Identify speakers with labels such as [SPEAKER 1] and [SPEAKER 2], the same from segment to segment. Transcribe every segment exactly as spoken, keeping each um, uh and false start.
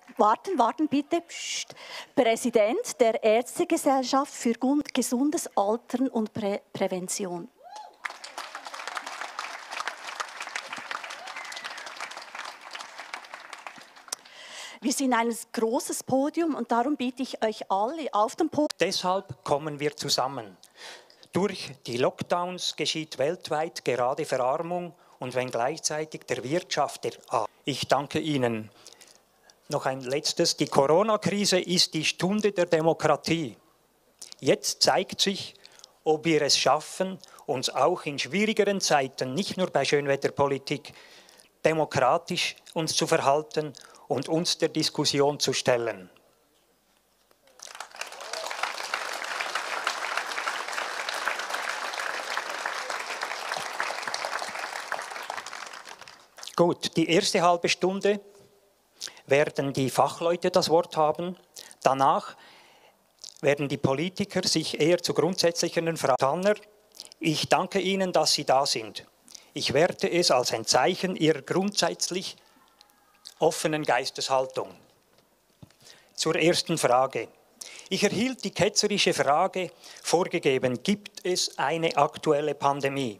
[SPEAKER 1] Warten, warten bitte. Psst. Präsident der Ärztegesellschaft für gesundes Altern und Prä Prävention. Wir sind ein großes Podium und darum bitte ich euch alle auf dem Podium.
[SPEAKER 2] Deshalb kommen wir zusammen. Durch die Lockdowns geschieht weltweit gerade Verarmung und wenn gleichzeitig der Wirtschaft der A. Ich danke Ihnen. Noch ein letztes. Die Corona-Krise ist die Stunde der Demokratie. Jetzt zeigt sich, ob wir es schaffen, uns auch in schwierigeren Zeiten, nicht nur bei Schönwetterpolitik, demokratisch uns zu verhalten und uns der Diskussion zu stellen. Gut, die erste halbe Stunde werden die Fachleute das Wort haben. Danach werden die Politiker sich eher zu grundsätzlicheren Fragen. Ich danke Ihnen, dass Sie da sind. Ich werte es als ein Zeichen Ihrer grundsätzlich offenen Geisteshaltung. Zur ersten Frage. Ich erhielt die ketzerische Frage vorgegeben, gibt es eine aktuelle Pandemie?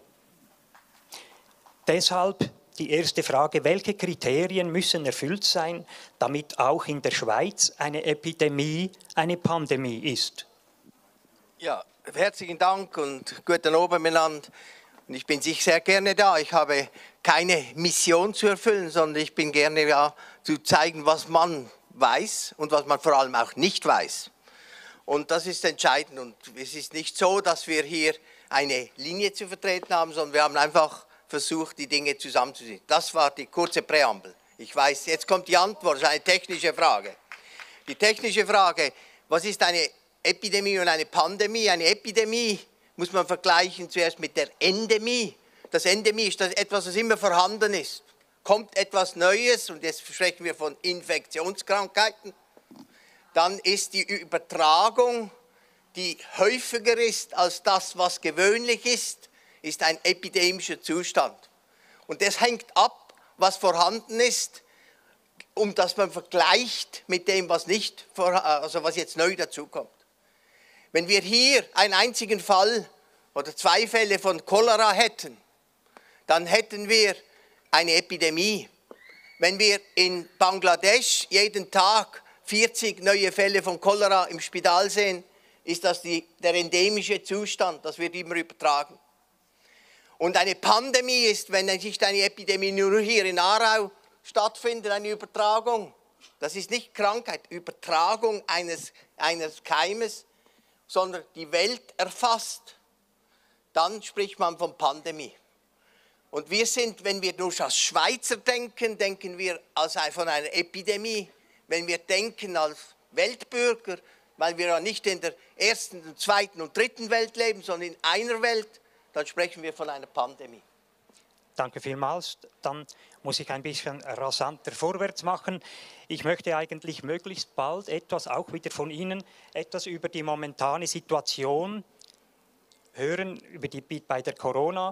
[SPEAKER 2] Deshalb die erste Frage, welche Kriterien müssen erfüllt sein, damit auch in der Schweiz eine Epidemie eine Pandemie ist?
[SPEAKER 3] Ja, herzlichen Dank und guten Abend miteinander. Und ich bin sicher sehr gerne da. Ich habe keine Mission zu erfüllen, sondern ich bin gerne da, zu zeigen, was man weiß und was man vor allem auch nicht weiß. Und das ist entscheidend. Und es ist nicht so, dass wir hier eine Linie zu vertreten haben, sondern wir haben einfach versucht, die Dinge zusammenzuziehen. Das war die kurze Präambel. Ich weiß, jetzt kommt die Antwort, das ist eine technische Frage. Die technische Frage, was ist eine Epidemie und eine Pandemie? Eine Epidemie muss man vergleichen zuerst mit der Endemie. Das Endemie ist das etwas, das immer vorhanden ist. Kommt etwas Neues, und jetzt sprechen wir von Infektionskrankheiten, dann ist die Übertragung, die häufiger ist als das, was gewöhnlich ist, ist ein epidemischer Zustand. Und das hängt ab, was vorhanden ist, um das man vergleicht mit dem, was nicht, also was jetzt neu dazukommt. Wenn wir hier einen einzigen Fall oder zwei Fälle von Cholera hätten, dann hätten wir eine Epidemie. Wenn wir in Bangladesch jeden Tag vierzig neue Fälle von Cholera im Spital sehen, ist das die, der endemische Zustand, das wird immer übertragen. Und eine Pandemie ist, wenn nicht eine Epidemie nur hier in Aarau stattfindet, eine Übertragung. Das ist nicht Krankheit, Übertragung eines, eines Keimes, sondern die Welt erfasst. Dann spricht man von Pandemie. Und wir sind, wenn wir nur als Schweizer denken, denken wir als von einer Epidemie. Wenn wir denken als Weltbürger, weil wir ja nicht in der ersten, zweiten und dritten Welt leben, sondern in einer Welt, dann sprechen wir von einer Pandemie.
[SPEAKER 2] Danke vielmals. Dann muss ich ein bisschen rasanter vorwärts machen. Ich möchte eigentlich möglichst bald etwas, auch wieder von Ihnen, etwas über die momentane Situation hören, über die, bei der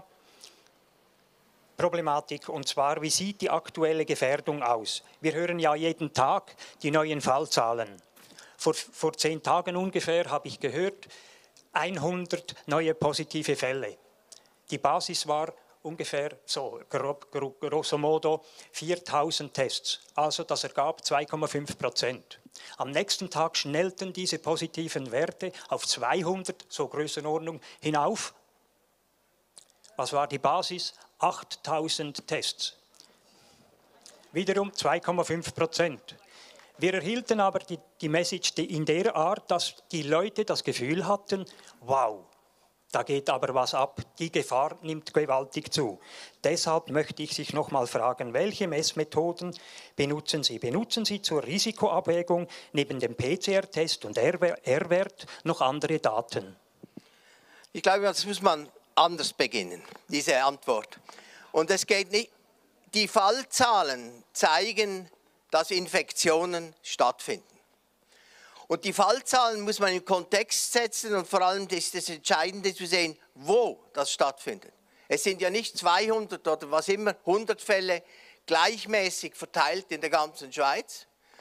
[SPEAKER 2] Corona-Problematik. Und zwar, wie sieht die aktuelle Gefährdung aus? Wir hören ja jeden Tag die neuen Fallzahlen. Vor, vor zehn Tagen ungefähr habe ich gehört, hundert neue positive Fälle. Die Basis war ungefähr so, grob, grob, grosso modo, viertausend Tests. Also das ergab zwei Komma fünf Prozent. Am nächsten Tag schnellten diese positiven Werte auf zweihundert, so Größenordnung, hinauf. Was war die Basis? achttausend Tests. Wiederum zwei Komma fünf Prozent. Wir erhielten aber die, die Message in der Art, dass die Leute das Gefühl hatten, wow, da geht aber was ab, die Gefahr nimmt gewaltig zu. Deshalb möchte ich Sie noch mal fragen, welche Messmethoden benutzen Sie? Benutzen Sie zur Risikoabwägung neben dem P C R-Test und R-Wert noch andere Daten?
[SPEAKER 3] Ich glaube, das muss man anders beginnen, diese Antwort. Und es geht nicht, die Fallzahlen zeigen, dass Infektionen stattfinden. Und die Fallzahlen muss man in Kontext setzen und vor allem ist das Entscheidende zu sehen, wo das stattfindet. Es sind ja nicht zweihundert oder was immer, hundert Fälle gleichmäßig verteilt in der ganzen Schweiz.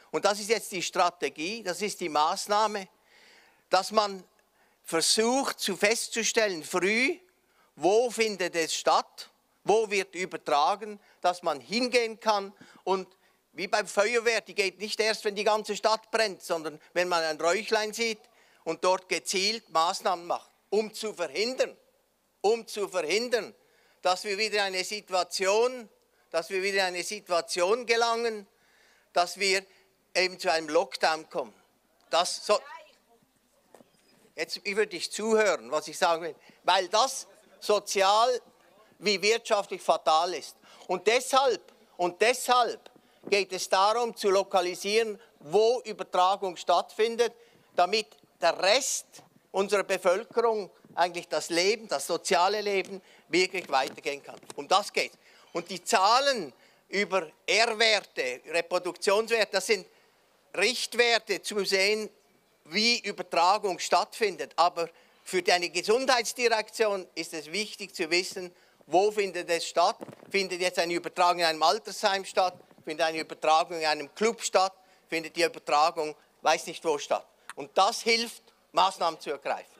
[SPEAKER 3] Und das ist jetzt die Strategie, das ist die Maßnahme, dass man versucht zu festzustellen, früh, wo findet es statt, wo wird übertragen, dass man hingehen kann und wie beim Feuerwehr, die geht nicht erst, wenn die ganze Stadt brennt, sondern wenn man ein Räuchlein sieht und dort gezielt Maßnahmen macht, um zu verhindern, um zu verhindern, dass wir wieder eine Situation, dass wir wieder in eine Situation gelangen, dass wir eben zu einem Lockdown kommen. Das so, jetzt ich würde ich zuhören, was ich sagen will, weil das sozial wie wirtschaftlich fatal ist. Und deshalb, und deshalb geht es darum, zu lokalisieren, wo Übertragung stattfindet, damit der Rest unserer Bevölkerung eigentlich das Leben, das soziale Leben wirklich weitergehen kann. Um das geht es. Und die Zahlen über R-Werte, Reproduktionswerte, das sind Richtwerte zu sehen, wie Übertragung stattfindet. Aber für eine Gesundheitsdirektion ist es wichtig zu wissen, wo findet es statt. Findet jetzt eine Übertragung in einem Altersheim statt? Findet eine Übertragung in einem Club statt? Findet die Übertragung, weiß nicht wo statt? Und das hilft, Maßnahmen zu ergreifen.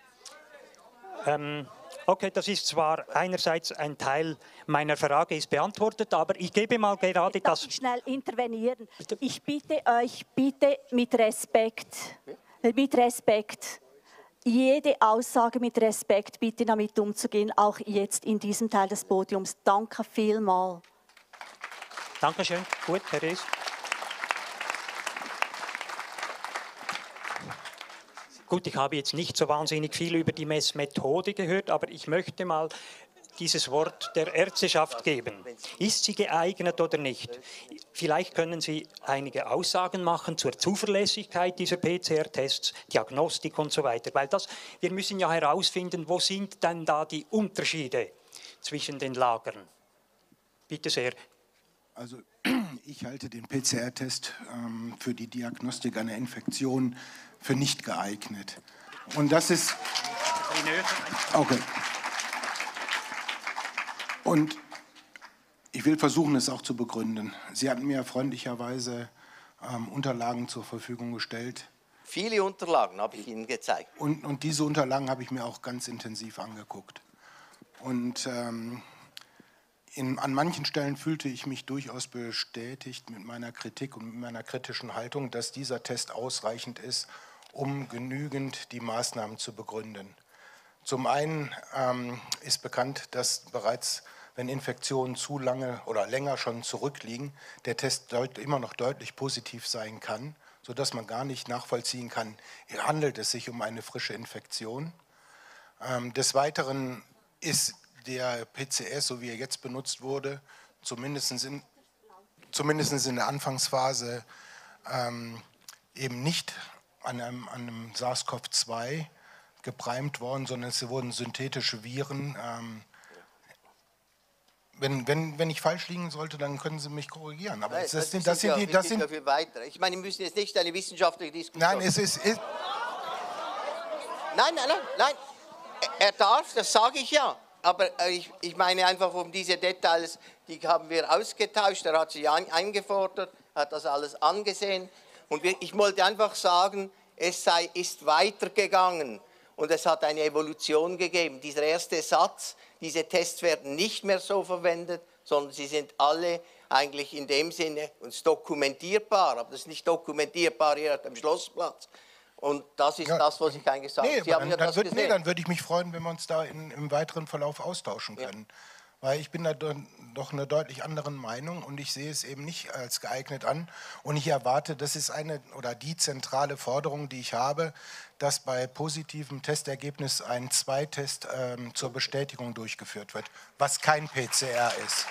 [SPEAKER 2] Ähm, okay, das ist zwar einerseits ein Teil meiner Frage ist beantwortet, aber ich gebe mal gerade
[SPEAKER 1] Darf
[SPEAKER 2] das...
[SPEAKER 1] ich schnell intervenieren? Ich bitte euch, bitte mit Respekt, mit Respekt, jede Aussage mit Respekt, bitte damit umzugehen, auch jetzt in diesem Teil des Podiums. Danke vielmals.
[SPEAKER 2] Dankeschön. Gut, Herr Rees. Gut, ich habe jetzt nicht so wahnsinnig viel über die Messmethode gehört, aber ich möchte mal dieses Wort der Ärzteschaft geben. Ist sie geeignet oder nicht? Vielleicht können Sie einige Aussagen machen zur Zuverlässigkeit dieser P C R-Tests, Diagnostik und so weiter. Weil das, wir müssen ja herausfinden, wo sind denn da die Unterschiede zwischen den Lagern? Bitte sehr.
[SPEAKER 4] Also ich halte den P C R-Test ähm, für die Diagnostik einer Infektion für nicht geeignet. Und das ist... Okay. Und ich will versuchen, es auch zu begründen. Sie hatten mir freundlicherweise ähm, Unterlagen zur Verfügung gestellt.
[SPEAKER 3] Viele Unterlagen habe ich Ihnen gezeigt.
[SPEAKER 4] Und, und diese Unterlagen habe ich mir auch ganz intensiv angeguckt. Und ähm, in, an manchen Stellen fühlte ich mich durchaus bestätigt mit meiner Kritik und mit meiner kritischen Haltung, dass dieser Test ausreichend ist, um genügend die Maßnahmen zu begründen. Zum einen ähm, ist bekannt, dass bereits, wenn Infektionen zu lange oder länger schon zurückliegen, der Test immer noch deutlich positiv sein kann, sodass man gar nicht nachvollziehen kann, handelt es sich um eine frische Infektion. Ähm, des Weiteren ist der P C R, so wie er jetzt benutzt wurde, zumindest in, zumindest in der Anfangsphase ähm, eben nicht an einem, an einem SARS-C o V zwei geprimt worden, sondern es wurden synthetische Viren. Ähm, wenn, wenn, wenn ich falsch liegen sollte, dann können Sie mich korrigieren. Aber
[SPEAKER 3] Nein,
[SPEAKER 4] das,
[SPEAKER 3] das,
[SPEAKER 4] sind,
[SPEAKER 3] das
[SPEAKER 4] das sind
[SPEAKER 3] ja,
[SPEAKER 4] die... Das sind,
[SPEAKER 3] dafür weiter. Ich meine, wir müssen jetzt nicht eine wissenschaftliche Diskussion...
[SPEAKER 4] Nein, es ist... Es
[SPEAKER 3] nein, nein, nein, nein. Er darf, das sage ich ja. Aber ich, ich meine einfach um diese Details, die haben wir ausgetauscht. Er hat sie eingefordert, hat das alles angesehen. Und ich wollte einfach sagen, es sei, ist weitergegangen. Und es hat eine Evolution gegeben. Dieser erste Satz, diese Tests werden nicht mehr so verwendet, sondern sie sind alle eigentlich in dem Sinne uns dokumentierbar. Aber das ist nicht dokumentierbar hier am Schlossplatz. Und das ist ja das, was ich eigentlich sage.
[SPEAKER 4] Nee,
[SPEAKER 3] Sie haben
[SPEAKER 4] dann,
[SPEAKER 3] ja
[SPEAKER 4] dann,
[SPEAKER 3] das
[SPEAKER 4] würd,
[SPEAKER 3] gesehen.
[SPEAKER 4] nee, dann würde ich mich freuen, wenn wir uns da in, im weiteren Verlauf austauschen können. Ja. Weil ich bin da doch einer deutlich anderen Meinung und ich sehe es eben nicht als geeignet an. Und ich erwarte, das ist eine oder die zentrale Forderung, die ich habe, dass bei positivem Testergebnis ein Zweitest ähm, zur Bestätigung durchgeführt wird, was kein P C R ist.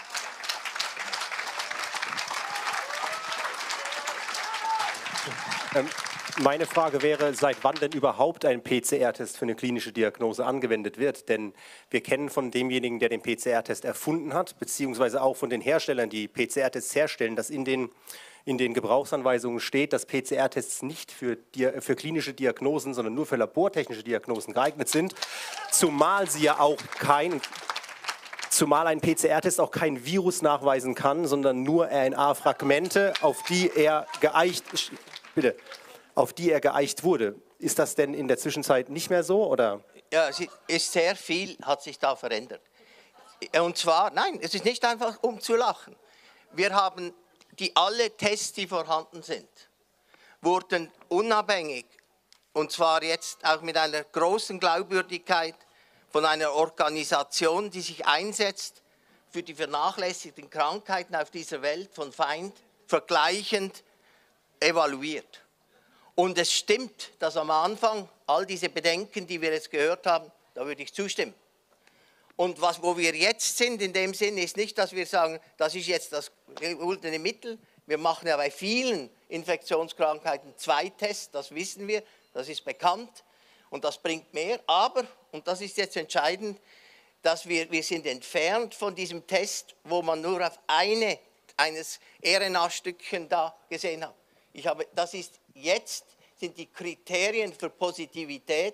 [SPEAKER 5] Ähm, meine Frage wäre, seit wann denn überhaupt ein P C R-Test für eine klinische Diagnose angewendet wird? Denn wir kennen von demjenigen, der den P C R-Test erfunden hat, beziehungsweise auch von den Herstellern, die P C R-Tests herstellen, dass in den, in den Gebrauchsanweisungen steht, dass P C R-Tests nicht für, für klinische Diagnosen, sondern nur für labortechnische Diagnosen geeignet sind, zumal sie ja auch kein... Zumal ein P C R-Test auch kein Virus nachweisen kann, sondern nur R N A-Fragmente, auf die er geeicht, bitte, auf die er geeicht wurde. Ist das denn in der Zwischenzeit nicht mehr so, oder?
[SPEAKER 3] Ja, es ist sehr viel hat sich da verändert. Und zwar, nein, es ist nicht einfach um zu lachen. Wir haben die alle Tests, die vorhanden sind, wurden unabhängig, und zwar jetzt auch mit einer großen Glaubwürdigkeit von einer Organisation, die sich einsetzt für die vernachlässigten Krankheiten auf dieser Welt, von Feind, vergleichend evaluiert. Und es stimmt, dass am Anfang all diese Bedenken, die wir jetzt gehört haben, da würde ich zustimmen. Und was, wo wir jetzt sind, in dem Sinn, ist nicht, dass wir sagen, das ist jetzt das goldene Mittel. Wir machen ja bei vielen Infektionskrankheiten zwei Tests, das wissen wir, das ist bekannt und das bringt mehr. Aber, und das ist jetzt entscheidend, dass wir, wir sind entfernt von diesem Test, wo man nur auf eine, eines R N A-Stückchen da gesehen hat. Ich habe, das ist jetzt, sind die Kriterien für Positivität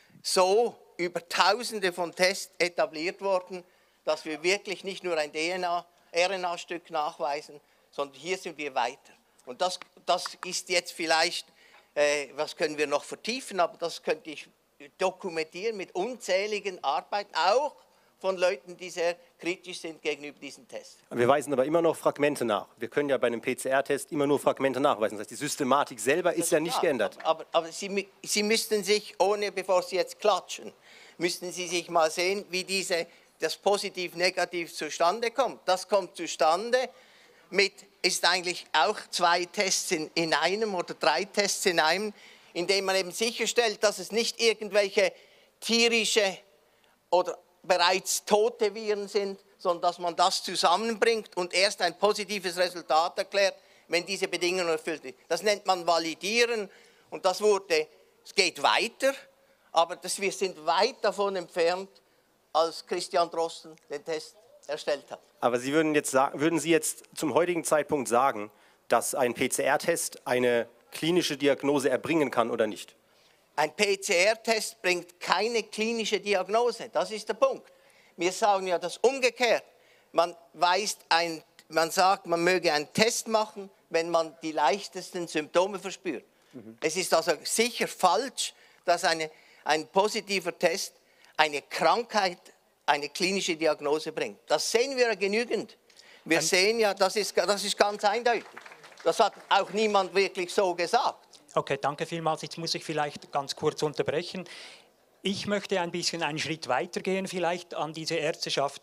[SPEAKER 3] so über Tausende von Tests etabliert worden, dass wir wirklich nicht nur ein D N A, R N A-Stück nachweisen, sondern hier sind wir weiter. Und das, das ist jetzt vielleicht, äh, was können wir noch vertiefen, aber das könnte ich dokumentieren mit unzähligen Arbeiten, auch von Leuten, die sehr kritisch sind gegenüber diesen Tests.
[SPEAKER 5] Wir weisen aber immer noch Fragmente nach. Wir können ja bei einem P C R-Test immer nur Fragmente nachweisen. Das heißt, die Systematik selber ist ja nicht
[SPEAKER 3] klar,
[SPEAKER 5] geändert.
[SPEAKER 3] Aber, aber Sie, Sie müssten sich, ohne bevor Sie jetzt klatschen, müssten Sie sich mal sehen, wie diese, das Positiv-Negativ zustande kommt. Das kommt zustande mit, ist eigentlich auch zwei Tests in, in einem oder drei Tests in einem, indem man eben sicherstellt, dass es nicht irgendwelche tierische oder bereits tote Viren sind, sondern dass man das zusammenbringt und erst ein positives Resultat erklärt, wenn diese Bedingungen erfüllt sind. Das nennt man Validieren und das wurde, es geht weiter, aber das, wir sind weit davon entfernt, als Christian Drosten den Test erstellt hat.
[SPEAKER 5] Aber Sie würden, jetzt sagen, würden Sie jetzt zum heutigen Zeitpunkt sagen, dass ein P C R-Test eine klinische Diagnose erbringen kann oder nicht?
[SPEAKER 3] Ein P C R-Test bringt keine klinische Diagnose, das ist der Punkt. Wir sagen ja das umgekehrt. Man, weist ein, man sagt, man möge einen Test machen, wenn man die leichtesten Symptome verspürt. Mhm. Es ist also sicher falsch, dass eine, ein positiver Test eine Krankheit, eine klinische Diagnose bringt. Das sehen wir ja genügend. Wir ein sehen ja, das ist, das ist ganz eindeutig. Das hat auch niemand wirklich so gesagt.
[SPEAKER 2] Okay, danke vielmals. Jetzt muss ich vielleicht ganz kurz unterbrechen. Ich möchte ein bisschen einen Schritt weitergehen vielleicht an diese Ärzteschaft.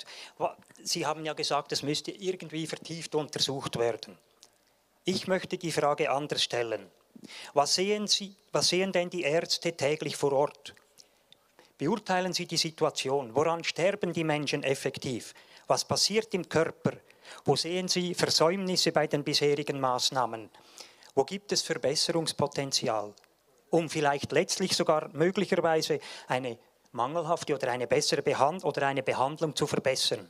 [SPEAKER 2] Sie haben ja gesagt, es müsste irgendwie vertieft untersucht werden. Ich möchte die Frage anders stellen. Was sehen Sie, was sehen denn die Ärzte täglich vor Ort? Beurteilen Sie die Situation. Woran sterben die Menschen effektiv? Was passiert im Körper? Wo sehen Sie Versäumnisse bei den bisherigen Maßnahmen? Wo gibt es Verbesserungspotenzial, um vielleicht letztlich sogar möglicherweise eine mangelhafte oder eine bessere Behand- oder eine Behandlung zu verbessern?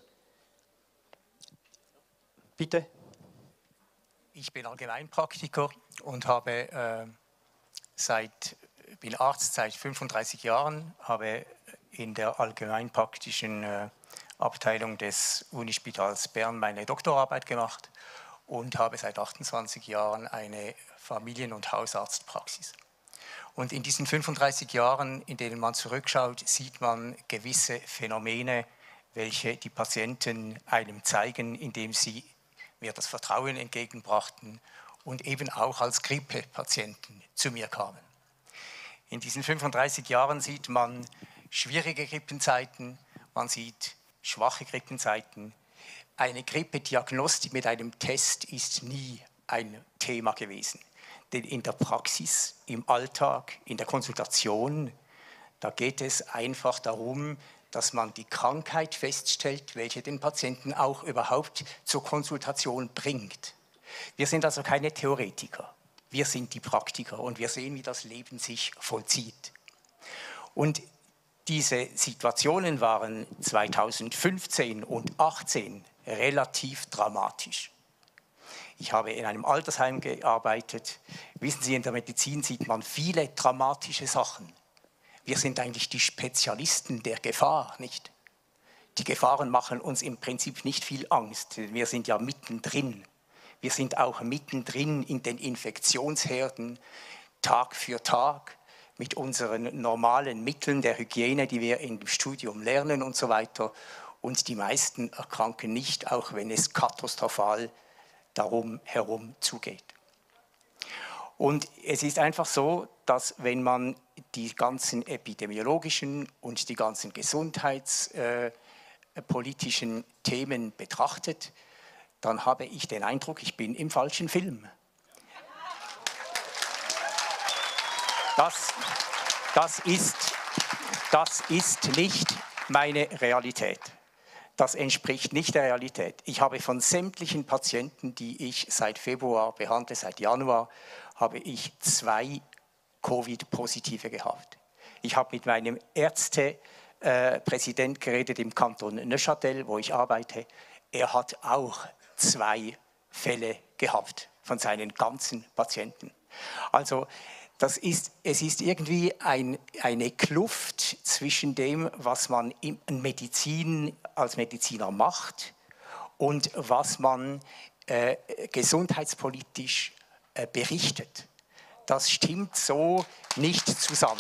[SPEAKER 2] Bitte.
[SPEAKER 6] Ich bin Allgemeinpraktiker und habe äh, seit, bin Arzt seit fünfunddreißig Jahren, habe in der allgemeinpraktischen äh, Abteilung des Unispitals Bern meine Doktorarbeit gemacht und habe seit achtundzwanzig Jahren eine Familien- und Hausarztpraxis. Und in diesen fünfunddreißig Jahren, in denen man zurückschaut, sieht man gewisse Phänomene, welche die Patienten einem zeigen, indem sie mir das Vertrauen entgegenbrachten und eben auch als Grippepatienten zu mir kamen. In diesen fünfunddreißig Jahren sieht man schwierige Grippenzeiten, man sieht schwache Grippenzeiten. Eine Grippediagnostik mit einem Test ist nie ein Thema gewesen. Denn in der Praxis, im Alltag, in der Konsultation, da geht es einfach darum, dass man die Krankheit feststellt, welche den Patienten auch überhaupt zur Konsultation bringt. Wir sind also keine Theoretiker, wir sind die Praktiker und wir sehen, wie das Leben sich vollzieht. Und diese Situationen waren zweitausendfünfzehn und zweitausendachtzehn relativ dramatisch. Ich habe in einem Altersheim gearbeitet. Wissen Sie, in der Medizin sieht man viele dramatische Sachen. Wir sind eigentlich die Spezialisten der Gefahr, nicht? die Gefahren machen uns im Prinzip nicht viel Angst. Wir sind ja mittendrin. Wir sind auch mittendrin in den Infektionsherden, Tag für Tag, mit unseren normalen Mitteln der Hygiene, die wir im Studium lernen und so weiter. Und die meisten erkranken nicht, auch wenn es katastrophal darum herum zugeht. Und es ist einfach so, dass wenn man die ganzen epidemiologischen und die ganzen gesundheitspolitischen Themen betrachtet, dann habe ich den Eindruck, ich bin im falschen Film. Das, das, ist, das ist nicht meine Realität. Das entspricht nicht der Realität. Ich habe von sämtlichen Patienten, die ich seit Februar behandle, seit Januar, habe ich zwei Covid-Positive gehabt. Ich habe mit meinem Ärztepräsident geredet im Kanton Neuchâtel, wo ich arbeite. Er hat auch zwei Fälle gehabt von seinen ganzen Patienten. Also das ist, es ist irgendwie ein, eine Kluft zwischen dem, was man in Medizin, als Mediziner macht und was man äh, gesundheitspolitisch äh, berichtet. Das stimmt so nicht zusammen.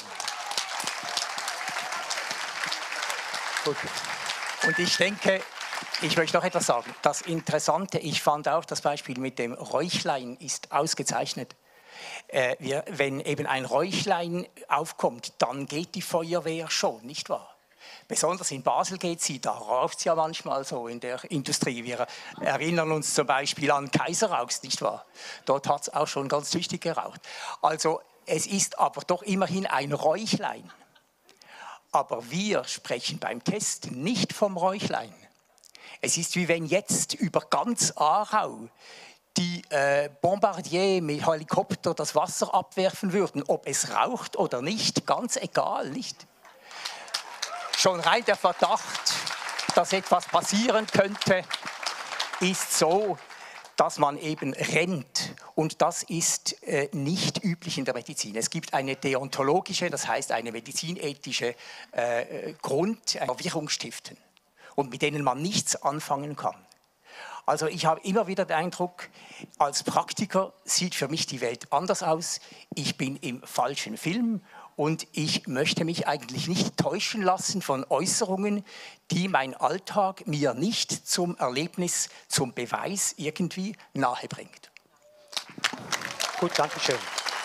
[SPEAKER 6] Gut. Und ich denke, ich möchte noch etwas sagen. Das Interessante, ich fand auch das Beispiel mit dem Räuchlein ist ausgezeichnet. Äh, wir, wenn eben ein Räuchlein aufkommt, dann geht die Feuerwehr schon, nicht wahr? Besonders in Basel geht sie, da raucht es ja manchmal so in der Industrie. Wir erinnern uns zum Beispiel an Kaiserrauchs, nicht wahr? Dort hat es auch schon ganz tüchtig geraucht. Also es ist aber doch immerhin ein Räuchlein. Aber wir sprechen beim Testen nicht vom Räuchlein. Es ist wie wenn jetzt über ganz Aarau die äh, Bombardier mit Helikopter das Wasser abwerfen würden, ob es raucht oder nicht, ganz egal, nicht? Schon rein der Verdacht, dass etwas passieren könnte, ist so, dass man eben rennt. Und das ist äh, nicht üblich in der Medizin. Es gibt eine deontologische, das heißt eine medizinethische äh, Grund, Verwirrung stiften, und mit denen man nichts anfangen kann. Also ich habe immer wieder den Eindruck, als Praktiker sieht für mich die Welt anders aus. Ich bin im falschen Film und ich möchte mich eigentlich nicht täuschen lassen von Äußerungen, die mein Alltag mir nicht zum Erlebnis, zum Beweis irgendwie nahe bringt.
[SPEAKER 2] Gut, danke schön.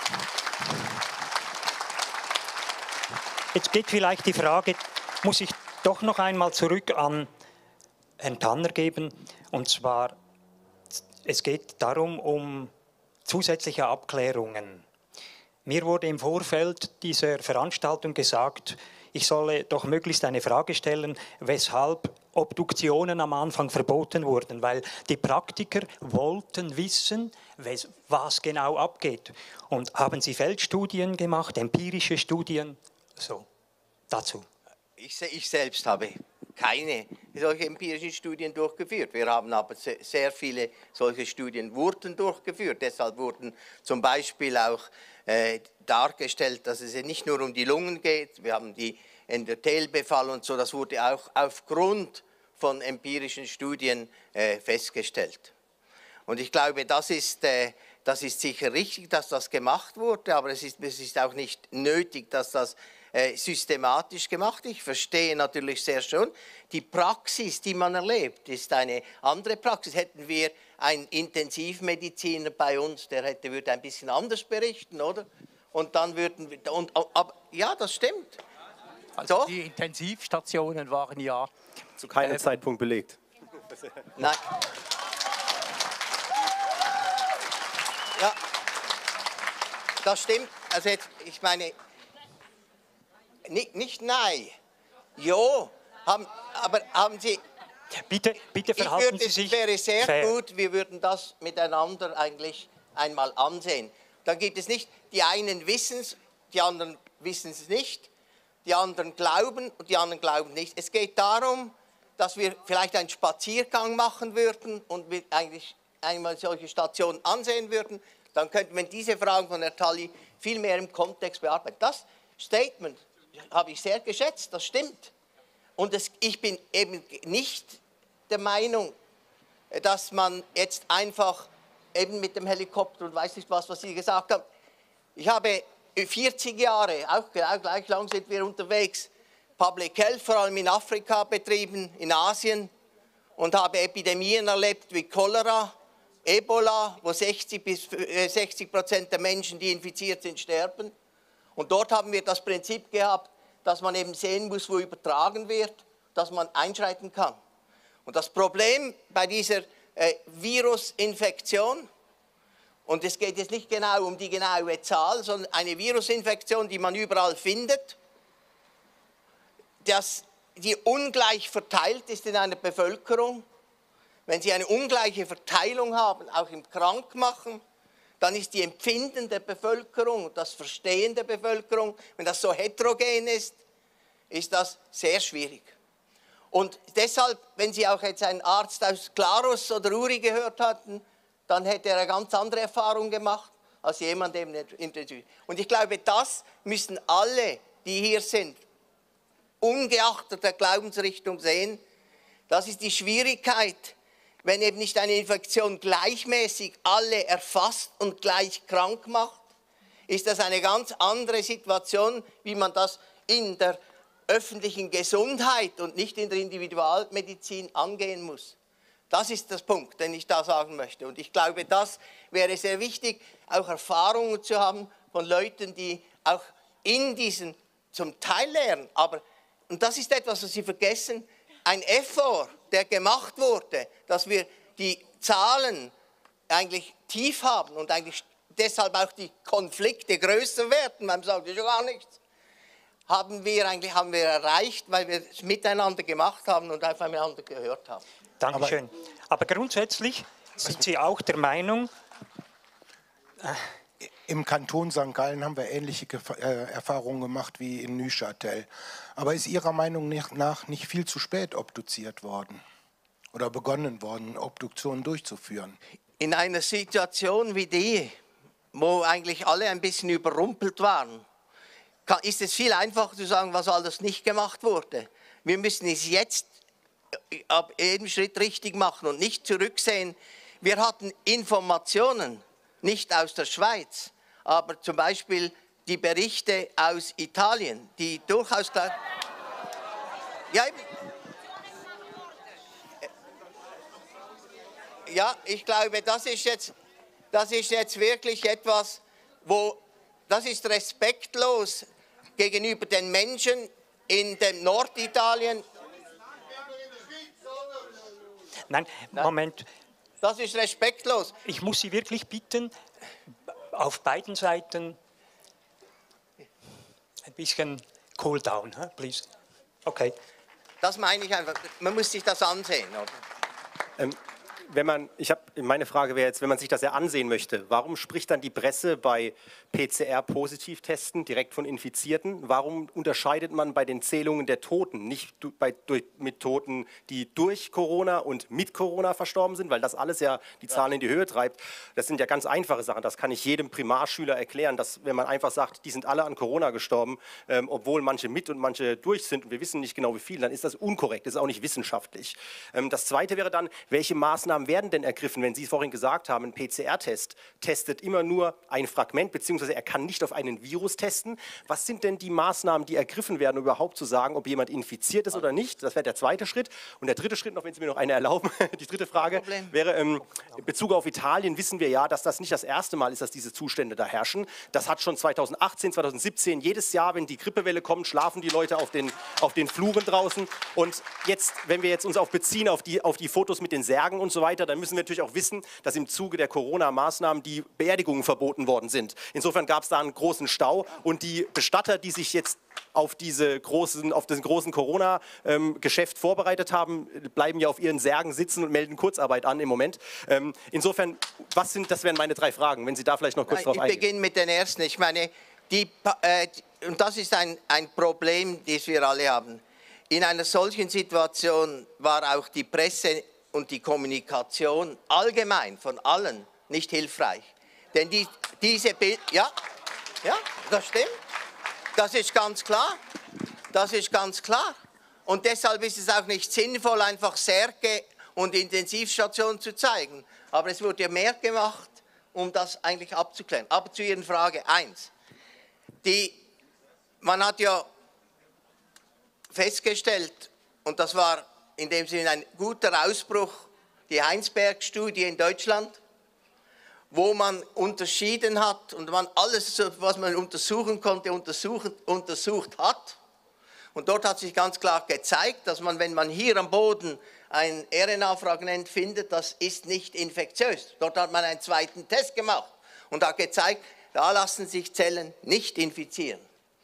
[SPEAKER 2] Jetzt geht vielleicht die Frage, muss ich doch noch einmal zurück an Herrn Tanner geben, und zwar, es geht darum, um zusätzliche Abklärungen. Mir wurde im Vorfeld dieser Veranstaltung gesagt, ich solle doch möglichst eine Frage stellen, weshalb Obduktionen am Anfang verboten wurden, weil die Praktiker wollten wissen, was genau abgeht. Und haben Sie Feldstudien gemacht, empirische Studien? So, dazu.
[SPEAKER 3] Ich, ich selbst habe keine solche empirischen Studien durchgeführt. Wir haben aber sehr viele solche Studien wurden durchgeführt. Deshalb wurden zum Beispiel auch äh, dargestellt, dass es nicht nur um die Lungen geht. Wir haben die Endothelbefall und so. Das wurde auch aufgrund von empirischen Studien äh, festgestellt. Und ich glaube, das ist, äh, das ist sicher richtig, dass das gemacht wurde, aber es ist, es ist auch nicht nötig, dass das äh, systematisch gemacht wird. Ich verstehe natürlich sehr schon, die Praxis, die man erlebt, ist eine andere Praxis. Hätten wir einen Intensivmediziner bei uns, der hätte, würde ein bisschen anders berichten, oder? Und dann würden wir, und, aber, ja, das stimmt.
[SPEAKER 6] Also
[SPEAKER 3] Doch.
[SPEAKER 6] die Intensivstationen waren ja
[SPEAKER 5] zu keinem äh, Zeitpunkt belegt.
[SPEAKER 3] Nein. Ja, das stimmt. Also jetzt, ich meine, nicht, nicht nein. Jo, haben, aber haben Sie...
[SPEAKER 2] Bitte, bitte verhalten
[SPEAKER 3] ich würde,
[SPEAKER 2] Sie sich
[SPEAKER 3] Es wäre sehr
[SPEAKER 2] fair.
[SPEAKER 3] gut, wir würden das miteinander eigentlich einmal ansehen. Dann gibt es nicht, die einen wissen es, die anderen wissen es nicht, die anderen glauben und die anderen glauben nicht. Es geht darum, dass wir vielleicht einen Spaziergang machen würden und wir eigentlich einmal solche Stationen ansehen würden, dann könnten wir diese Fragen von Herrn Talli viel mehr im Kontext bearbeiten. Das Statement habe ich sehr geschätzt, das stimmt. Und es, ich bin eben nicht der Meinung, dass man jetzt einfach eben mit dem Helikopter und weiß nicht was, was Sie gesagt haben. Ich habe vierzig Jahre, auch gleich lang sind wir unterwegs, Public Health vor allem in Afrika betrieben, in Asien, und habe Epidemien erlebt wie Cholera, Ebola, wo sechzig bis sechzig Prozent der Menschen, die infiziert sind, sterben. Und dort haben wir das Prinzip gehabt, dass man eben sehen muss, wo übertragen wird, dass man einschreiten kann. Und das Problem bei dieser äh, Virusinfektion, und es geht jetzt nicht genau um die genaue Zahl, sondern eine Virusinfektion, die man überall findet, dass die ungleich verteilt ist in einer Bevölkerung. Wenn Sie eine ungleiche Verteilung haben, auch im Krankmachen, dann ist die empfindende Bevölkerung, das Verstehen der Bevölkerung, wenn das so heterogen ist, ist das sehr schwierig. Und deshalb, wenn Sie auch jetzt einen Arzt aus Glarus oder Uri gehört hatten, dann hätte er eine ganz andere Erfahrung gemacht als jemand eben in der Süd. Und ich glaube, das müssen alle, die hier sind, ungeachtet der Glaubensrichtung sehen. Das ist die Schwierigkeit, wenn eben nicht eine Infektion gleichmäßig alle erfasst und gleich krank macht, ist das eine ganz andere Situation, wie man das in der öffentlichen Gesundheit und nicht in der Individualmedizin angehen muss. Das ist das Punkt, den ich da sagen möchte. Und ich glaube, das wäre sehr wichtig, auch Erfahrungen zu haben von Leuten, die auch in diesen zum Teil lernen. Aber, und das ist etwas, was Sie vergessen, ein Effort, der gemacht wurde, dass wir die Zahlen eigentlich tief haben und eigentlich deshalb auch die Konflikte größer werden, man sagt, das ist ja gar nichts, haben wir eigentlich haben wir erreicht, weil wir es miteinander gemacht haben und aufeinander gehört haben.
[SPEAKER 2] Dankeschön. Aber, Aber grundsätzlich sind Sie auch der Meinung,
[SPEAKER 4] äh, im Kanton Sankt Gallen haben wir ähnliche äh, Erfahrungen gemacht wie in Neuchâtel. Aber ist Ihrer Meinung nach nicht viel zu spät obduziert worden oder begonnen worden, Obduktionen durchzuführen?
[SPEAKER 3] In einer Situation wie die, wo eigentlich alle ein bisschen überrumpelt waren, kann, ist es viel einfacher zu sagen, was alles nicht gemacht wurde. Wir müssen es jetzt ab jedem Schritt richtig machen und nicht zurücksehen. Wir hatten Informationen, nicht aus der Schweiz, aber zum Beispiel die Berichte aus Italien, die durchaus klar... Ja, ja, ich glaube, das ist jetzt, das ist jetzt wirklich etwas, wo, das ist respektlos gegenüber den Menschen in dem Norditalien.
[SPEAKER 2] Nein, Moment.
[SPEAKER 3] Das ist respektlos.
[SPEAKER 2] Ich muss Sie wirklich bitten, auf beiden Seiten ein bisschen cool down, huh? Please. Okay.
[SPEAKER 3] Das meine ich einfach. Man muss sich das ansehen, oder?
[SPEAKER 5] Ähm, wenn man, ich habe, meine Frage wäre jetzt, wenn man sich das ja ansehen möchte, warum spricht dann die Presse bei P C R-Positivtesten direkt von Infizierten? Warum unterscheidet man bei den Zählungen der Toten nicht bei, durch, mit Toten, die durch Corona und mit Corona verstorben sind? Weil das alles ja die Zahlen in die Höhe treibt. Das sind ja ganz einfache Sachen. Das kann ich jedem Primarschüler erklären, dass wenn man einfach sagt, die sind alle an Corona gestorben, ähm, obwohl manche mit und manche durch sind und wir wissen nicht genau wie viel, dann ist das unkorrekt, das ist auch nicht wissenschaftlich. Ähm, das Zweite wäre dann, welche Maßnahmen werden denn ergriffen, wenn Sie vorhin gesagt haben, ein P C R-Test testet immer nur ein Fragment, beziehungsweise er kann nicht auf einen Virus testen. Was sind denn die Maßnahmen, die ergriffen werden, um überhaupt zu sagen, ob jemand infiziert ist oder nicht? Das wäre der zweite Schritt. Und der dritte Schritt, noch wenn Sie mir noch eine erlauben, die dritte Frage wäre, ähm, in Bezug auf Italien wissen wir ja, dass das nicht das erste Mal ist, dass diese Zustände da herrschen. Das hat schon zweitausendachtzehn, zweitausendsiebzehn, jedes Jahr, wenn die Grippewelle kommt, schlafen die Leute auf den, auf den Fluren draußen. Und jetzt, wenn wir jetzt uns auf beziehen auf die, auf die Fotos mit den Särgen und so weiter, dann müssen wir natürlich auch wissen, dass im Zuge der Corona-Maßnahmen die Beerdigungen verboten worden sind. Insofern gab es da einen großen Stau und die Bestatter, die sich jetzt auf, diese großen, auf das großen Corona-Geschäft ähm, vorbereitet haben, bleiben ja auf ihren Särgen sitzen und melden Kurzarbeit an im Moment. Ähm, insofern, was sind, das wären meine drei Fragen, wenn Sie da vielleicht noch kurz
[SPEAKER 3] Nein,
[SPEAKER 5] drauf eingehen.
[SPEAKER 3] Ich beginne mit den ersten. Ich meine, die, äh, und das ist ein, ein Problem, das wir alle haben. In einer solchen Situation war auch die Presse und die Kommunikation allgemein von allen nicht hilfreich. Denn die, diese Bild, ja, ja, das stimmt. Das ist ganz klar. Das ist ganz klar. Und deshalb ist es auch nicht sinnvoll, einfach Särge und Intensivstationen zu zeigen. Aber es wurde mehr gemacht, um das eigentlich abzuklären. Aber zu Ihrer Frage eins. Die, man hat ja festgestellt, und das war in dem Sinne ein guter Ausbruch, die Heinsberg-Studie in Deutschland, wo man unterschieden hat und man alles, was man untersuchen konnte, untersucht, untersucht hat. Und dort hat sich ganz klar gezeigt, dass man, wenn man hier am Boden ein R N A-Fragment findet, das ist nicht infektiös. Dort hat man einen zweiten Test gemacht und hat gezeigt, da lassen sich Zellen nicht infizieren.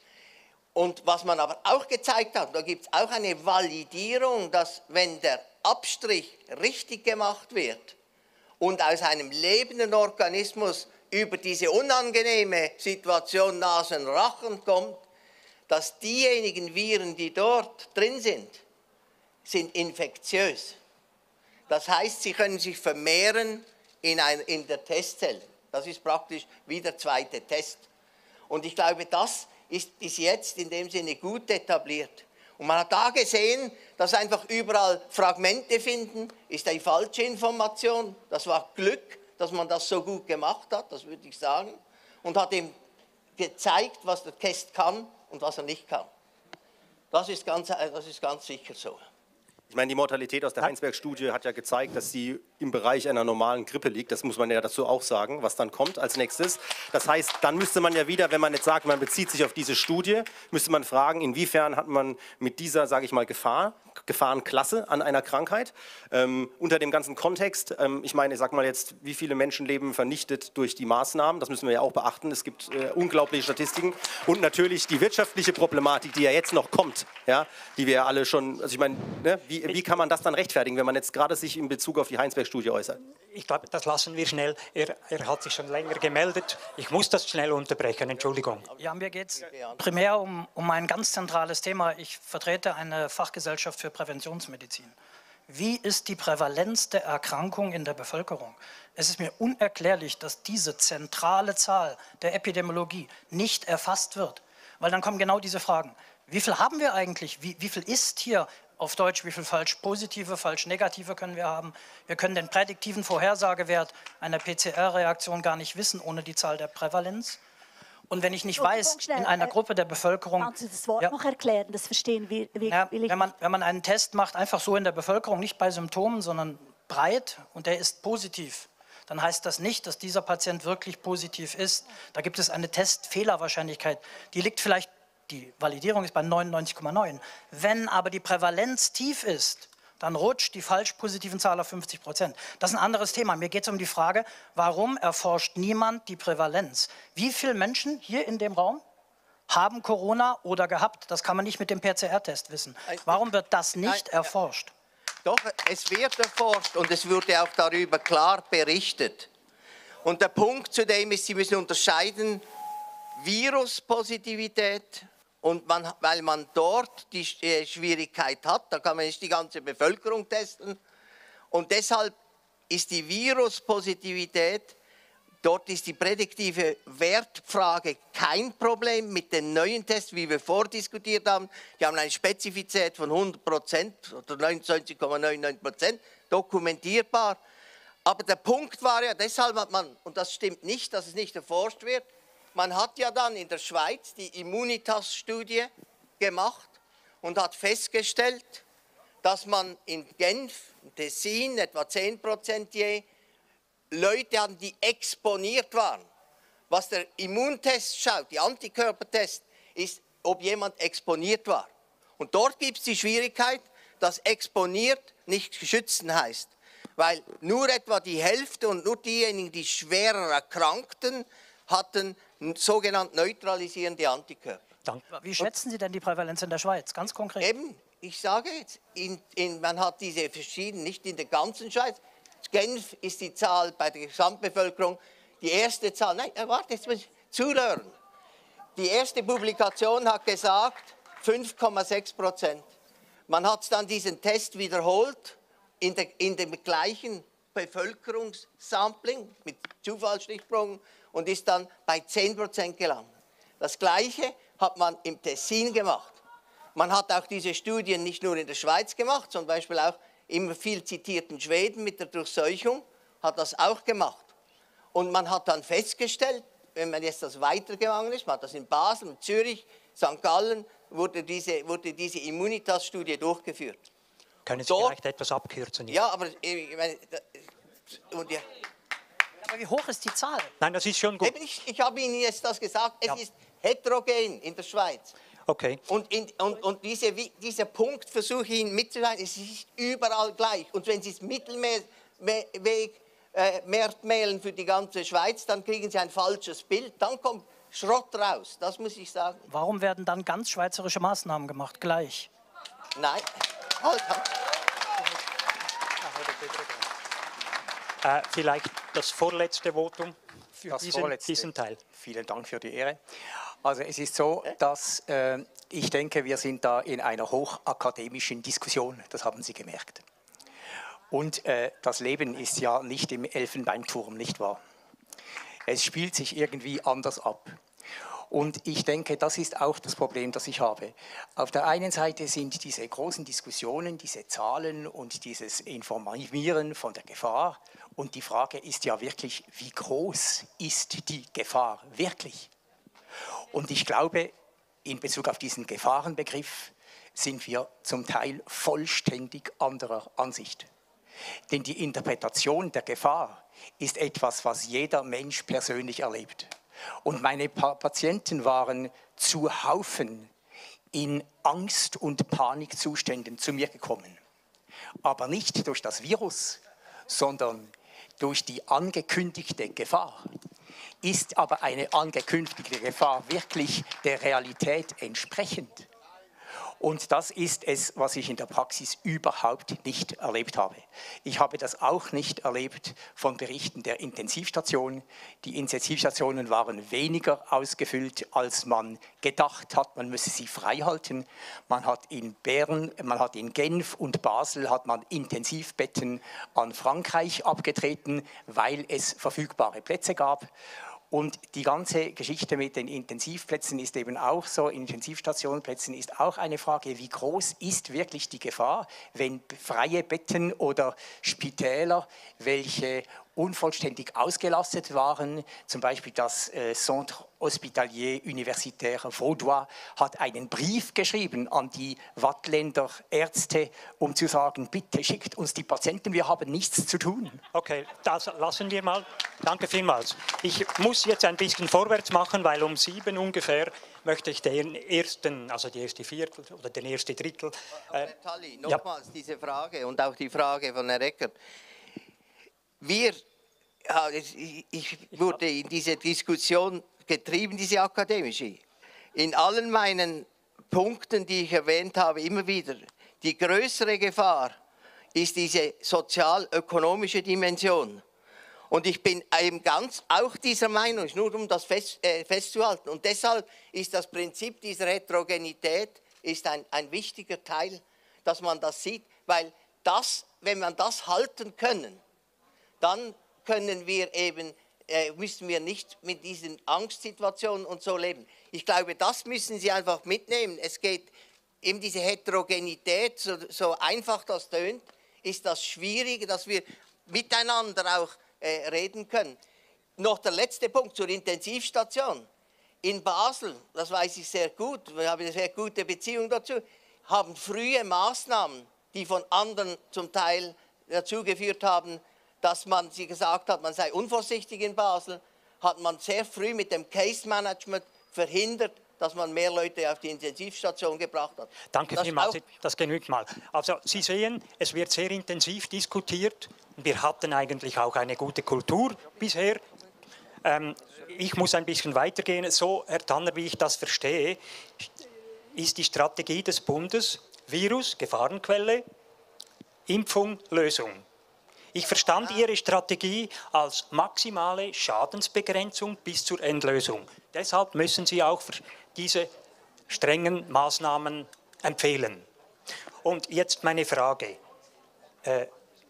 [SPEAKER 3] Und was man aber auch gezeigt hat, da gibt es auch eine Validierung, dass wenn der Abstrich richtig gemacht wird und aus einem lebenden Organismus über diese unangenehme Situation Nasen-Rachen kommt, dass diejenigen Viren, die dort drin sind, sind infektiös. Das heißt, sie können sich vermehren in, ein, in der Testzelle. Das ist praktisch wie der zweite Test. Und ich glaube, das ist bis jetzt in dem Sinne gut etabliert. Und man hat da gesehen, dass einfach überall Fragmente finden, ist eine falsche Information. Das war Glück, dass man das so gut gemacht hat, das würde ich sagen. Und hat ihm gezeigt, was der Test kann und was er nicht kann. Das ist ganz, das ist ganz sicher so.
[SPEAKER 5] Ich meine, die Mortalität aus der Heinsberg-Studie hat ja gezeigt, dass sie im Bereich einer normalen Grippe liegt. Das muss man ja dazu auch sagen, was dann kommt als nächstes. Das heißt, dann müsste man ja wieder, wenn man jetzt sagt, man bezieht sich auf diese Studie, müsste man fragen, inwiefern hat man mit dieser, sage ich mal, Gefahr, Gefahrenklasse an einer Krankheit, ähm, unter dem ganzen Kontext, ähm, ich meine, ich sag mal jetzt, wie viele Menschenleben vernichtet durch die Maßnahmen, das müssen wir ja auch beachten, es gibt äh, unglaubliche Statistiken und natürlich die wirtschaftliche Problematik, die ja jetzt noch kommt, ja, die wir ja alle schon, also ich meine, ne, wie, wie kann man das dann rechtfertigen, wenn man jetzt gerade sich in Bezug auf die Heinsberg-Studie äußert?
[SPEAKER 2] Ich glaube, das lassen wir schnell, er, er hat sich schon länger gemeldet, ich muss das schnell unterbrechen, Entschuldigung.
[SPEAKER 7] Ja, mir geht es primär um, um ein ganz zentrales Thema, ich vertrete eine Fachgesellschaft für Präventionsmedizin. Wie ist die Prävalenz der Erkrankung in der Bevölkerung? Es ist mir unerklärlich, dass diese zentrale Zahl der Epidemiologie nicht erfasst wird, weil dann kommen genau diese Fragen. Wie viel haben wir eigentlich? Wie, wie viel ist hier auf Deutsch, wie viel falsch positive, falsch negative können wir haben? Wir können den prädiktiven Vorhersagewert einer P C R-Reaktion gar nicht wissen ohne die Zahl der Prävalenz. Und wenn ich nicht weiß, in einer Gruppe der Bevölkerung...
[SPEAKER 1] Kannst du das Wort
[SPEAKER 7] ja,
[SPEAKER 1] noch erklären? Das verstehen wir, wir
[SPEAKER 7] ja,
[SPEAKER 1] will ich
[SPEAKER 7] wenn, man, wenn man einen Test macht, einfach so in der Bevölkerung, nicht bei Symptomen, sondern breit, und der ist positiv, dann heißt das nicht, dass dieser Patient wirklich positiv ist. Da gibt es eine Testfehlerwahrscheinlichkeit. Die liegt vielleicht, die Validierung ist bei neunundneunzig Komma neun. Wenn aber die Prävalenz tief ist, dann rutscht die falsch positiven Zahl auf fünfzig Prozent. Das ist ein anderes Thema. Mir geht es um die Frage, warum erforscht niemand die Prävalenz? Wie viele Menschen hier in dem Raum haben Corona oder gehabt? Das kann man nicht mit dem P C R-Test wissen. Warum wird das nicht erforscht?
[SPEAKER 3] Doch, es wird erforscht und es wurde auch darüber klar berichtet. Und der Punkt zudem ist, Sie müssen unterscheiden, Viruspositivität. Und man, weil man dort die Schwierigkeit hat, da kann man nicht die ganze Bevölkerung testen. Und deshalb ist die Viruspositivität, dort ist die prädiktive Wertfrage kein Problem mit den neuen Tests, wie wir vordiskutiert haben. Die haben eine Spezifität von hundert Prozent oder neunundneunzig Komma neunundneunzig Prozent, dokumentierbar. Aber der Punkt war ja, deshalb hat man, und das stimmt nicht, dass es nicht erforscht wird, man hat ja dann in der Schweiz die Immunitas-Studie gemacht und hat festgestellt, dass man in Genf, in Tessin, etwa zehn Prozent je, Leute hatten, die exponiert waren. Was der Immuntest schaut, die Antikörpertest, ist, ob jemand exponiert war. Und dort gibt es die Schwierigkeit, dass exponiert nicht schützen heißt. Weil nur etwa die Hälfte und nur diejenigen, die schwerer erkrankten, hatten sogenannt neutralisierende Antikörper.
[SPEAKER 7] Wie schätzen Sie denn die Prävalenz in der Schweiz, ganz konkret?
[SPEAKER 3] Eben, ich sage jetzt, in, in, man hat diese verschiedenen, nicht in der ganzen Schweiz. Genf ist die Zahl bei der Gesamtbevölkerung, die erste Zahl, nein, warte, jetzt muss ich zuhören. Die erste Publikation hat gesagt, fünf Komma sechs Prozent. Man hat dann diesen Test wiederholt, in, der, in dem gleichen Bevölkerungssampling mit Zufallsstichproben und ist dann bei zehn Prozent gelandet. Das Gleiche hat man im Tessin gemacht. Man hat auch diese Studien nicht nur in der Schweiz gemacht, sondern zum Beispiel auch immer viel zitierten Schweden mit der Durchseuchung hat das auch gemacht. Und man hat dann festgestellt, wenn man jetzt das weitergegangen ist, man hat das in Basel, in Zürich, Sankt Gallen, wurde diese, wurde diese Immunitas-Studie durchgeführt.
[SPEAKER 2] Können Sie
[SPEAKER 3] Dort,
[SPEAKER 2] vielleicht etwas abkürzen?
[SPEAKER 3] Ja, aber ich meine, und ja.
[SPEAKER 7] Aber wie hoch ist die Zahl?
[SPEAKER 2] Nein, das ist schon gut.
[SPEAKER 3] Ich, ich habe Ihnen jetzt das gesagt, es
[SPEAKER 2] Ja.
[SPEAKER 3] ist heterogen in der Schweiz.
[SPEAKER 2] Okay.
[SPEAKER 3] Und, in, und, und diese, dieser Punkt versuche ich Ihnen mitzuteilen, es ist überall gleich. Und wenn Sie das Mittelweg äh, mähen für die ganze Schweiz, dann kriegen Sie ein falsches Bild, dann kommt Schrott raus, das muss ich sagen.
[SPEAKER 7] Warum werden dann ganz schweizerische Maßnahmen gemacht, gleich?
[SPEAKER 3] Nein, halt, halt.
[SPEAKER 2] Äh, vielleicht das vorletzte Votum für
[SPEAKER 6] Das
[SPEAKER 2] diesen,
[SPEAKER 6] vorletzte.
[SPEAKER 2] diesen Teil.
[SPEAKER 6] Vielen Dank für die Ehre. Also es ist so, dass äh, ich denke, wir sind da in einer hochakademischen Diskussion, das haben Sie gemerkt. Und äh, das Leben ist ja nicht im Elfenbeinturm, nicht wahr? Es spielt sich irgendwie anders ab. Und ich denke, das ist auch das Problem, das ich habe. Auf der einen Seite sind diese großen Diskussionen, diese Zahlen und dieses Informieren von der Gefahr. Und die Frage ist ja wirklich, wie groß ist die Gefahr wirklich? Und ich glaube, in Bezug auf diesen Gefahrenbegriff sind wir zum Teil vollständig anderer Ansicht. Denn die Interpretation der Gefahr ist etwas, was jeder Mensch persönlich erlebt. Und meine pa- Patienten waren zu Haufen in Angst- und Panikzuständen zu mir gekommen. Aber nicht durch das Virus, sondern durch die angekündigte Gefahr. Ist aber eine angekündigte Gefahr wirklich der Realität entsprechend? Und das ist es, was ich in der Praxis überhaupt nicht erlebt habe. Ich habe das auch nicht erlebt von Berichten der Intensivstation. Die Intensivstationen waren weniger ausgefüllt, als man gedacht hat. Man müsse sie frei halten. Man hat in Bern, man hat in Genf und Basel hat man Intensivbetten an Frankreich abgetreten, weil es verfügbare Plätze gab. Und die ganze Geschichte mit den Intensivplätzen ist eben auch so, Intensivstationenplätzen ist auch eine Frage, wie groß ist wirklich die Gefahr, wenn freie Betten oder Spitäler, welche unvollständig ausgelastet waren, zum Beispiel das äh, Centre Hospitalier Universitaire Vaudois hat einen Brief geschrieben an die Wattländer Ärzte, um zu sagen, bitte schickt uns die Patienten, wir haben nichts zu tun.
[SPEAKER 2] Okay, das lassen wir mal. Danke vielmals. Ich muss jetzt ein bisschen vorwärts machen, weil um sieben ungefähr möchte ich den ersten, also die erste Viertel oder den ersten Drittel. Äh,
[SPEAKER 3] Herr Talli, nochmals ja. diese Frage und auch die Frage von Herrn Eckert. Wir, ja, ich wurde in diese Diskussion getrieben, diese akademische. In allen meinen Punkten, die ich erwähnt habe, immer wieder, die größere Gefahr ist diese sozial-ökonomische Dimension. Und ich bin eben ganz auch dieser Meinung, nur um das fest, äh, festzuhalten. Und deshalb ist das Prinzip dieser Heterogenität ist ein, ein wichtiger Teil, dass man das sieht, weil das, wenn man das halten können, dann können wir eben, äh, müssen wir nicht mit diesen Angstsituationen und so leben. Ich glaube, das müssen Sie einfach mitnehmen. Es geht eben diese Heterogenität, so, so einfach das tönt, ist das Schwierige, dass wir miteinander auch äh, reden können. Noch der letzte Punkt zur Intensivstation. In Basel, das weiß ich sehr gut, wir haben eine sehr gute Beziehung dazu, haben frühe Maßnahmen, die von anderen zum Teil dazu geführt haben, dass man sie gesagt hat, man sei unvorsichtig in Basel, hat man sehr früh mit dem Case Management verhindert, dass man mehr Leute auf die Intensivstation gebracht hat.
[SPEAKER 2] Danke
[SPEAKER 3] das
[SPEAKER 2] vielmals,
[SPEAKER 3] auch,
[SPEAKER 2] das genügt mal. Also Sie sehen, es wird sehr intensiv diskutiert. Wir hatten eigentlich auch eine gute Kultur bisher. Ähm, ich muss ein bisschen weitergehen. So, Herr Tanner, wie ich das verstehe, ist die Strategie des Bundes Virus, Gefahrenquelle, Impfung, Lösung. Ich verstand Ihre Strategie als maximale Schadensbegrenzung bis zur Endlösung. Deshalb müssen Sie auch diese strengen Maßnahmen empfehlen. Und jetzt meine Frage. Äh,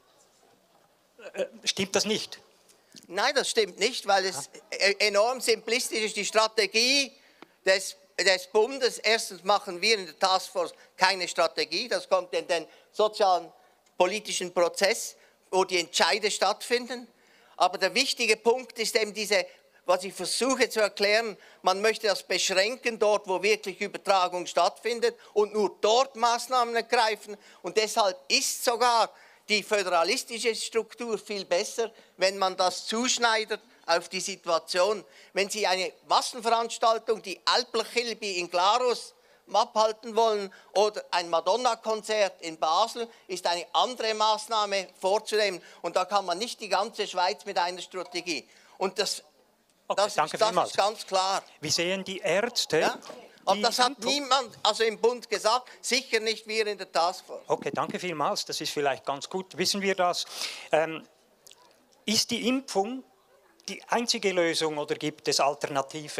[SPEAKER 2] äh, stimmt das nicht?
[SPEAKER 3] Nein, das stimmt nicht, weil es enorm simplistisch ist. Die Strategie des des Bundes. Erstens machen wir in der Taskforce keine Strategie, das kommt in den sozialen, politischen Prozess, wo die Entscheide stattfinden. Aber der wichtige Punkt ist eben diese, was ich versuche zu erklären, man möchte das beschränken, dort wo wirklich Übertragung stattfindet und nur dort Maßnahmen ergreifen. Und deshalb ist sogar die föderalistische Struktur viel besser, wenn man das zuschneidet auf die Situation. Wenn Sie eine Massenveranstaltung, die Alplerchilbi in Glarus abhalten wollen oder ein Madonna-Konzert in Basel, ist eine andere Maßnahme vorzunehmen. Und da kann man nicht die ganze Schweiz mit einer Strategie. Und das,
[SPEAKER 2] okay,
[SPEAKER 3] das, ist, das ist ganz klar.
[SPEAKER 2] Wie sehen die Ärzte?
[SPEAKER 3] Ja? Und das hat
[SPEAKER 2] Input?
[SPEAKER 3] niemand also im Bund gesagt, sicher nicht wir in der Taskforce.
[SPEAKER 2] Okay, danke vielmals, das ist vielleicht ganz gut. Wissen wir das? Ähm, ist die Impfung die einzige Lösung oder gibt es Alternativen?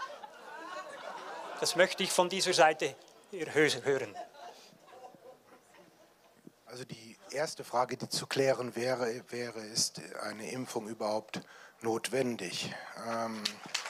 [SPEAKER 2] Das möchte ich von dieser Seite hören.
[SPEAKER 4] Also die erste Frage, die zu klären wäre, wäre ist eine Impfung überhaupt notwendig? Ähm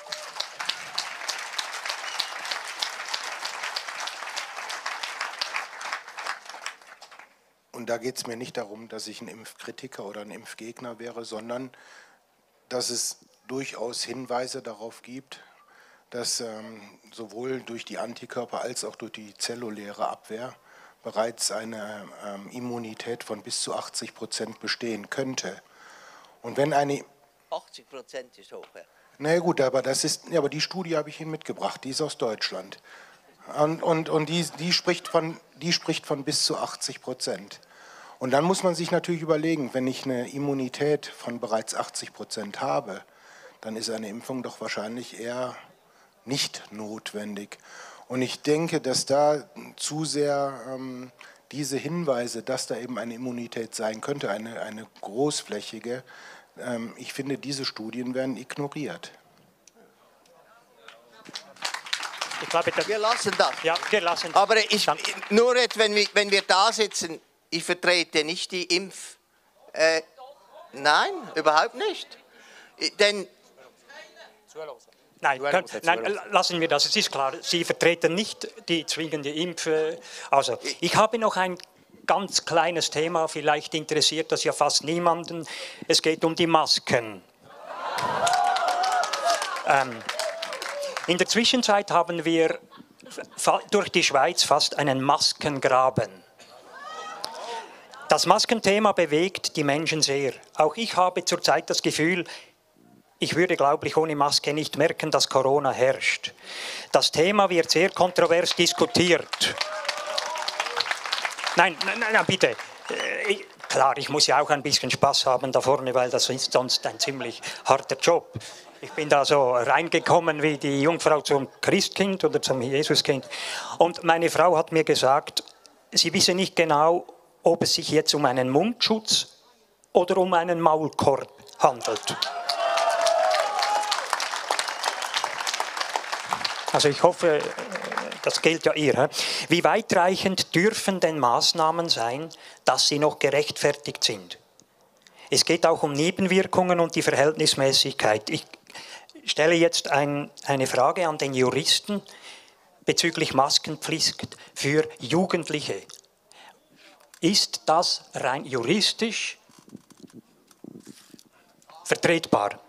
[SPEAKER 4] Und da geht es mir nicht darum, dass ich ein Impfkritiker oder ein Impfgegner wäre, sondern dass es durchaus Hinweise darauf gibt, dass ähm, sowohl durch die Antikörper als auch durch die zelluläre Abwehr bereits eine ähm, Immunität von bis zu achtzig Prozent bestehen könnte. Und wenn eine
[SPEAKER 3] achtzig Prozent ist hoch, ja.
[SPEAKER 4] Na ja, gut, aber das ist, ja, aber die Studie habe ich Ihnen mitgebracht, die ist aus Deutschland. Und, und, und die, die, spricht von, die spricht von bis zu achtzig Prozent. Und dann muss man sich natürlich überlegen, wenn ich eine Immunität von bereits achtzig Prozent habe, dann ist eine Impfung doch wahrscheinlich eher nicht notwendig. Und ich denke, dass da zu sehr ähm, diese Hinweise, dass da eben eine Immunität sein könnte, eine, eine großflächige, ähm, ich finde, diese Studien werden ignoriert.
[SPEAKER 2] Ich glaube, das,
[SPEAKER 3] wir lassen das.
[SPEAKER 2] Ja, wir lassen das.
[SPEAKER 3] Aber ich, nur jetzt, wenn wir, wenn wir da sitzen, ich vertrete nicht die Impf... Äh, nein, überhaupt nicht. Denn...
[SPEAKER 2] Nein, können, nein, lassen wir das. Es ist klar, Sie vertreten nicht die zwingende Impf... Also, ich habe noch ein ganz kleines Thema, vielleicht interessiert das ja fast niemanden. Es geht um die Masken. ähm, in der Zwischenzeit haben wir durch die Schweiz fast einen Maskengraben. Das Maskenthema bewegt die Menschen sehr. Auch ich habe zurzeit das Gefühl, ich würde, glaube ich, ohne Maske nicht merken, dass Corona herrscht. Das Thema wird sehr kontrovers diskutiert. Nein, nein, nein, bitte. Äh, klar, ich muss ja auch ein bisschen Spaß haben da vorne, weil das ist sonst ein ziemlich harter Job. Ich bin da so reingekommen wie die Jungfrau zum Christkind oder zum Jesuskind. Und meine Frau hat mir gesagt, sie wisse nicht genau, ob es sich jetzt um einen Mundschutz oder um einen Maulkorb handelt. Also ich hoffe, das gilt ja ihr. Wie weitreichend dürfen denn Maßnahmen sein, dass sie noch gerechtfertigt sind? Es geht auch um Nebenwirkungen und die Verhältnismäßigkeit. Ich stelle jetzt ein, eine Frage an den Juristen bezüglich Maskenpflicht für Jugendliche. Ist das rein juristisch vertretbar?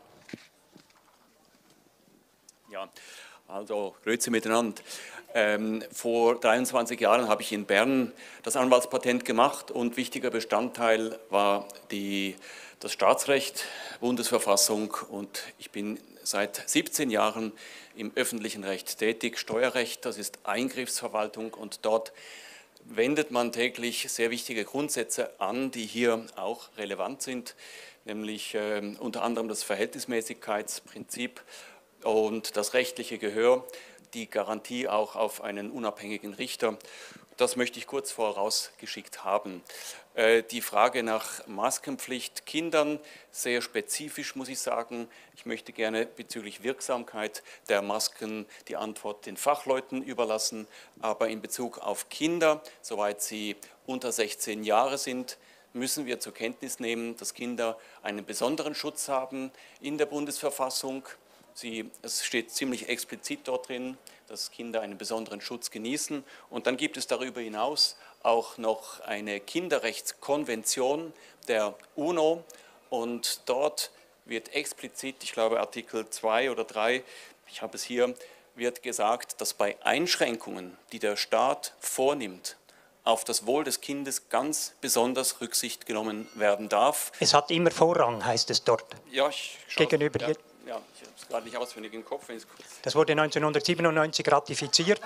[SPEAKER 8] Ja, also grüezi miteinander. Ähm, vor dreiundzwanzig Jahren habe ich in Bern das Anwaltspatent gemacht und wichtiger Bestandteil war die, das Staatsrecht, Bundesverfassung, und ich bin seit siebzehn Jahren im öffentlichen Recht tätig. Steuerrecht, das ist Eingriffsverwaltung, und dort wendet man täglich sehr wichtige Grundsätze an, die hier auch relevant sind, nämlich äh, unter anderem das Verhältnismäßigkeitsprinzip und das rechtliche Gehör, die Garantie auch auf einen unabhängigen Richter. Das möchte ich kurz vorausgeschickt haben. Äh, die Frage nach Maskenpflicht Kindern, sehr spezifisch muss ich sagen. Ich möchte gerne bezüglich Wirksamkeit der Masken die Antwort den Fachleuten überlassen. Aber in Bezug auf Kinder, soweit sie unter sechzehn Jahre sind, müssen wir zur Kenntnis nehmen, dass Kinder einen besonderen Schutz haben in der Bundesverfassung. Sie, es steht ziemlich explizit dort drin, dass Kinder einen besonderen Schutz genießen. Und dann gibt es darüber hinaus auch noch eine Kinderrechtskonvention der UNO. Und dort wird explizit, ich glaube Artikel zwei oder drei, ich habe es hier, wird gesagt, dass bei Einschränkungen, die der Staat vornimmt, auf das Wohl des Kindes ganz besonders Rücksicht genommen werden darf.
[SPEAKER 2] Es hat immer Vorrang, heißt es dort.
[SPEAKER 8] Ja, ich schaue,
[SPEAKER 2] Gegenüber
[SPEAKER 8] ja,
[SPEAKER 2] hier.
[SPEAKER 8] ja, ich habe es gerade nicht auswendig im Kopf. Wenn
[SPEAKER 2] Das wurde neunzehnhundertsiebenundneunzig ratifiziert.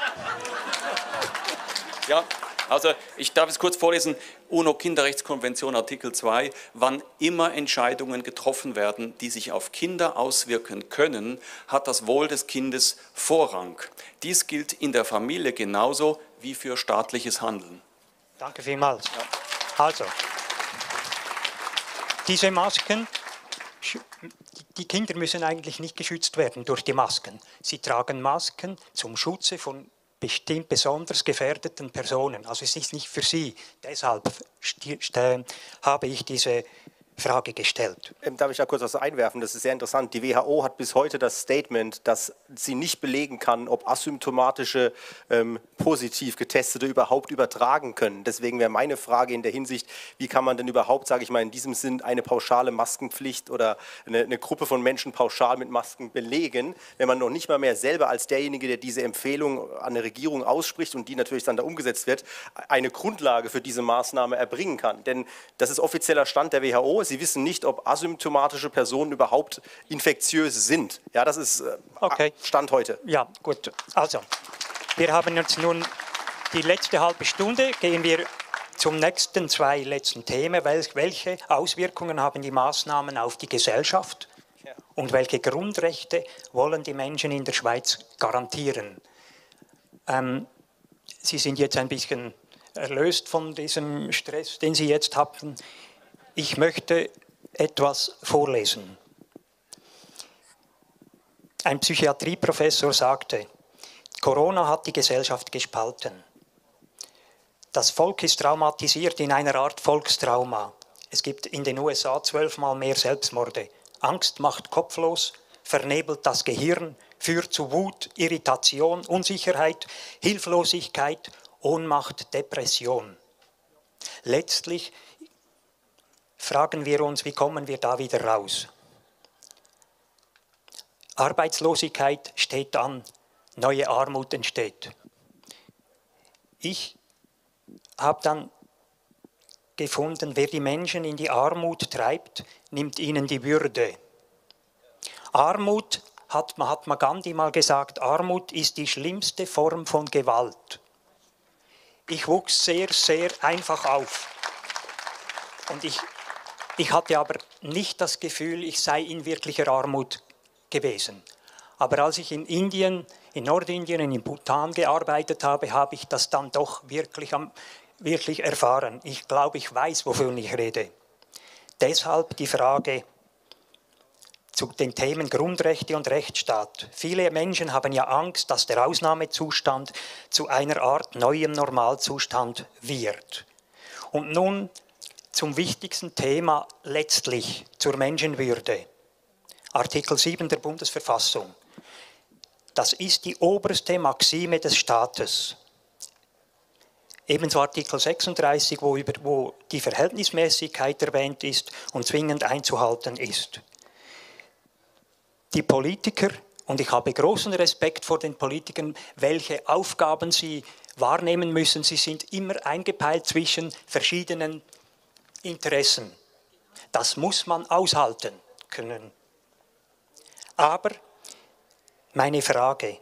[SPEAKER 8] Ja, also ich darf es kurz vorlesen, UNO-Kinderrechtskonvention Artikel zwei, wann immer Entscheidungen getroffen werden, die sich auf Kinder auswirken können, hat das Wohl des Kindes Vorrang. Dies gilt in der Familie genauso wie für staatliches Handeln.
[SPEAKER 2] Danke vielmals.
[SPEAKER 8] Ja.
[SPEAKER 2] Also, diese Masken, die Kinder müssen eigentlich nicht geschützt werden durch die Masken. Sie tragen Masken zum Schutze von bestimmt besonders gefährdeten Personen. Also es ist nicht für sie. Deshalb habe ich diese Frage gestellt.
[SPEAKER 5] Ähm, darf ich da kurz was einwerfen? Das ist sehr interessant. Die W H O hat bis heute das Statement, dass sie nicht belegen kann, ob asymptomatische ähm, positiv Getestete überhaupt übertragen können. Deswegen wäre meine Frage in der Hinsicht, wie kann man denn überhaupt, sage ich mal, in diesem Sinn eine pauschale Maskenpflicht oder eine, eine Gruppe von Menschen pauschal mit Masken belegen, wenn man noch nicht mal mehr selber als derjenige, der diese Empfehlung an der Regierung ausspricht und die natürlich dann da umgesetzt wird, eine Grundlage für diese Maßnahme erbringen kann. Denn das ist offizieller Stand der W H O. Sie wissen nicht, ob asymptomatische Personen überhaupt infektiös sind. Ja, das ist äh,
[SPEAKER 2] okay.
[SPEAKER 5] Stand heute.
[SPEAKER 2] Ja, gut. Also, wir haben jetzt nun die letzte halbe Stunde. Gehen wir zum nächsten zwei letzten Themen. Welche Auswirkungen haben die Maßnahmen auf die Gesellschaft und welche Grundrechte wollen die Menschen in der Schweiz garantieren? Ähm, Sie sind jetzt ein bisschen erlöst von diesem Stress, den Sie jetzt hatten. Ich möchte etwas vorlesen. Ein Psychiatrieprofessor sagte, Corona hat die Gesellschaft gespalten. Das Volk ist traumatisiert in einer Art Volkstrauma. Es gibt in den U S A zwölfmal mehr Selbstmorde. Angst macht kopflos, vernebelt das Gehirn, führt zu Wut, Irritation, Unsicherheit, Hilflosigkeit, Ohnmacht, Depression. Letztlich fragen wir uns, wie kommen wir da wieder raus? Arbeitslosigkeit steht an, neue Armut entsteht. Ich habe dann gefunden, wer die Menschen in die Armut treibt, nimmt ihnen die Würde. Armut, hat Mahatma Gandhi mal gesagt, Armut ist die schlimmste Form von Gewalt. Ich wuchs sehr, sehr einfach auf. Und ich Ich hatte aber nicht das Gefühl, ich sei in wirklicher Armut gewesen. Aber als ich in Indien, in Nordindien und in Bhutan gearbeitet habe, habe ich das dann doch wirklich, wirklich erfahren. Ich glaube, ich weiß, wovon ich rede. Deshalb die Frage zu den Themen Grundrechte und Rechtsstaat. Viele Menschen haben ja Angst, dass der Ausnahmezustand zu einer Art neuem Normalzustand wird. Und nun zum wichtigsten Thema letztlich, zur Menschenwürde. Artikel sieben der Bundesverfassung. Das ist die oberste Maxime des Staates. Ebenso Artikel sechsunddreißig, wo, über, wo die Verhältnismäßigkeit erwähnt ist und zwingend einzuhalten ist. Die Politiker, und ich habe großen Respekt vor den Politikern, welche Aufgaben sie wahrnehmen müssen, sie sind immer eingepeilt zwischen verschiedenen Interessen. Das muss man aushalten können. Aber meine Frage,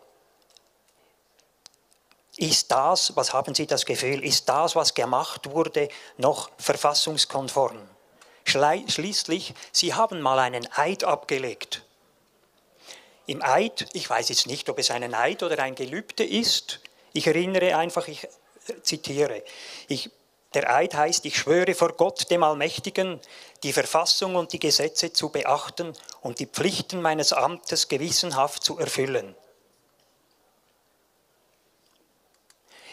[SPEAKER 2] ist das, was haben Sie das Gefühl, ist das, was gemacht wurde, noch verfassungskonform? Schließlich, Sie haben mal einen Eid abgelegt. Im Eid, ich weiß jetzt nicht, ob es ein Eid oder ein Gelübde ist, ich erinnere einfach, ich zitiere, ich Der Eid heißt, ich schwöre vor Gott, dem Allmächtigen, die Verfassung und die Gesetze zu beachten und die Pflichten meines Amtes gewissenhaft zu erfüllen.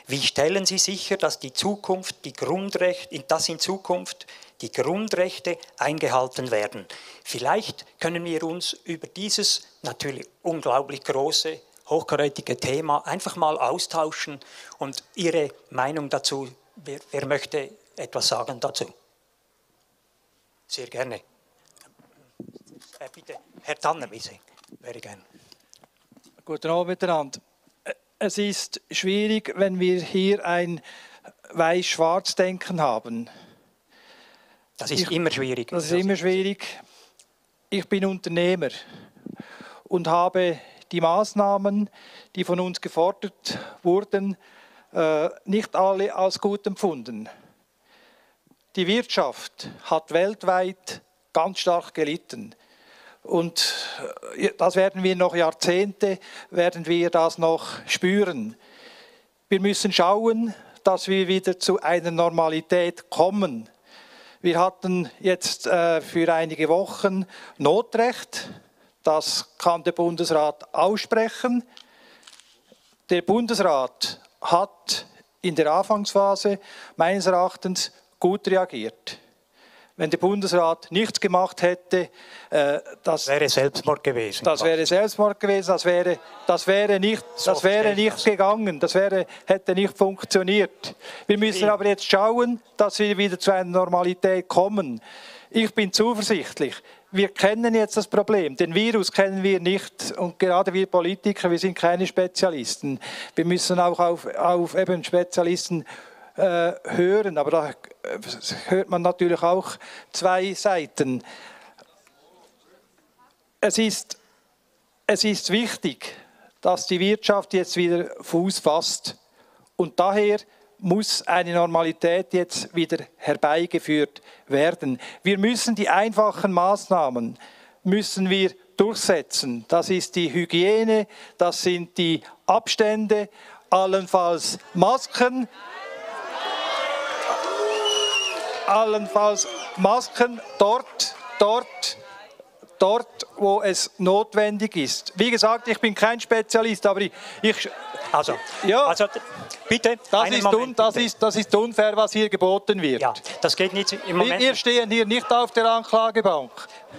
[SPEAKER 2] Wie stellen Sie sicher, dass die Zukunft, die Grundrechte, dass in Zukunft die Grundrechte eingehalten werden? Vielleicht können wir uns über dieses natürlich unglaublich große, hochkarätige Thema einfach mal austauschen und Ihre Meinung dazu, wer, wer möchte etwas sagen dazu? Sehr gerne. Äh, bitte, Herr Tanner, bitte. Wäre gerne.
[SPEAKER 9] Guten Abend miteinander. Es ist schwierig, wenn wir hier ein Weiß-Schwarz-Denken haben.
[SPEAKER 2] Das ist
[SPEAKER 9] ich,
[SPEAKER 2] immer schwierig.
[SPEAKER 9] Das ist immer schwierig. Ich bin Unternehmer und habe die Maßnahmen, die von uns gefordert wurden, nicht alle als gut empfunden. Die Wirtschaft hat weltweit ganz stark gelitten. Und das werden wir noch Jahrzehnte, werden wir das noch spüren. Wir müssen schauen, dass wir wieder zu einer Normalität kommen. Wir hatten jetzt äh, für einige Wochen Notrecht. Das kann der Bundesrat aussprechen. Der Bundesrat hat in der Anfangsphase meines Erachtens gut reagiert. Wenn der Bundesrat nichts gemacht hätte, äh, das
[SPEAKER 2] wäre Selbstmord gewesen.
[SPEAKER 9] Das wäre Selbstmord gewesen. Das wäre, das wäre nicht, das wäre nicht gegangen. Das wäre, hätte nicht funktioniert. Wir müssen aber jetzt schauen, dass wir wieder zu einer Normalität kommen. Ich bin zuversichtlich. Wir kennen jetzt das Problem. Den Virus kennen wir nicht. Und gerade wir Politiker, wir sind keine Spezialisten. Wir müssen auch auf, auf eben Spezialisten äh, hören. Aber da hört man natürlich auch zwei Seiten. Es ist, es ist wichtig, dass die Wirtschaft jetzt wieder Fuß fasst. Und daher muss eine Normalität jetzt wieder herbeigeführt werden. Wir müssen die einfachen Maßnahmen müssen wir durchsetzen. Das ist die Hygiene, das sind die Abstände, allenfalls Masken, allenfalls Masken dort, dort, dort, wo es notwendig ist. Wie gesagt, ich bin kein Spezialist, aber ich... ich
[SPEAKER 2] also,
[SPEAKER 9] ja,
[SPEAKER 2] also bitte,
[SPEAKER 9] das ist, Moment, un, das, bitte. Ist, das ist unfair, was hier geboten wird.
[SPEAKER 2] Ja, das geht nicht im Moment.
[SPEAKER 9] Wir, wir stehen hier nicht auf der Anklagebank.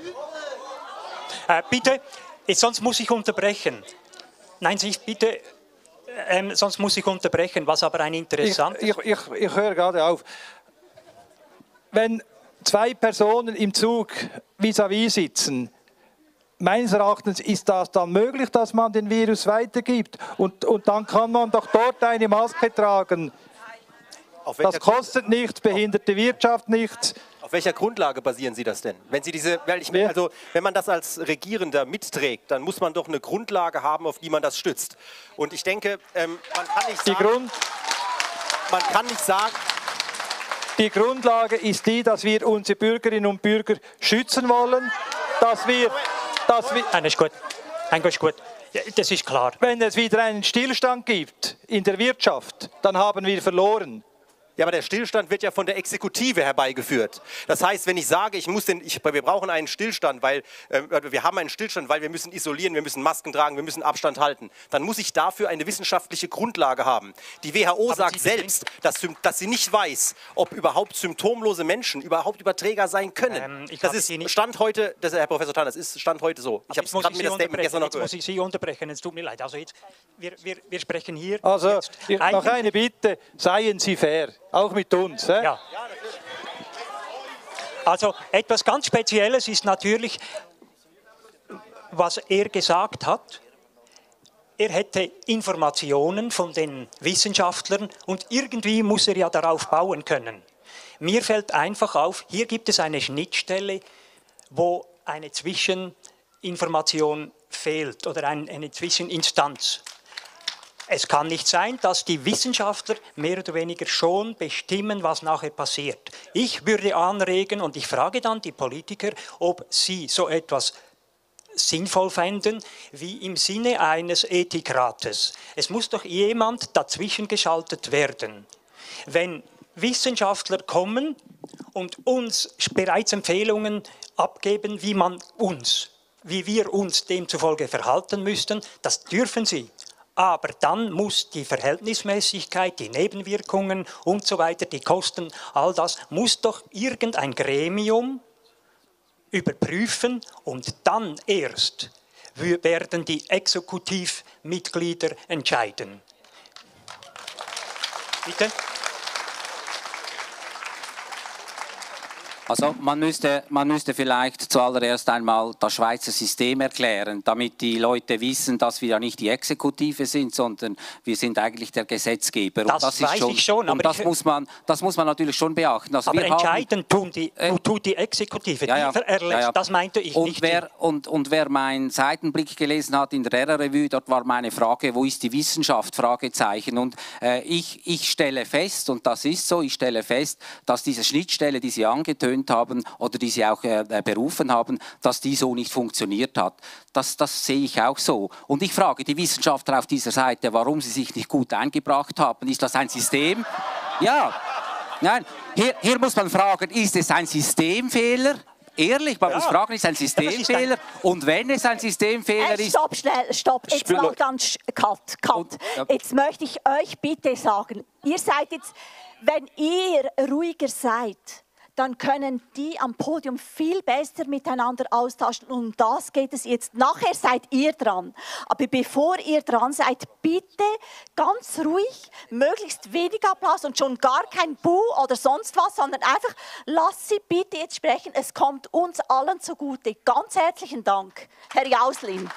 [SPEAKER 2] Äh, bitte, sonst muss ich unterbrechen. Nein, Sie, bitte, ähm, sonst muss ich unterbrechen, was aber ein interessantes...
[SPEAKER 9] Ich, ich, ich, ich höre gerade auf. Wenn zwei Personen im Zug vis-à-vis sitzen, meines Erachtens ist das dann möglich, dass man den Virus weitergibt. Und, und dann kann man doch dort eine Maske tragen. Das kostet nichts, behindert die Wirtschaft nichts.
[SPEAKER 5] Auf welcher Grundlage basieren Sie das denn? Wenn Sie diese, weil ich, also, wenn man das als Regierender mitträgt, dann muss man doch eine Grundlage haben, auf die man das stützt. Und ich denke, ähm, man kann nicht sagen,
[SPEAKER 9] die Grund
[SPEAKER 5] man kann nicht sagen,
[SPEAKER 9] die Grundlage ist die, dass wir unsere Bürgerinnen und Bürger schützen wollen, dass wir... Dass wir
[SPEAKER 2] Nein, ist gut. Nein, ist gut. Ja, das ist klar.
[SPEAKER 9] Wenn es wieder einen Stillstand gibt in der Wirtschaft, dann haben wir verloren.
[SPEAKER 5] Ja, aber der Stillstand wird ja von der Exekutive herbeigeführt. Das heißt, wenn ich sage, ich muss den, ich, wir brauchen einen Stillstand, weil äh, wir haben einen Stillstand, weil wir müssen isolieren, wir müssen Masken tragen, wir müssen Abstand halten, dann muss ich dafür eine wissenschaftliche Grundlage haben. Die W H O aber sagt Sie selbst, dass, dass sie nicht weiß, ob überhaupt symptomlose Menschen überhaupt Überträger sein können. Ähm, das ist Stand heute, das, Herr Professor Tanner, das ist Stand heute so. Ich habe gerade mir das Statement gestern noch gehört.
[SPEAKER 2] Jetzt muss ich Sie unterbrechen, es tut mir leid. Also jetzt, wir, wir, wir sprechen hier...
[SPEAKER 9] Also, ich, noch eine Bitte, seien Sie fair. Auch mit uns. Äh?
[SPEAKER 2] Ja. Also etwas ganz Spezielles ist natürlich, was er gesagt hat. Er hätte Informationen von den Wissenschaftlern und irgendwie muss er ja darauf bauen können. Mir fällt einfach auf, hier gibt es eine Schnittstelle, wo eine Zwischeninformation fehlt oder eine Zwischeninstanz. Es kann nicht sein, dass die Wissenschaftler mehr oder weniger schon bestimmen, was nachher passiert. Ich würde anregen und ich frage dann die Politiker, ob sie so etwas sinnvoll fänden, wie im Sinne eines Ethikrates. Es muss doch jemand dazwischen geschaltet werden. Wenn Wissenschaftler kommen und uns bereits Empfehlungen abgeben, wie man uns, wie wir uns demzufolge verhalten müssten, das dürfen sie. Aber dann muss die Verhältnismäßigkeit, die Nebenwirkungen und so weiter, die Kosten, all das, muss doch irgendein Gremium überprüfen und dann erst werden die Exekutivmitglieder entscheiden. Bitte?
[SPEAKER 10] Also man müsste, man müsste vielleicht zuallererst einmal das Schweizer System erklären, damit die Leute wissen, dass wir ja nicht die Exekutive sind, sondern wir sind eigentlich der Gesetzgeber.
[SPEAKER 2] Das,
[SPEAKER 10] und das
[SPEAKER 2] weiß
[SPEAKER 10] ist schon,
[SPEAKER 2] ich schon.
[SPEAKER 10] Und das, muss man, das muss man natürlich schon beachten. Also
[SPEAKER 2] aber
[SPEAKER 10] wir
[SPEAKER 2] entscheiden
[SPEAKER 10] haben,
[SPEAKER 2] tun die, äh, tut die Exekutive,
[SPEAKER 10] ja, ja,
[SPEAKER 2] die erlässt,
[SPEAKER 10] ja, ja.
[SPEAKER 2] Das meinte ich
[SPEAKER 10] und
[SPEAKER 2] nicht.
[SPEAKER 10] Wer, und, und wer meinen Seitenblick gelesen hat in der R R-Revue, dort war meine Frage, wo ist die Wissenschaft? Fragezeichen. Und äh, ich, ich stelle fest, und das ist so, ich stelle fest, dass diese Schnittstelle, die Sie angetönt haben, oder die Sie auch äh, berufen haben, dass die so nicht funktioniert hat. Das, das sehe ich auch so. Und ich frage die Wissenschaftler auf dieser Seite, warum sie sich nicht gut eingebracht haben. Ist das ein System? Ja. Nein, hier, hier muss man fragen, ist es ein Systemfehler? Ehrlich, man ja. muss fragen, ist es ein Systemfehler? Ja, ein und wenn es ein Systemfehler
[SPEAKER 1] äh,
[SPEAKER 10] ist...
[SPEAKER 1] Stopp, schnell, stopp. Jetzt
[SPEAKER 10] Spül
[SPEAKER 1] mal ganz... Cut, cut. Und, ja. Jetzt möchte ich euch bitte sagen, ihr seid jetzt, wenn ihr ruhiger seid, dann können die am Podium viel besser miteinander austauschen. Und um das geht es jetzt. Nachher seid ihr dran. Aber bevor ihr dran seid, bitte ganz ruhig, möglichst wenig Applaus und schon gar kein Buh oder sonst was, sondern einfach, lasst sie bitte jetzt sprechen. Es kommt uns allen zugute. Ganz herzlichen Dank, Herr Jauslin.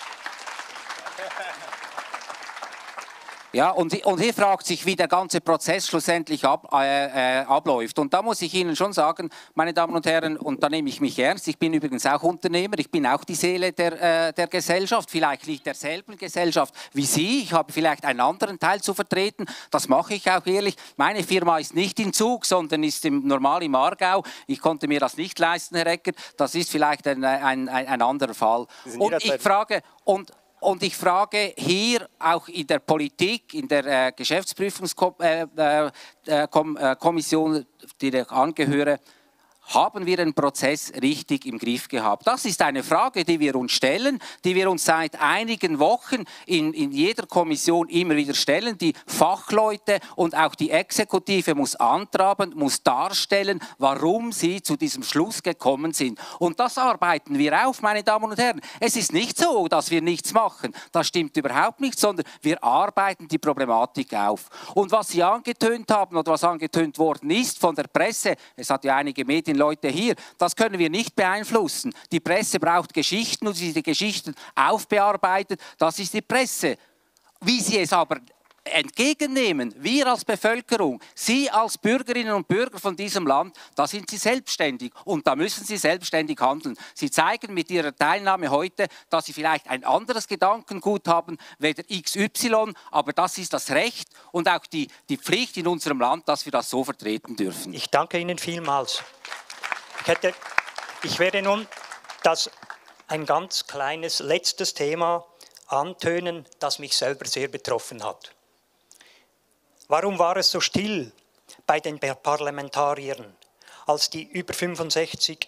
[SPEAKER 10] Ja, und, und hier fragt sich, wie der ganze Prozess schlussendlich ab, äh, äh, abläuft. Und da muss ich Ihnen schon sagen, meine Damen und Herren, und da nehme ich mich ernst, ich bin übrigens auch Unternehmer, ich bin auch die Seele der, äh, der Gesellschaft, vielleicht nicht derselben Gesellschaft wie Sie, ich habe vielleicht einen anderen Teil zu vertreten, das mache ich auch ehrlich. Meine Firma ist nicht in Zug, sondern ist im, normal im Aargau. Ich konnte mir das nicht leisten, Herr Eckert, das ist vielleicht ein, ein, ein, ein anderer Fall. Und ich frage... Und, Und ich frage hier auch in der Politik, in der äh, Geschäftsprüfungskommission, äh, äh, die ich angehöre, haben wir den Prozess richtig im Griff gehabt? Das ist eine Frage, die wir uns stellen, die wir uns seit einigen Wochen in, in jeder Kommission immer wieder stellen. Die Fachleute und auch die Exekutive muss antraben, muss darstellen, warum sie zu diesem Schluss gekommen sind. Und das arbeiten wir auf, meine Damen und Herren. Es ist nicht so, dass wir nichts machen. Das stimmt überhaupt nicht, sondern wir arbeiten die Problematik auf. Und was Sie angetönt haben oder was angetönt worden ist von der Presse, es hat ja einige Medien Leute hier, das können wir nicht beeinflussen. Die Presse braucht Geschichten und sie die Geschichten aufbearbeitet, das ist die Presse. Wie sie es aber entgegennehmen, wir als Bevölkerung, Sie als Bürgerinnen und Bürger von diesem Land, da sind Sie selbstständig und da müssen Sie selbstständig handeln. Sie zeigen mit Ihrer Teilnahme heute, dass Sie vielleicht ein anderes Gedankengut haben, weder X Y, aber das ist das Recht und auch die, die Pflicht in unserem Land, dass wir das so vertreten dürfen.
[SPEAKER 2] Ich danke Ihnen vielmals. Ich, hätte, ich werde nun das ein ganz kleines letztes Thema antönen, das mich selber sehr betroffen hat. Warum war es so still bei den Parlamentariern, als die über fünfundsechziger,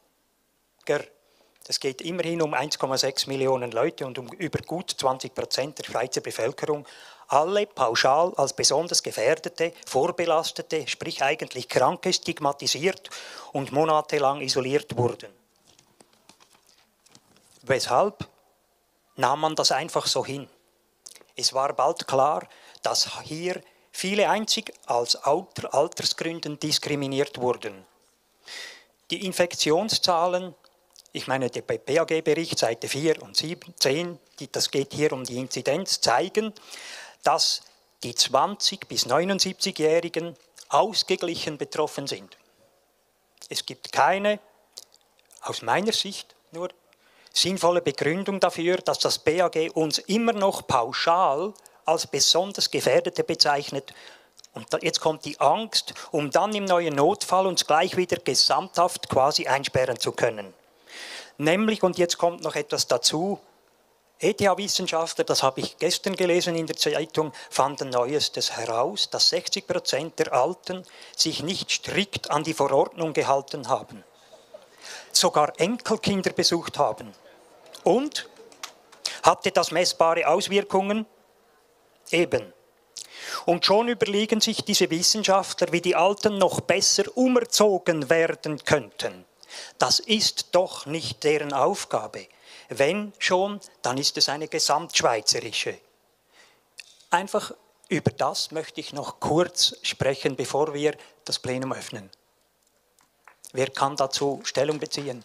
[SPEAKER 2] es geht immerhin um eins Komma sechs Millionen Leute und um über gut zwanzig Prozent der Schweizer Bevölkerung, alle pauschal als besonders Gefährdete, Vorbelastete, sprich eigentlich Kranke, stigmatisiert und monatelang isoliert wurden. Weshalb nahm man das einfach so hin? Es war bald klar, dass hier viele einzig als Altersgründen diskriminiert wurden. Die Infektionszahlen, ich meine der B A G-Bericht, Seite vier und zehn, das geht hier um die Inzidenz, zeigen, dass die zwanzig- bis neunundsiebzigjährigen ausgeglichen betroffen sind. Es gibt keine, aus meiner Sicht nur, sinnvolle Begründung dafür, dass das B A G uns immer noch pauschal als besonders Gefährdete bezeichnet. Und jetzt kommt die Angst, um dann im neuen Notfall uns gleich wieder gesamthaft quasi einsperren zu können. Nämlich, und jetzt kommt noch etwas dazu, E T H-Wissenschaftler, das habe ich gestern gelesen in der Zeitung, fanden Neuestes heraus, dass sechzig Prozent der Alten sich nicht strikt an die Verordnung gehalten haben. Sogar Enkelkinder besucht haben. Und hatte das messbare Auswirkungen? Eben. Und schon überlegen sich diese Wissenschaftler, wie die Alten noch besser umerzogen werden könnten. Das ist doch nicht deren Aufgabe. Wenn schon, dann ist es eine gesamtschweizerische. Einfach über das möchte ich noch kurz sprechen, bevor wir das Plenum öffnen. Wer kann dazu Stellung beziehen?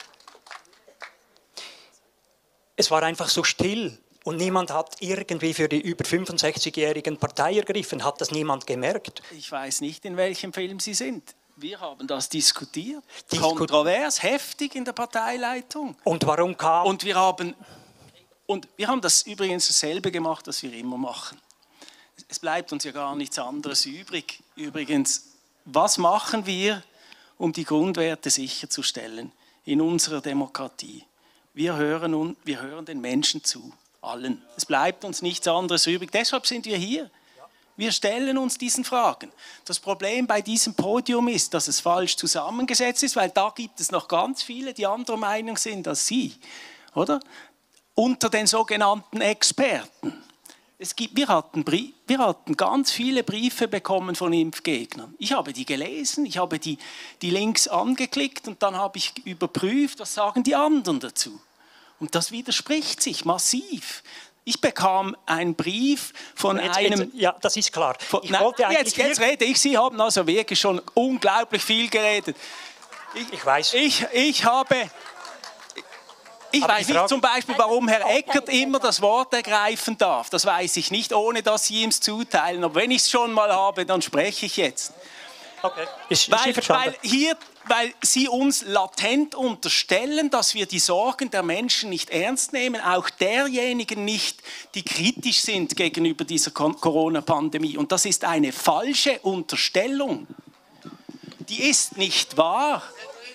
[SPEAKER 2] Es war einfach so still und niemand hat irgendwie für die über fünfundsechzigjährigen Partei ergriffen. Hat das niemand gemerkt?
[SPEAKER 11] Ich weiß nicht, in welchem Film Sie sind. Wir haben das diskutiert,
[SPEAKER 2] Disku
[SPEAKER 11] kontrovers, heftig in der Parteileitung.
[SPEAKER 2] Und warum kam...
[SPEAKER 11] Und wir haben, und wir haben das übrigens dasselbe gemacht, was wir immer machen. Es bleibt uns ja gar nichts anderes übrig. Übrigens, was machen wir, um die Grundwerte sicherzustellen in unserer Demokratie? Wir hören, wir hören den Menschen zu, allen. Es bleibt uns nichts anderes übrig. Deshalb sind wir hier. Wir stellen uns diesen Fragen. Das Problem bei diesem Podium ist, dass es falsch zusammengesetzt ist, weil da gibt es noch ganz viele, die anderer Meinung sind als Sie, oder? Unter den sogenannten Experten. Es gibt, wir, hatten, wir hatten ganz viele Briefe bekommen von Impfgegnern. Ich habe die gelesen, ich habe die, die Links angeklickt und dann habe ich überprüft, was sagen die anderen dazu. Und das widerspricht sich massiv. Ich bekam einen Brief von
[SPEAKER 2] jetzt,
[SPEAKER 11] einem...
[SPEAKER 2] Jetzt, ja, das ist klar.
[SPEAKER 11] Von, nein, jetzt, jetzt rede ich, Sie haben also wirklich schon unglaublich viel geredet. Ich,
[SPEAKER 2] ich weiß.
[SPEAKER 11] Ich, ich habe... Ich weiß nicht zum Beispiel, warum Herr Eckert immer das Wort ergreifen darf. Das weiß ich nicht, ohne dass Sie ihm es zuteilen. Aber wenn ich es schon mal habe, dann spreche ich jetzt.
[SPEAKER 2] Okay. Ist,
[SPEAKER 11] weil,
[SPEAKER 2] ist
[SPEAKER 11] weil, hier, weil Sie uns latent unterstellen, dass wir die Sorgen der Menschen nicht ernst nehmen, auch derjenigen nicht, die kritisch sind gegenüber dieser Corona-Pandemie. Und das ist eine falsche Unterstellung. Die ist nicht wahr.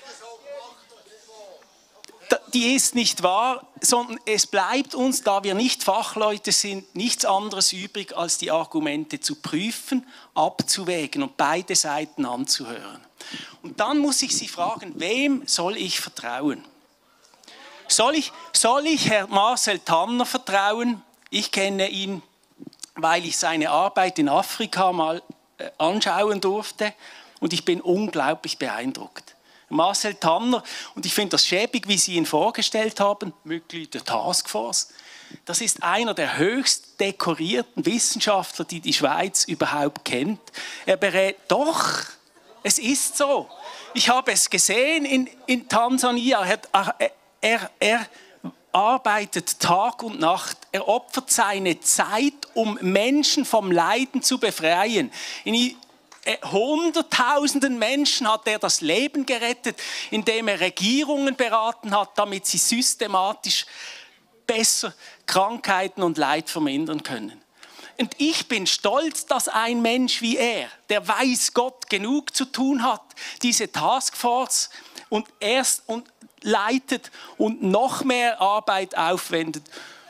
[SPEAKER 11] Die ist nicht wahr, sondern es bleibt uns, da wir nicht Fachleute sind, nichts anderes übrig, als die Argumente zu prüfen, abzuwägen und beide Seiten anzuhören. Und dann muss ich Sie fragen, wem soll ich vertrauen? Soll ich, soll ich Herrn Marcel Tanner vertrauen? Ich kenne ihn, weil ich seine Arbeit in Afrika mal äh, anschauen durfte und ich bin unglaublich beeindruckt. Marcel Tanner, und ich finde das schäbig, wie Sie ihn vorgestellt haben, Mitglied der Taskforce. Das ist einer der höchst dekorierten Wissenschaftler, die die Schweiz überhaupt kennt. Er berät, doch, es ist so. Ich habe es gesehen in, in Tansania. Er, er, er arbeitet Tag und Nacht. Er opfert seine Zeit, um Menschen vom Leiden zu befreien. In Hunderttausenden Menschen hat er das Leben gerettet, indem er Regierungen beraten hat, damit sie systematisch besser Krankheiten und Leid vermindern können. Und ich bin stolz, dass ein Mensch wie er, der weiß Gott genug zu tun hat, diese Taskforce und erst und leitet und noch mehr Arbeit aufwendet.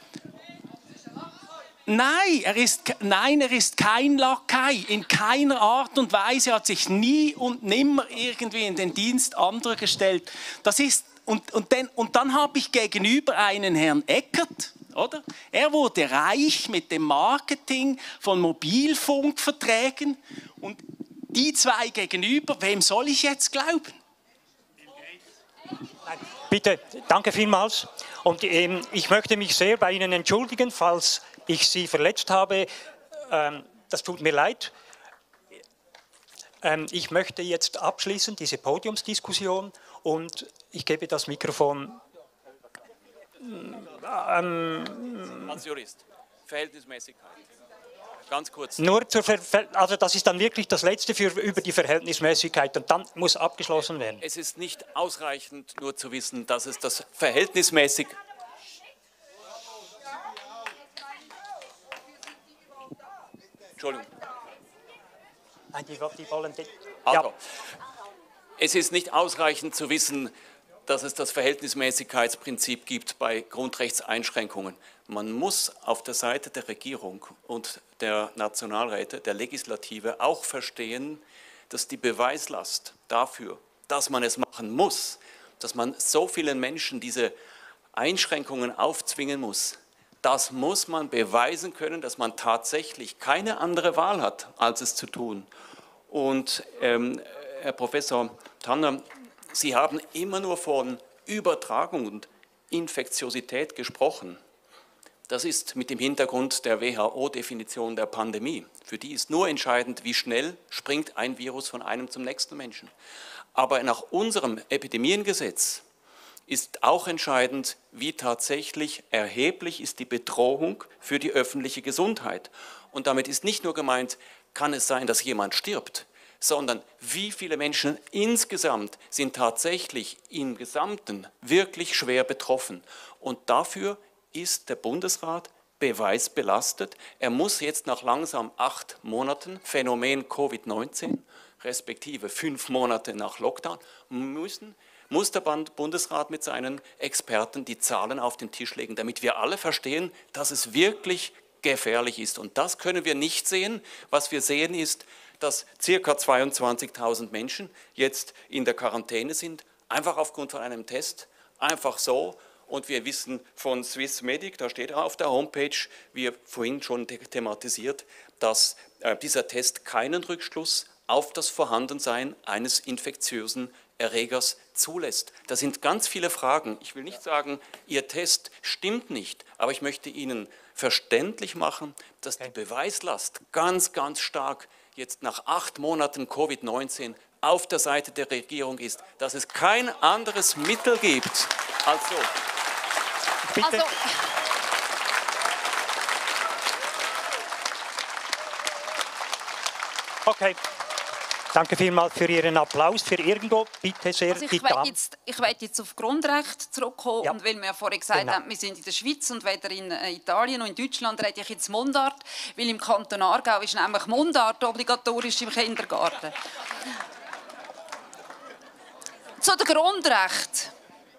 [SPEAKER 11] Nein, er ist, nein, er ist kein Lakai. In keiner Art und Weise hat sich nie und nimmer irgendwie in den Dienst anderer gestellt. Das ist, und, und, den, und dann habe ich gegenüber einen Herrn Eckert, oder? Er wurde reich mit dem Marketing von Mobilfunkverträgen. Und die zwei gegenüber, wem soll ich jetzt glauben?
[SPEAKER 2] Bitte, danke vielmals. Und ähm, ich möchte mich sehr bei Ihnen entschuldigen, falls ich Sie verletzt habe. Ähm, das tut mir leid. Ähm, ich möchte jetzt abschließen, diese Podiumsdiskussion, und ich gebe das Mikrofon. Ähm,
[SPEAKER 8] Als Jurist, Verhältnismäßigkeit. Ganz kurz.
[SPEAKER 2] Nur zur Ver also das ist dann wirklich das Letzte für, über die Verhältnismäßigkeit, und dann muss abgeschlossen werden.
[SPEAKER 8] Es ist nicht ausreichend, nur zu wissen, dass es das verhältnismäßig... Entschuldigung.
[SPEAKER 2] Nein, die, die wollen die,
[SPEAKER 8] also,
[SPEAKER 2] ja.
[SPEAKER 8] Es ist nicht ausreichend zu wissen, dass es das Verhältnismäßigkeitsprinzip gibt bei Grundrechtseinschränkungen. Man muss auf der Seite der Regierung und der Nationalräte, der Legislative auch verstehen, dass die Beweislast dafür, dass man es machen muss, dass man so vielen Menschen diese Einschränkungen aufzwingen muss, Das muss man beweisen können, dass man tatsächlich keine andere Wahl hat, als es zu tun. Und ähm, Herr Professor Tanner, Sie haben immer nur von Übertragung und Infektiosität gesprochen. Das ist mit dem Hintergrund der W H O-Definition der Pandemie. Für die ist nur entscheidend, wie schnell springt ein Virus von einem zum nächsten Menschen. Aber nach unserem Epidemiengesetz ist auch entscheidend, wie tatsächlich erheblich ist die Bedrohung für die öffentliche Gesundheit. Und damit ist nicht nur gemeint, kann es sein, dass jemand stirbt, sondern wie viele Menschen insgesamt sind tatsächlich im Gesamten wirklich schwer betroffen. Und dafür ist der Bundesrat beweisbelastet. Er muss jetzt nach langsam acht Monaten Phänomen Covid neunzehn, respektive fünf Monate nach Lockdown, müssen muss der Bundesrat mit seinen Experten die Zahlen auf den Tisch legen, damit wir alle verstehen, dass es wirklich gefährlich ist. Und das können wir nicht sehen. Was wir sehen ist, dass ca. zweiundzwanzigtausend Menschen jetzt in der Quarantäne sind, einfach aufgrund von einem Test, einfach so. Und wir wissen von Swissmedic, da steht auf der Homepage, wie vorhin schon thematisiert, dass äh, dieser Test keinen Rückschluss auf das Vorhandensein eines infektiösen Erregers zulässt. Das sind ganz viele Fragen. Ich will nicht sagen, Ihr Test stimmt nicht, aber ich möchte Ihnen verständlich machen, dass die Beweislast ganz, ganz stark jetzt nach acht Monaten Covid neunzehn auf der Seite der Regierung ist, dass es kein anderes Mittel gibt als so. Bitte.
[SPEAKER 12] Also,
[SPEAKER 2] okay. Danke vielmals für Ihren Applaus. Für irgendwo, bitte sehr,
[SPEAKER 12] also ich
[SPEAKER 2] die
[SPEAKER 12] will jetzt, ich will jetzt auf Grundrecht zurückkommen.
[SPEAKER 2] Ja.
[SPEAKER 12] Und weil wir ja vorhin gesagt
[SPEAKER 2] Genau.
[SPEAKER 12] haben, wir sind in der Schweiz und weder in äh, Italien noch in Deutschland rede ich jetzt Mundart, weil im Kanton Aargau ist nämlich Mundart obligatorisch im Kindergarten. Zu den Grundrechten.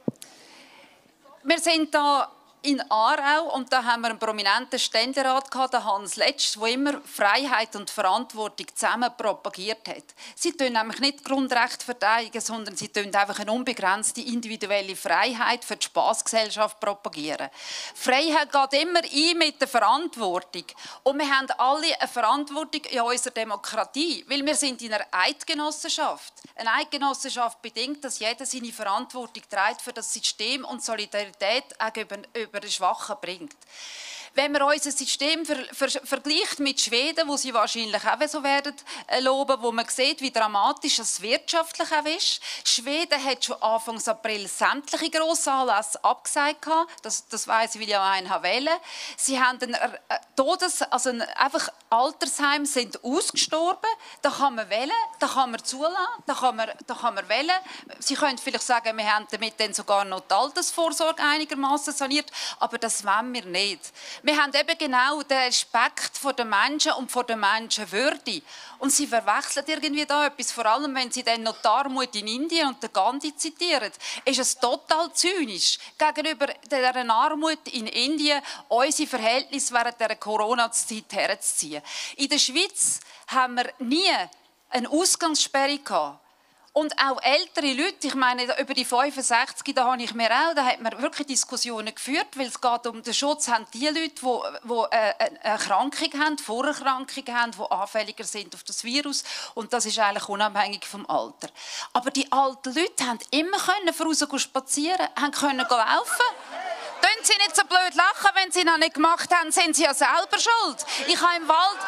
[SPEAKER 12] Wir sind da in Aarau und da haben wir einen prominenten Ständerat gehabt, den Hans Letsch, der immer Freiheit und Verantwortung zusammen propagiert hat. Sie tun nämlich nicht Grundrechte verteidigen, sondern sie tun einfach eine unbegrenzte individuelle Freiheit für die Spassgesellschaft propagieren. Freiheit geht immer ein mit der Verantwortung. Und wir haben alle eine Verantwortung in unserer Demokratie, weil wir sind in einer Eidgenossenschaft. Eine Eidgenossenschaft bedingt, dass jeder seine Verantwortung trägt für das System und Solidarität auch über über den Schwachen bringt. Wenn man unser System ver ver vergleicht mit Schweden, wo sie wahrscheinlich auch so werden äh, loben, wo man sieht, wie dramatisch es wirtschaftlich auch ist. Schweden hat schon Anfang April sämtliche Grossanlässe abgesagt. Das, das weiss ich, weil ich ja einen wählen. Sie haben ein äh, Todes-, also ein, einfach Altersheim sind ausgestorben. Da kann man wählen, da kann man zulassen, da kann man, da kann man wählen. Sie können vielleicht sagen, wir haben damit dann sogar noch die Altersvorsorge einigermaßen saniert, aber das wollen wir nicht. Wir haben eben genau den Respekt vor den Menschen und vor der Menschenwürde. Und sie verwechseln irgendwie da etwas. Vor allem, wenn sie den Notar Armut in Indien und den Gandhi zitieren, ist es total zynisch, gegenüber der Armut in Indien unsere Verhältnisse während der Corona-Zeit herzuziehen. In der Schweiz haben wir nie eine Ausgangssperre gehabt. Und auch ältere Leute, ich meine, über die fünfundsechzig, da habe ich mir auch, da hat man wirklich Diskussionen geführt, weil es geht um den Schutz, haben die Leute, die, die eine Erkrankung haben, Vorerkrankung haben, die anfälliger sind auf das Virus. Und das ist eigentlich unabhängig vom Alter. Aber die alten Leute haben immer können voraus spazieren, haben können laufen. Tun Sie nicht so blöd lachen, wenn Sie noch nicht gemacht haben, sind Sie ja selber schuld. Ich habe im Wald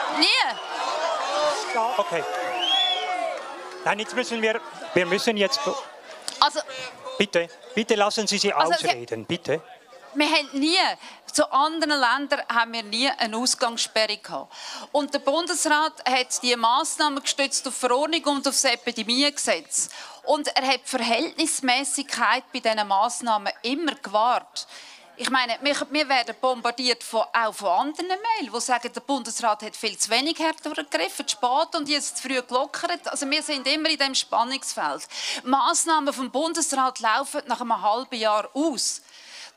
[SPEAKER 12] nie.
[SPEAKER 2] Okay. Nein, jetzt müssen wir, wir müssen jetzt,
[SPEAKER 12] also,
[SPEAKER 2] bitte, bitte lassen Sie sie
[SPEAKER 12] also,
[SPEAKER 2] ausreden, bitte.
[SPEAKER 12] Wir haben nie, zu anderen Ländern haben wir nie eine Ausgangssperre gehabt. Und der Bundesrat hat diese Massnahmen gestützt auf Verordnung und auf das Epidemiegesetz. Und er hat die Verhältnismäßigkeit bei diesen Massnahmen immer gewahrt. Ich meine, wir, wir werden bombardiert von, auch von anderen Mails, die sagen, der Bundesrat hat viel zu wenig härter gegriffen, zu spät und jetzt zu früh gelockert. Also wir sind immer in diesem Spannungsfeld. Massnahmen vom Bundesrat laufen nach einem halben Jahr aus.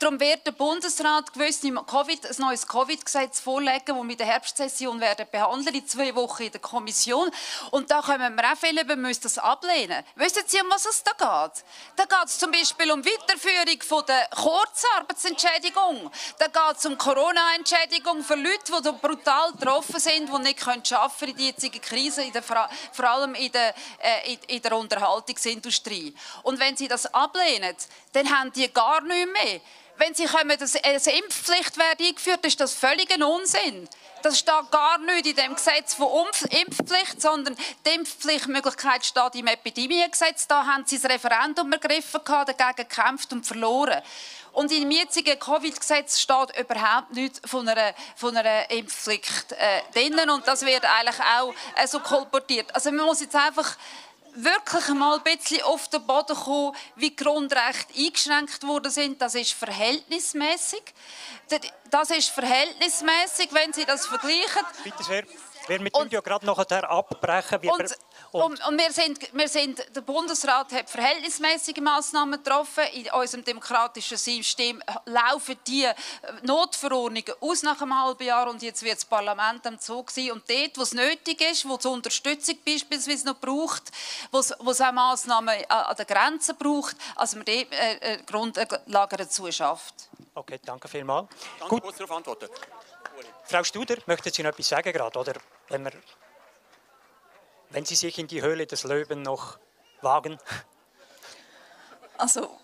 [SPEAKER 12] Darum wird der Bundesrat gewisse COVID, ein neues Covid-Gesetz vorlegen, das wir in der Herbstsession werden behandeln, in zwei Wochen in der Kommission. Und da kommen wir auch viel über, wir müssen das ablehnen. Wissen Sie, um was es da geht? Da geht es zum Beispiel um Weiterführung von der Kurzarbeitsentschädigung. Da geht es um Corona-Entschädigung für Leute, die brutal getroffen sind, die nicht arbeiten können in der jetzigen Krise, in der, vor allem in der, äh, in der Unterhaltungsindustrie. Und wenn Sie das ablehnen, dann haben die gar nichts mehr. Wenn Sie kommen, dass eine Impfpflicht werde eingeführt, ist das völliger Unsinn. Das steht gar nicht in dem Gesetz von Impfpflicht, sondern die Impfpflichtmöglichkeit steht im Epidemiengesetz. Da haben Sie das Referendum ergriffen, dagegen gekämpft und verloren. Und im jetzigen Covid-Gesetz steht überhaupt nichts von einer, von einer Impfpflicht äh, drin. Und das wird eigentlich auch äh, so kolportiert. Also man muss jetzt einfach wirklich einmal ein bisschen auf den Boden kommen, wie die Grundrechte eingeschränkt worden sind. Das ist verhältnismäßig. Das ist verhältnismäßig, wenn Sie das vergleichen.
[SPEAKER 2] Bitte sehr. Wir müssen ja gerade nachher abbrechen. Wir
[SPEAKER 12] und, und, und wir sind, wir sind, der Bundesrat hat verhältnismäßige Massnahmen getroffen. In unserem demokratischen System laufen die Notverordnungen aus nach einem halben Jahr und jetzt wird das Parlament am Zug sein. Und dort, wo es nötig ist, wo es Unterstützung beispielsweise noch braucht, wo es, wo es auch Massnahmen an der Grenze braucht, also man die äh, Grundlagen dazu schafft.
[SPEAKER 2] Okay, danke vielmals.
[SPEAKER 8] Danke,
[SPEAKER 2] Gut.
[SPEAKER 8] kurz darauf antworten.
[SPEAKER 2] Frau Studer, möchten Sie noch etwas sagen gerade, oder wenn, wir, wenn Sie sich in die Höhle des Löwen noch wagen?
[SPEAKER 13] Also,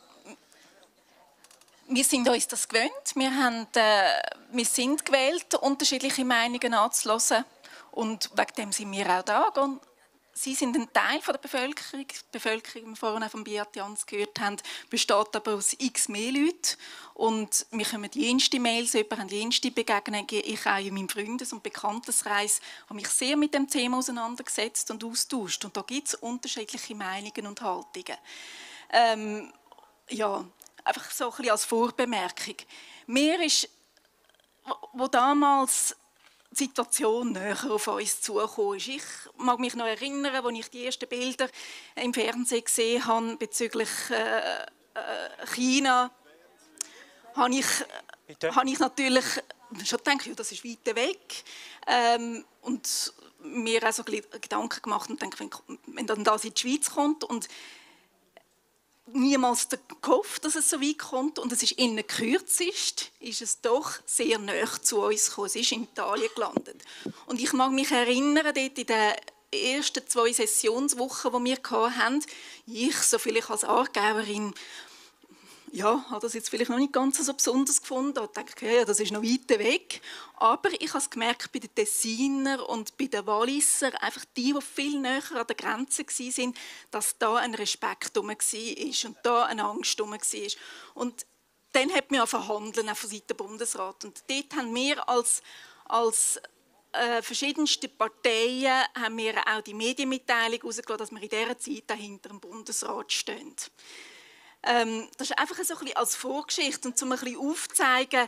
[SPEAKER 13] wir sind uns das gewöhnt. Wir, haben, äh, wir sind gewählt, unterschiedliche Meinungen anzuhören. Und wegen dem sind wir auch da. Und Sie sind ein Teil der Bevölkerung. Die Bevölkerung, wie wir vorhin von Beat Jans gehört haben, besteht aber aus x mehr Leuten. Und wir kommen jenste Mails über, haben jenste Begegnungen. Ich auch in meinem Freundes- und Bekanntenkreis habe mich sehr mit dem Thema auseinandergesetzt und austauscht. Und da gibt es unterschiedliche Meinungen und Haltungen. Ähm, ja, einfach so ein bisschen als Vorbemerkung. Mir ist, wo damals die Situation näher auf uns zugekommen ist. Ich mag mich noch erinnern, als ich die ersten Bilder im Fernsehen gesehen habe bezüglich äh, äh, China, habe ich, habe ich natürlich schon gedacht, ja, das ist weit weg. Ähm, und mir auch so Gedanken gemacht und gedacht, wenn, wenn dann das in die Schweiz kommt und niemals gehofft, dass es so weit kommt. Und es ist in kürzest, ist es doch sehr nahe zu uns gekommen. Es ist in Italien gelandet. Und ich mag mich erinnern, dort in den ersten zwei Sessionswochen, die wir hatten, ich, so vielleicht als Aargauerin, ja, habe das jetzt vielleicht noch nicht ganz so besonders gefunden. Ich dachte, ja, das ist noch weit weg. Aber ich habe es gemerkt bei den Tessiner und bei den Walliser, einfach die, die viel näher an der Grenze waren, dass da ein Respekt herum war und da eine Angst herum war. Und dann hat man verhandeln, auch von Seiten des Bundesrats. Und dort haben wir als, als äh, verschiedenste Parteien haben wir auch die Medienmitteilung herausgelassen, dass wir in dieser Zeit hinter dem Bundesrat stehen. Ähm, das ist einfach so ein bisschen als Vorgeschichte und um ein bisschen aufzuzeigen,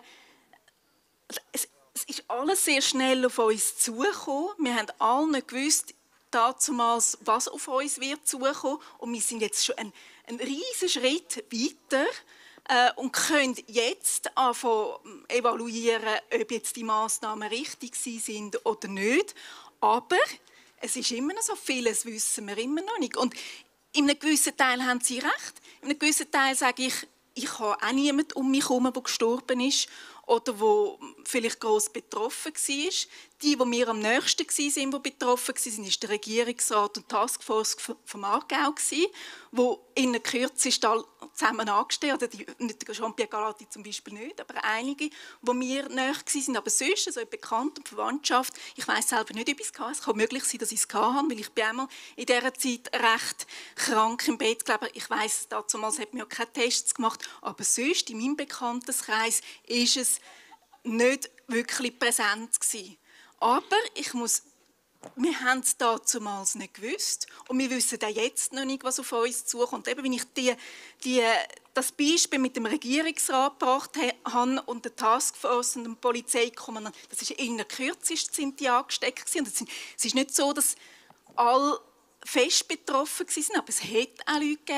[SPEAKER 13] es, es ist alles sehr schnell auf uns zugekommen. Wir haben alle nicht gewusst, damals, was auf uns wird zukommen. Und wir sind jetzt schon einen, einen riesen Schritt weiter äh, und können jetzt anfangen evaluieren, ob jetzt die Massnahmen richtig sind oder nicht. Aber es ist immer noch so vieles, wissen wir immer noch nicht. Und in einem gewissen Teil haben Sie recht. In einem gewissen Teil sage ich, ich habe auch niemanden um mich herum, der gestorben ist oder der vielleicht gross betroffen war. Die, die mir am nächsten waren, die betroffen waren, war der Regierungsrat und die Taskforce vom Aargau, die in der Kürze zusammen angestellt haben. Jean-Pierre Galati zum Beispiel nicht, aber einige, die mir näher waren. Aber sonst, also bekannt und Verwandtschaft, ich weiss selber nicht, ob ich es hatte. Es kann möglich sein, dass ich es hatte, weil ich bin einmal in dieser Zeit recht krank im Bett gelegen. Ich weiss, damals hat man ja keine Tests gemacht, aber sonst, in meinem Bekanntenkreis, ist es nicht wirklich präsent gewesen. Aber ich muss, wir haben es damals nicht gewusst und wir wissen auch jetzt noch nicht, was auf uns zukommt. Eben, wenn ich die, die, das Beispiel mit dem Regierungsrat gebracht habe und der Taskforce und der Polizeikommandant, das ist in der kürzest sind die angesteckt gewesen. Und es ist nicht so, dass alle fest betroffen waren, aber es hat auch Leute gegeben,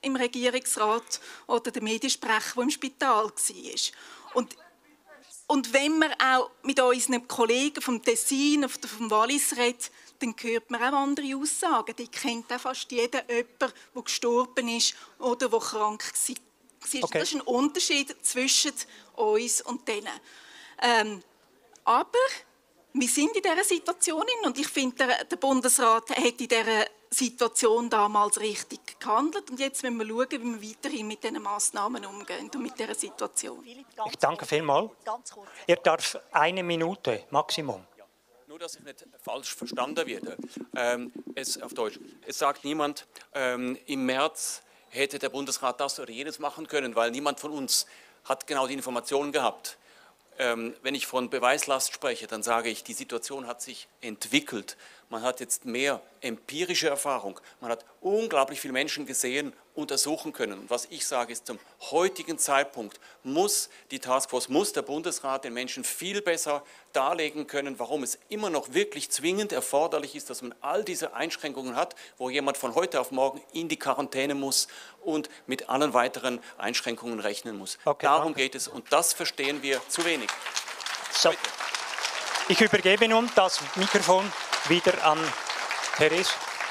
[SPEAKER 13] im Regierungsrat oder der Mediensprecher, der im Spital war. Und, und wenn man auch mit unseren Kollegen vom Tessin oder vom Wallis redet, dann hört man auch andere Aussagen. Die kennt auch fast jeder jemanden, der gestorben ist oder der krank war. Okay. Das ist ein Unterschied zwischen uns und denen. Ähm, aber wir sind in dieser Situation und ich finde, der, der Bundesrat hat in dieser Situation damals richtig gehandelt. Und jetzt müssen wir schauen, wie wir weiterhin mit diesen Massnahmen umgehen und mit dieser Situation.
[SPEAKER 2] Ich danke vielmals. Ihr darf eine Minute Maximum.
[SPEAKER 8] Nur, dass ich nicht falsch verstanden werde. Ähm, es, auf Deutsch. Es sagt niemand, ähm, im März hätte der Bundesrat das oder jenes machen können, weil niemand von uns hat genau die Informationen gehabt. Ähm, wenn ich von Beweislast spreche, dann sage ich, die Situation hat sich entwickelt. Man hat jetzt mehr empirische Erfahrung. Man hat unglaublich viele Menschen gesehen, untersuchen können. Und was ich sage, ist, zum heutigen Zeitpunkt muss die Taskforce, muss der Bundesrat den Menschen viel besser darlegen können, warum es immer noch wirklich zwingend erforderlich ist, dass man all diese Einschränkungen hat, wo jemand von heute auf morgen in die Quarantäne muss und mit allen weiteren Einschränkungen rechnen muss. Okay, Darum danke. geht es und das verstehen wir zu wenig.
[SPEAKER 2] So. Ich übergebe nun das Mikrofon wieder an Therese.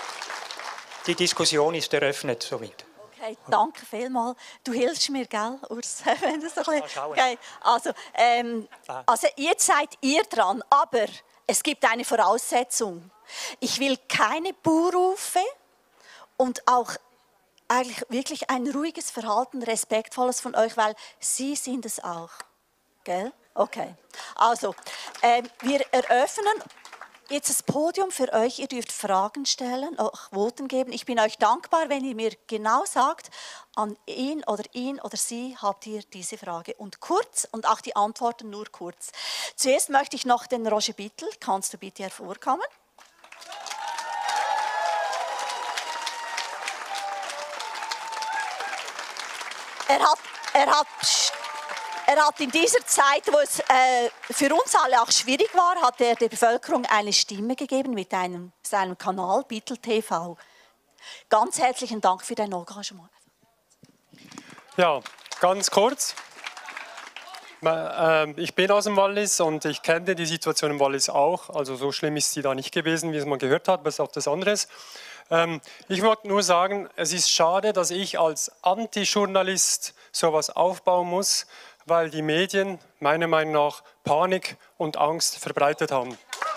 [SPEAKER 2] Die Diskussion ist eröffnet somit.
[SPEAKER 1] Okay, danke vielmals. Du hilfst mir, gell, Urs? Wenn das so ein bisschen... okay. Also, ähm, also, jetzt seid ihr dran, aber es gibt eine Voraussetzung. Ich will keine Buhrufe und auch eigentlich wirklich ein ruhiges Verhalten, respektvolles von euch, weil sie sind es auch. Gell? Okay. Also, ähm, wir eröffnen jetzt das Podium für euch. Ihr dürft Fragen stellen, auch Voten geben. Ich bin euch dankbar, wenn ihr mir genau sagt, an ihn oder ihn oder sie habt ihr diese Frage. Und kurz und auch die Antworten nur kurz. Zuerst möchte ich noch den Roger Bittel. Kannst du bitte hervorkommen? Er hat, er hat Er hat in dieser Zeit, wo es äh, für uns alle auch schwierig war, hat er der Bevölkerung eine Stimme gegeben mit einem, seinem Kanal Bittel T V. Ganz herzlichen Dank für dein Engagement.
[SPEAKER 14] Ja, ganz kurz. Ich bin aus dem Wallis und ich kenne die Situation im Wallis auch. Also so schlimm ist sie da nicht gewesen, wie es man gehört hat, bis auf das anderes. Ich wollte nur sagen, es ist schade, dass ich als Anti-Journalist sowas aufbauen muss, weil die Medien meiner Meinung nach Panik und Angst verbreitet haben.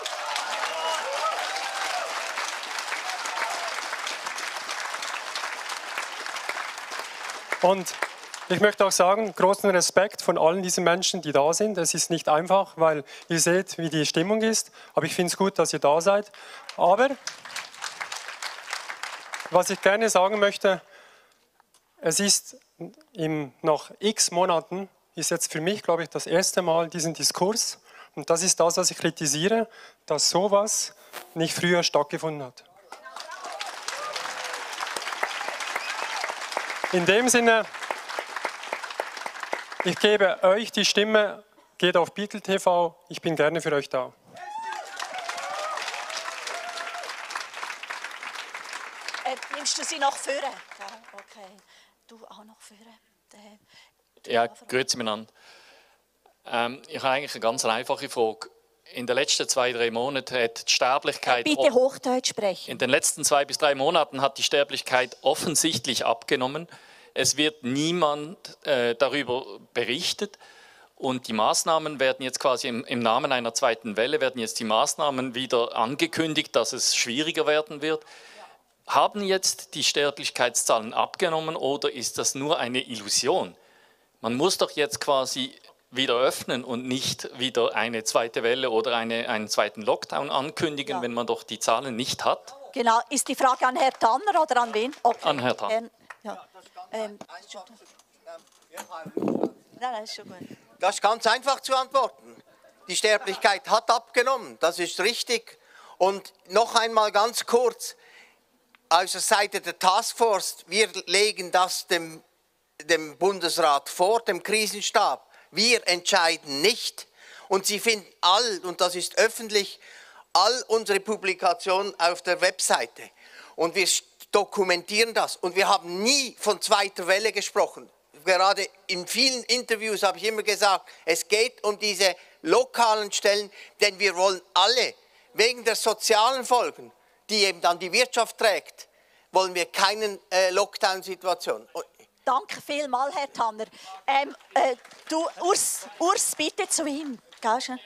[SPEAKER 14] Und ich möchte auch sagen, großen Respekt von allen diesen Menschen, die da sind. Es ist nicht einfach, weil ihr seht, wie die Stimmung ist. Aber ich finde es gut, dass ihr da seid. Aber was ich gerne sagen möchte, es ist im, nach x Monaten, ist jetzt für mich, glaube ich, das erste Mal diesen Diskurs. Und das ist das, was ich kritisiere, dass sowas nicht früher stattgefunden hat. In dem Sinne, ich gebe euch die Stimme, geht auf Bittel T V, ich bin gerne für euch da.
[SPEAKER 1] Äh, nimmst du sie noch führen? Ja, okay. Du auch noch führen? Äh,
[SPEAKER 15] ja, grüezi miteinander. Ähm, ich habe eigentlich eine ganz einfache Frage. In den letzten zwei, drei Monaten hat die Sterblichkeit...
[SPEAKER 1] Bitte Hochdeutsch sprechen.
[SPEAKER 15] In den letzten zwei bis drei Monaten hat die Sterblichkeit offensichtlich abgenommen. Es wird niemand äh, darüber berichtet und die Maßnahmen werden jetzt quasi im, im Namen einer zweiten Welle, werden jetzt die Maßnahmen wieder angekündigt, dass es schwieriger werden wird. Haben jetzt die Sterblichkeitszahlen abgenommen oder ist das nur eine Illusion? Man muss doch jetzt quasi wieder öffnen und nicht wieder eine zweite Welle oder eine, einen zweiten Lockdown ankündigen, ja, wenn man doch die Zahlen nicht hat.
[SPEAKER 1] Genau. Ist die Frage an Herrn Tanner oder an wen? Okay.
[SPEAKER 15] An Herrn Tanner.
[SPEAKER 1] Ähm, ja. ähm, Nein, nein, ist schon gut.
[SPEAKER 3] Das ist ganz einfach zu antworten. Die Sterblichkeit hat abgenommen, das ist richtig. Und noch einmal ganz kurz, aus der Seite der Taskforce, wir legen das dem, dem Bundesrat vor, dem Krisenstab. Wir entscheiden nicht. Und Sie finden all, und das ist öffentlich, all unsere Publikationen auf der Webseite. Und wir dokumentieren das. Und wir haben nie von zweiter Welle gesprochen. Gerade in vielen Interviews habe ich immer gesagt, es geht um diese lokalen Stellen, denn wir wollen alle, wegen der sozialen Folgen, die eben dann die Wirtschaft trägt, wollen wir keine äh, Lockdown-Situation.
[SPEAKER 1] Danke vielmals, Herr Tanner. Ähm, äh, du, Urs, Urs, bitte zu ihm. Gell?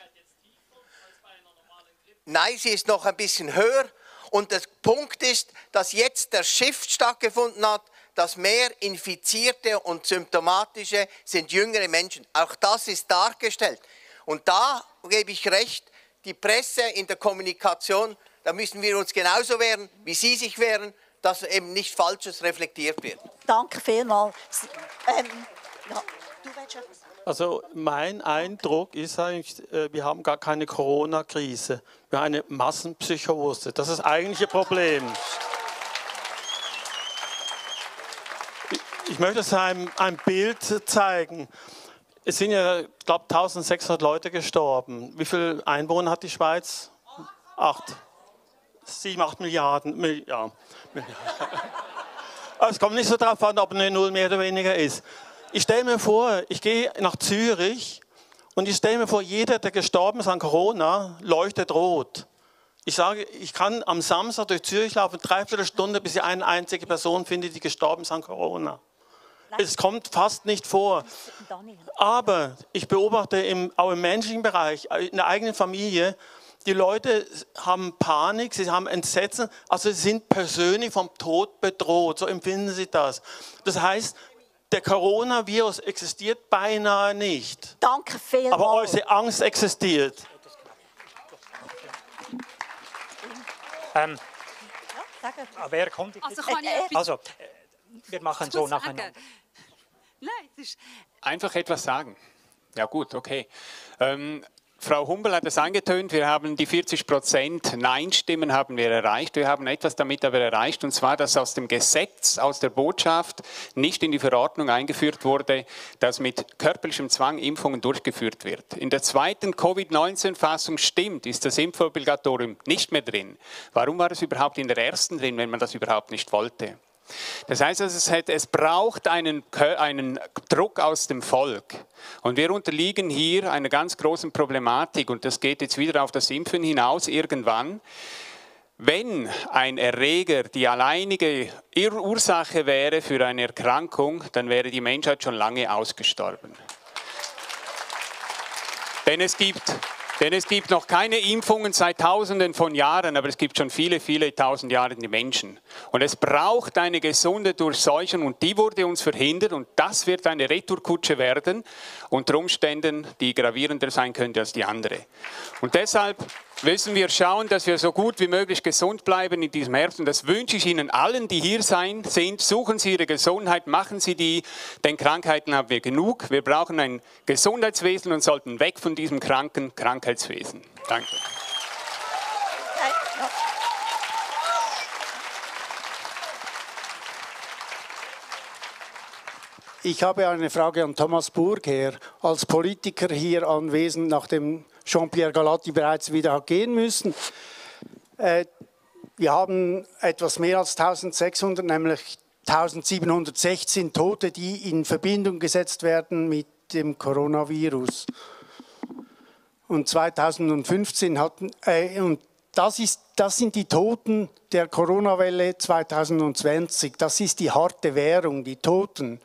[SPEAKER 3] Nein, sie ist noch ein bisschen höher. Und der Punkt ist, dass jetzt der Shift stattgefunden hat, dass mehr Infizierte und Symptomatische sind jüngere Menschen. Auch das ist dargestellt. Und da gebe ich recht, die Presse in der Kommunikation, da müssen wir uns genauso wehren, wie Sie sich wehren, dass eben nicht Falsches reflektiert wird.
[SPEAKER 1] Danke vielmals. Ähm, ja, du willst etwas?
[SPEAKER 16] Also mein Eindruck ist eigentlich, wir haben gar keine Corona-Krise, wir haben eine Massenpsychose. Das ist das eigentliche Problem. Ich möchte es einem ein Bild zeigen. Es sind ja, ich glaube, eintausendsechshundert Leute gestorben. Wie viele Einwohner hat die Schweiz? Acht. Sieben, acht Milliarden. Ja. Es kommt nicht so darauf an, ob eine Null mehr oder weniger ist. Ich stelle mir vor, ich gehe nach Zürich und ich stelle mir vor, jeder, der gestorben ist an Corona, leuchtet rot. Ich sage, ich kann am Samstag durch Zürich laufen, dreiviertel Stunde, bis ich eine einzige Person finde, die gestorben ist an Corona. Es kommt fast nicht vor. Aber ich beobachte im, auch im menschlichen Bereich, in der eigenen Familie, die Leute haben Panik, sie haben Entsetzen, also sie sind persönlich vom Tod bedroht, so empfinden sie das. Das heißt, der Coronavirus existiert beinahe nicht.
[SPEAKER 1] Danke vielmals.
[SPEAKER 16] Aber unsere Angst existiert.
[SPEAKER 2] Ähm, aber er kommt.
[SPEAKER 12] Also, kann ich
[SPEAKER 2] also, wir machen so nacheinander.
[SPEAKER 12] Nein, das ist
[SPEAKER 17] einfach etwas sagen. Ja gut, okay. Ähm, Frau Humbel hat es angetönt, wir haben die vierzig Prozent Nein-Stimmen haben wir erreicht. Wir haben etwas damit aber erreicht, und zwar, dass aus dem Gesetz, aus der Botschaft nicht in die Verordnung eingeführt wurde, dass mit körperlichem Zwang Impfungen durchgeführt wird. In der zweiten Covid neunzehn Fassung stimmt, ist das Impfobligatorium nicht mehr drin. Warum war es überhaupt in der ersten drin, wenn man das überhaupt nicht wollte? Das heißt, es, hat, es braucht einen, einen Druck aus dem Volk. Und wir unterliegen hier einer ganz großen Problematik, und das geht jetzt wieder auf das Impfen hinaus irgendwann. Wenn ein Erreger die alleinige Ursache wäre für eine Erkrankung, dann wäre die Menschheit schon lange ausgestorben. Denn es gibt... Denn es gibt noch keine Impfungen seit Tausenden von Jahren, aber es gibt schon viele, viele tausend Jahre die Menschen. Und es braucht eine gesunde Durchseuchung, und die wurde uns verhindert, und das wird eine Retourkutsche werden, unter Umständen, die gravierender sein könnte als die andere. Und deshalb müssen wir schauen, dass wir so gut wie möglich gesund bleiben in diesem Herbst, und das wünsche ich Ihnen allen, die hier sein, sind. Suchen Sie Ihre Gesundheit, machen Sie die, denn Krankheiten haben wir genug. Wir brauchen ein Gesundheitswesen und sollten weg von diesem kranken Krankheitswesen. Danke.
[SPEAKER 18] Ich habe eine Frage an Thomas Burgherr. Als Politiker hier anwesend, nachdem Jean-Pierre Galati bereits wieder hat gehen müssen. Äh, wir haben etwas mehr als eintausendsechshundert, nämlich eintausendsiebenhundertsechzehn Tote, die in Verbindung gesetzt werden mit dem Coronavirus. Und zweitausendfünfzehn hatten, äh, und das, ist, das sind die Toten der Corona-Welle zweitausendzwanzig. Das ist die harte Währung, die Toten.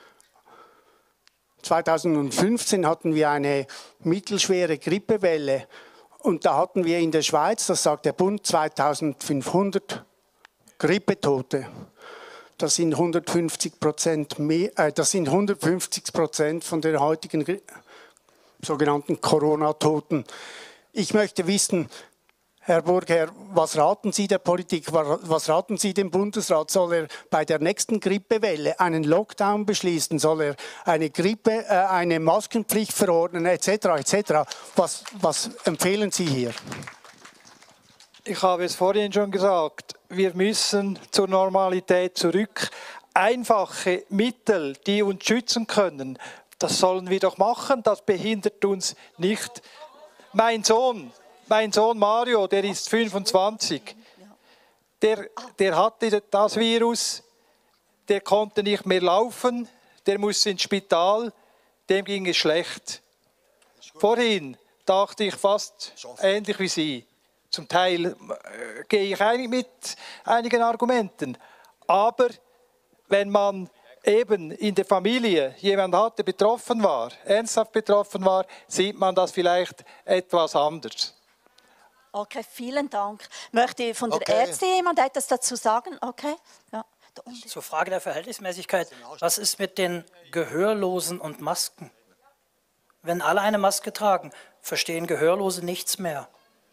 [SPEAKER 18] zweitausendfünfzehn hatten wir eine mittelschwere Grippewelle, und da hatten wir in der Schweiz, das sagt der Bund, zweitausendfünfhundert Grippetote. Das sind hundertfünfzig Prozent mehr, äh, das sind hundertfünfzig Prozent von den heutigen sogenannten Corona-Toten. Ich möchte wissen, Herr Burgherr, was raten Sie der Politik, was raten Sie dem Bundesrat? Soll er bei der nächsten Grippewelle einen Lockdown beschließen? Soll er eine Grippe, äh, eine Maskenpflicht verordnen, et cetera et cetera? Was, was empfehlen Sie hier?
[SPEAKER 9] Ich habe es vorhin schon gesagt, wir müssen zur Normalität zurück. Einfache Mittel, die uns schützen können, das sollen wir doch machen, das behindert uns nicht. Mein Sohn, Mein Sohn Mario, der ist fünfundzwanzig. der, der hatte das Virus, der konnte nicht mehr laufen, der musste ins Spital, dem ging es schlecht. Vorhin dachte ich fast ähnlich wie Sie. Zum Teil äh, gehe ich einig mit einigen Argumenten. Aber wenn man eben in der Familie jemanden hat, der betroffen war, ernsthaft betroffen war, sieht man das vielleicht etwas anders.
[SPEAKER 1] Okay, vielen Dank. Möchte von der
[SPEAKER 19] Okay.
[SPEAKER 1] Ärztin jemand etwas dazu sagen? Okay. Ja.
[SPEAKER 7] Zur Frage der Verhältnismäßigkeit. Was ist mit den Gehörlosen und Masken? Wenn alle eine Maske tragen, verstehen Gehörlose nichts mehr.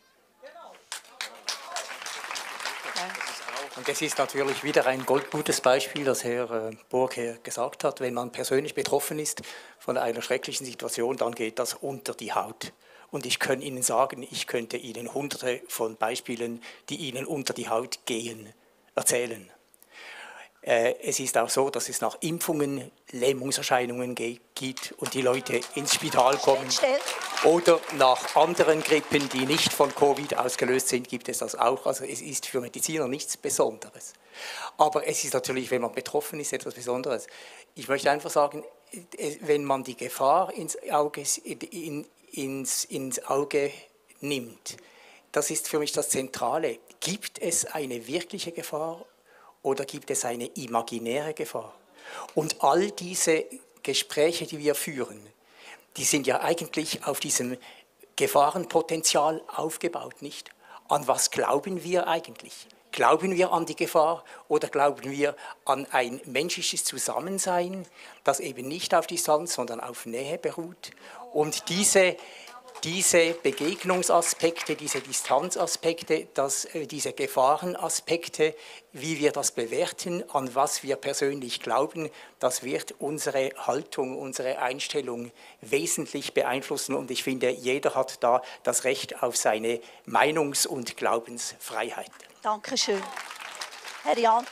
[SPEAKER 20] Und das ist natürlich wieder ein goldgutes Beispiel, das Herr Burgherr gesagt hat. Wenn man persönlich betroffen ist von einer schrecklichen Situation, dann geht das unter die Haut. Und ich kann Ihnen sagen, ich könnte Ihnen hunderte von Beispielen, die Ihnen unter die Haut gehen, erzählen. Es ist auch so, dass es nach Impfungen Lähmungserscheinungen gibt und die Leute ins Spital kommen. Oder nach anderen Grippen, die nicht von Covid ausgelöst sind, gibt es das auch. Also es ist für Mediziner nichts Besonderes. Aber es ist natürlich, wenn man betroffen ist, etwas Besonderes. Ich möchte einfach sagen, wenn man die Gefahr ins Auge, in, ins, ins Auge nimmt, das ist für mich das Zentrale. Gibt es eine wirkliche Gefahr? Oder gibt es eine imaginäre Gefahr? Und all diese Gespräche, die wir führen, die sind ja eigentlich auf diesem Gefahrenpotenzial aufgebaut, nicht? An was glauben wir eigentlich? Glauben wir an die Gefahr oder glauben wir an ein menschliches Zusammensein, das eben nicht auf Distanz, sondern auf Nähe beruht? Und diese Diese Begegnungsaspekte, diese Distanzaspekte, das, diese Gefahrenaspekte, wie wir das bewerten, an was wir persönlich glauben, das wird unsere Haltung, unsere Einstellung wesentlich beeinflussen. Und ich finde, jeder hat da das Recht auf seine Meinungs- und Glaubensfreiheit.
[SPEAKER 1] Dankeschön. Herr Jan.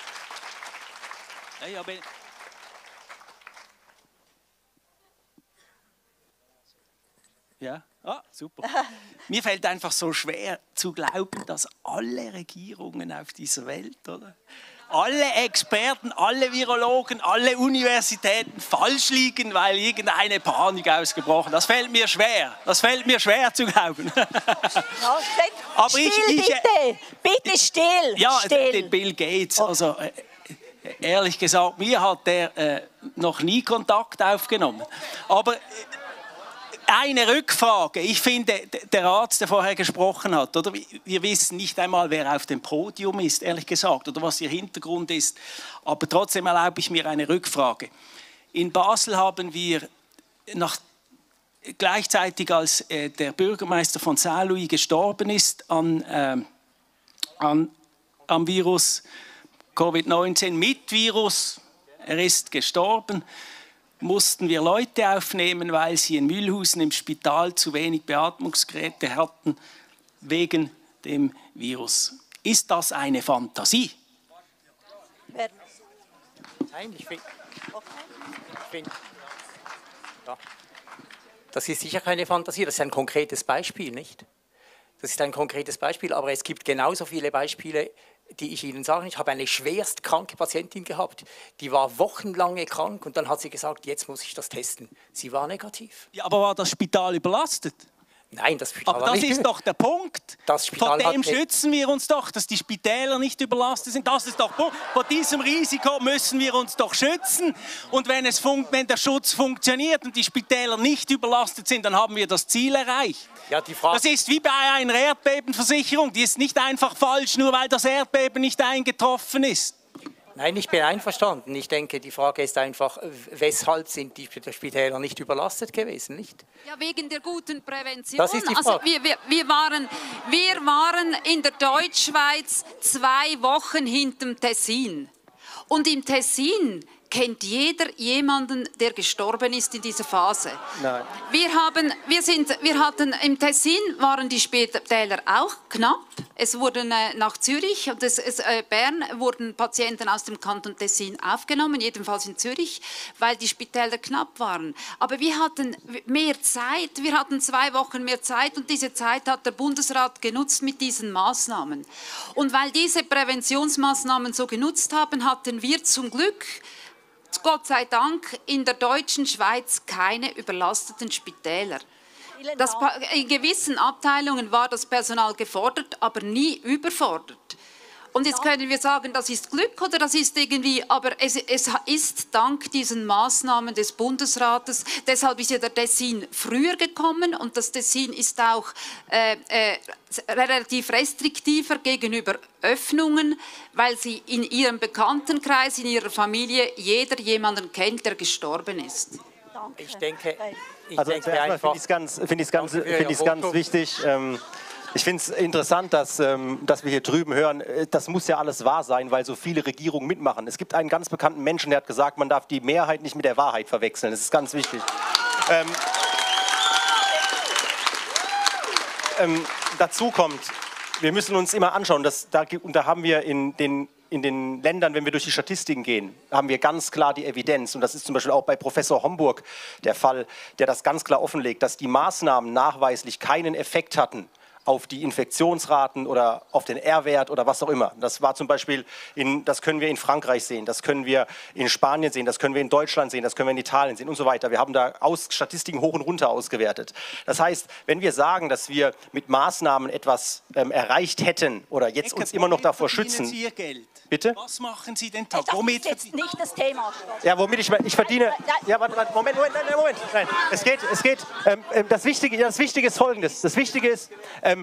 [SPEAKER 11] Ja, aber Ja, ah, super. Mir fällt einfach so schwer zu glauben, dass alle Regierungen auf dieser Welt, oder? Alle Experten, alle Virologen, alle Universitäten falsch liegen, weil irgendeine Panik ausgebrochen ist. Das fällt mir schwer. Das fällt mir schwer zu glauben.
[SPEAKER 1] Aber still, ich, ich, bitte, bitte still.
[SPEAKER 11] Ja,
[SPEAKER 1] still.
[SPEAKER 11] den Bill Gates, also äh, ehrlich gesagt, mir hat der äh, noch nie Kontakt aufgenommen. Aber äh, eine Rückfrage. Ich finde, der Arzt, der vorher gesprochen hat, oder? Wir wissen nicht einmal, wer auf dem Podium ist, ehrlich gesagt, oder was ihr Hintergrund ist. Aber trotzdem erlaube ich mir eine Rückfrage. In Basel haben wir nach, gleichzeitig, als äh, der Bürgermeister von Saint-Louis gestorben ist an, äh, an, am Virus Covid neunzehn, mit Virus, er ist gestorben, mussten wir Leute aufnehmen, weil sie in Mühlhausen im Spital zu wenig Beatmungsgeräte hatten, wegen dem Virus. Ist das eine Fantasie?
[SPEAKER 20] Nein, ich finde, find, ja. Das ist sicher keine Fantasie, das ist ein konkretes Beispiel, nicht? Das ist ein konkretes Beispiel, aber es gibt genauso viele Beispiele, die ich Ihnen sage. Ich habe eine schwerst kranke Patientin gehabt, die war wochenlang krank und dann hat sie gesagt, jetzt muss ich das testen. Sie war negativ.
[SPEAKER 11] Ja, aber war das Spital überlastet?
[SPEAKER 20] Nein, das Spital
[SPEAKER 11] Aber
[SPEAKER 20] war
[SPEAKER 11] das
[SPEAKER 20] nicht
[SPEAKER 11] ist doch der Punkt.
[SPEAKER 20] Das Spital
[SPEAKER 11] Vor dem
[SPEAKER 20] hat
[SPEAKER 11] schützen wir uns doch, dass die Spitäler nicht überlastet sind. Das ist doch Punkt. Vor diesem Risiko müssen wir uns doch schützen. Und wenn, es wenn der Schutz funktioniert und die Spitäler nicht überlastet sind, dann haben wir das Ziel erreicht.
[SPEAKER 20] Ja, die Frage
[SPEAKER 11] das ist wie bei einer Erdbebenversicherung. Die ist nicht einfach falsch, nur weil das Erdbeben nicht eingetroffen ist.
[SPEAKER 20] Nein, ich bin einverstanden. Ich denke, die Frage ist einfach, weshalb sind die Spitäler nicht überlastet gewesen, nicht?
[SPEAKER 12] Ja, wegen der guten Prävention.
[SPEAKER 20] Das ist die Frage.
[SPEAKER 12] Also wir, wir, wir, waren, wir waren in der Deutschschweiz zwei Wochen hinterm Tessin. Und im Tessin Kennt jeder jemanden, der gestorben ist in dieser Phase?
[SPEAKER 5] Nein.
[SPEAKER 12] Wir, haben, wir, sind, wir hatten im Tessin waren die Spitäler auch knapp. Es wurden äh, nach Zürich und es, es, äh, Bern wurden Patienten aus dem Kanton Tessin aufgenommen, jedenfalls in Zürich, weil die Spitäler knapp waren. Aber wir hatten mehr Zeit, wir hatten zwei Wochen mehr Zeit und diese Zeit hat der Bundesrat genutzt mit diesen Maßnahmen. Und weil diese Präventionsmaßnahmen so genutzt haben, hatten wir zum Glück Gott sei Dank in der deutschen Schweiz keine überlasteten Spitäler. Das, in gewissen Abteilungen war das Personal gefordert, aber nie überfordert. Und jetzt können wir sagen, das ist Glück oder das ist irgendwie, aber es, es ist dank diesen Maßnahmen des Bundesrates, deshalb ist ja der Tessin früher gekommen und das Tessin ist auch äh, äh, relativ restriktiver gegenüber Öffnungen, weil sie in ihrem Bekanntenkreis, in ihrer Familie jeder jemanden kennt, der gestorben ist.
[SPEAKER 20] Ich denke, ich
[SPEAKER 5] also
[SPEAKER 20] denke
[SPEAKER 5] erstmal
[SPEAKER 20] einfach,
[SPEAKER 5] finde ich es ganz, find ich's ganz, find ich's ganz
[SPEAKER 20] Votum.
[SPEAKER 5] wichtig. Ähm, ich finde es interessant, dass, ähm, dass wir hier drüben hören, äh, das muss ja alles wahr sein, weil so viele Regierungen mitmachen. Es gibt einen ganz bekannten Menschen, der hat gesagt, man darf die Mehrheit nicht mit der Wahrheit verwechseln. Das ist ganz wichtig. Ähm, ähm, dazu kommt, wir müssen uns immer anschauen, dass, da, und da haben wir in den In den Ländern, wenn wir durch die Statistiken gehen, haben wir ganz klar die Evidenz. Und das ist zum Beispiel auch bei Professor Homburg der Fall, der das ganz klar offenlegt, dass die Maßnahmen nachweislich keinen Effekt hatten auf die Infektionsraten oder auf den R-Wert oder was auch immer. Das war zum Beispiel, in, das können wir in Frankreich sehen, das können wir in Spanien sehen, das können wir in Deutschland sehen, das können wir in Italien sehen und so weiter. Wir haben da aus, Statistiken hoch und runter ausgewertet. Das heißt, wenn wir sagen, dass wir mit Maßnahmen etwas ähm, erreicht hätten oder jetzt uns immer noch davor schützen.
[SPEAKER 11] Sie Ihr Geld?
[SPEAKER 5] Bitte?
[SPEAKER 11] Was machen Sie denn da?
[SPEAKER 1] Das
[SPEAKER 11] Womit
[SPEAKER 1] ist jetzt nicht das Thema.
[SPEAKER 5] Ja, womit ich, ich verdiene. Ja, warte, warte, Moment, Moment, nein, Moment. Nein, es geht, es geht. Ähm, das, Wichtige, das Wichtige ist Folgendes. Das Wichtige ist, ähm,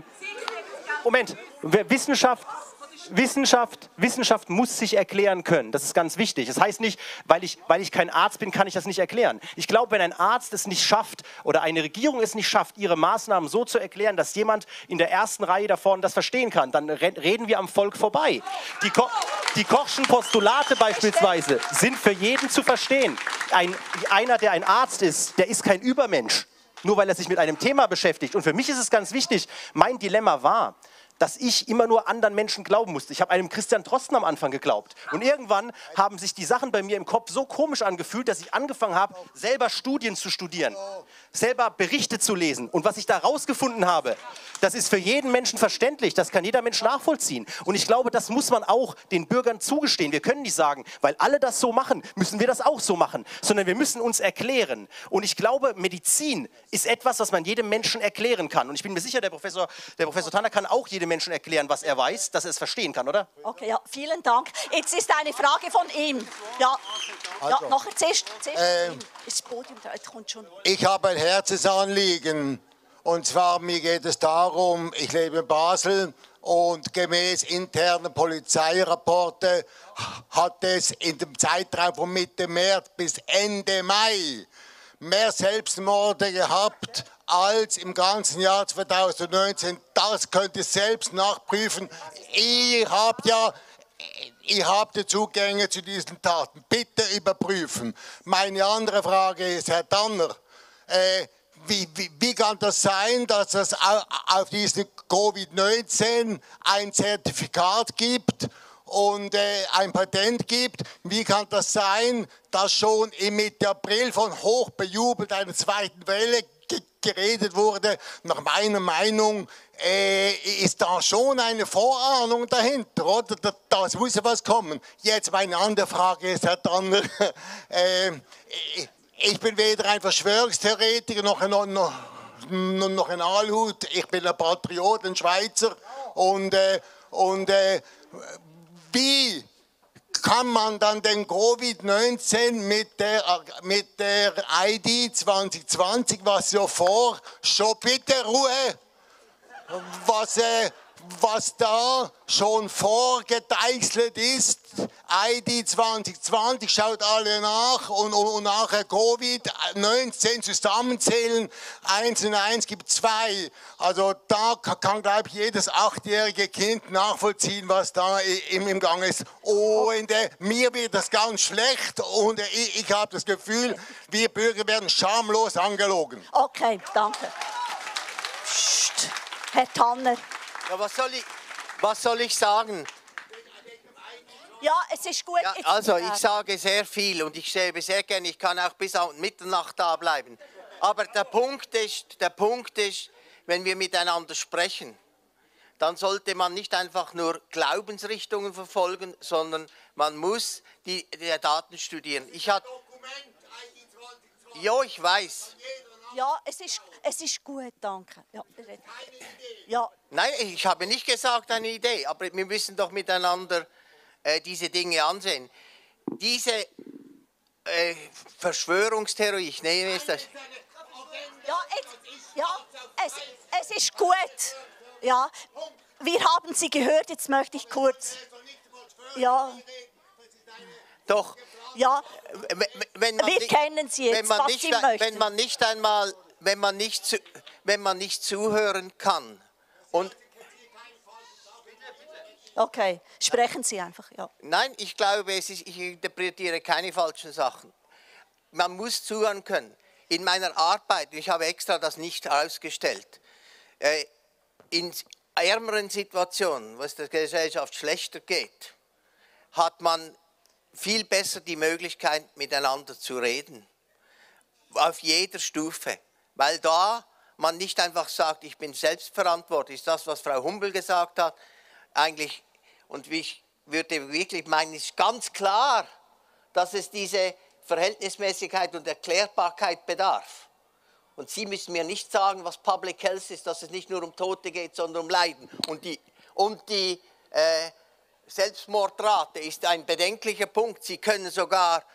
[SPEAKER 5] Moment, Wissenschaft. Wissenschaft, Wissenschaft muss sich erklären können. Das ist ganz wichtig. Das heißt nicht, weil ich, weil ich kein Arzt bin, kann ich das nicht erklären. Ich glaube, wenn ein Arzt es nicht schafft oder eine Regierung es nicht schafft, ihre Maßnahmen so zu erklären, dass jemand in der ersten Reihe da vorne das verstehen kann, dann reden wir am Volk vorbei. Die, Ko die Kochschen Postulate beispielsweise sind für jeden zu verstehen. Ein, einer, der ein Arzt ist, der ist kein Übermensch, nur weil er sich mit einem Thema beschäftigt. Und für mich ist es ganz wichtig, mein Dilemma war, dass ich immer nur anderen Menschen glauben musste. Ich habe einem Christian Drosten am Anfang geglaubt. Und irgendwann haben sich die Sachen bei mir im Kopf so komisch angefühlt, dass ich angefangen habe, selber Studien zu studieren, selber Berichte zu lesen. Und was ich da rausgefunden habe, das ist für jeden Menschen verständlich. Das kann jeder Mensch nachvollziehen. Und ich glaube, das muss man auch den Bürgern zugestehen. Wir können nicht sagen, weil alle das so machen, müssen wir das auch so machen. Sondern wir müssen uns erklären. Und ich glaube, Medizin ist etwas, was man jedem Menschen erklären kann. Und ich bin mir sicher, der Professor, der Professor Tanner kann auch jedem Menschen erklären, was er weiß, dass er es verstehen kann, oder?
[SPEAKER 1] Okay, ja, vielen Dank. Jetzt ist eine Frage von ihm. Ja, ja
[SPEAKER 19] Also,
[SPEAKER 1] noch zuerst, zuerst
[SPEAKER 19] äh,
[SPEAKER 1] ihm. Das Podium, da kommt schon.
[SPEAKER 19] Ich habe ein Herzensanliegen. Und zwar, mir geht es darum, ich lebe in Basel und gemäß internen Polizeirapporte hat es in dem Zeitraum von Mitte März bis Ende Mai mehr Selbstmorde gehabt als im ganzen Jahr zweitausendneunzehn. Das könnt ihr selbst nachprüfen. Ihr habt ja Ihr habt die Zugänge zu diesen Daten. Bitte überprüfen. Meine andere Frage ist, Herr Tanner, äh, wie, wie, wie kann das sein, dass es auf diesen Covid neunzehn ein Zertifikat gibt und äh, ein Patent gibt? Wie kann das sein, dass schon im Mitte April von hoch bejubelt einer zweiten Welle geredet wurde? Nach meiner Meinung äh, ist da schon eine Vorahnung dahinter, oder? Da, da muss ja was kommen. Jetzt meine andere Frage ist, Herr Tanner, äh, ich bin weder ein Verschwörungstheoretiker noch ein, noch, noch ein Aluhut, ich bin ein Patriot, ein Schweizer. Und, äh, und äh, wie kann man dann den Covid neunzehn mit der, mit der I D zwanzig zwanzig, was so vor, schon bitte Ruhe, was, äh, was da schon vorgedeichselt ist, I D zwanzig zwanzig, schaut alle nach und, und, und nachher Covid neunzehn zusammenzählen, eins und eins gibt zwei. Also da kann, kann glaube ich, jedes achtjährige Kind nachvollziehen, was da im, im Gang ist. Und äh, mir wird das ganz schlecht und äh, ich, ich habe das Gefühl, wir Bürger werden schamlos angelogen.
[SPEAKER 1] Okay, danke. Psst. Herr Tanner.
[SPEAKER 3] Ja, was soll ich, was soll ich sagen?
[SPEAKER 1] Ja, es ist gut.
[SPEAKER 3] Ja, also, ich sage sehr viel und ich schreibe sehr gerne. Ich kann auch bis auf Mitternacht da bleiben. Aber der Punkt ist, der Punkt ist, wenn wir miteinander sprechen, dann sollte man nicht einfach nur Glaubensrichtungen verfolgen, sondern man muss die, die Daten studieren. Ich hatte... Ja, ich weiß.
[SPEAKER 1] Ja, es ist, es ist gut, danke. Ja, ja.
[SPEAKER 3] Nein, ich habe nicht gesagt eine Idee, aber wir müssen doch miteinander äh, diese Dinge ansehen. Diese äh, Verschwörungstheorie, ich nehme es das.
[SPEAKER 1] Ja, es, ja es, es ist gut. Ja, wir haben Sie gehört, jetzt möchte ich kurz. Ja.
[SPEAKER 3] Doch.
[SPEAKER 1] Ja,
[SPEAKER 3] wenn man
[SPEAKER 1] wir
[SPEAKER 3] nicht,
[SPEAKER 1] kennen Sie jetzt,
[SPEAKER 3] wenn man
[SPEAKER 1] was
[SPEAKER 3] nicht,
[SPEAKER 1] Sie möchten.
[SPEAKER 3] Wenn man nicht einmal, wenn man nicht, zu, wenn man nicht zuhören kann und...
[SPEAKER 1] Okay, sprechen Sie einfach, ja.
[SPEAKER 3] Nein, ich glaube, es ist, ich interpretiere keine falschen Sachen. Man muss zuhören können. In meiner Arbeit, ich habe extra das nicht ausgestellt, äh, in ärmeren Situationen, wo es der Gesellschaft schlechter geht, hat man viel besser die Möglichkeit, miteinander zu reden. Auf jeder Stufe. Weil da man nicht einfach sagt, ich bin selbstverantwortlich, ist das, was Frau Humbel gesagt hat, eigentlich, und ich würde wirklich meinen, ist ganz klar, dass es diese Verhältnismäßigkeit und Erklärbarkeit bedarf. Und Sie müssen mir nicht sagen, was Public Health ist, dass es nicht nur um Tote geht, sondern um Leiden. Und die, und die äh, Selbstmordrate ist ein bedenklicher Punkt. Sie können sogar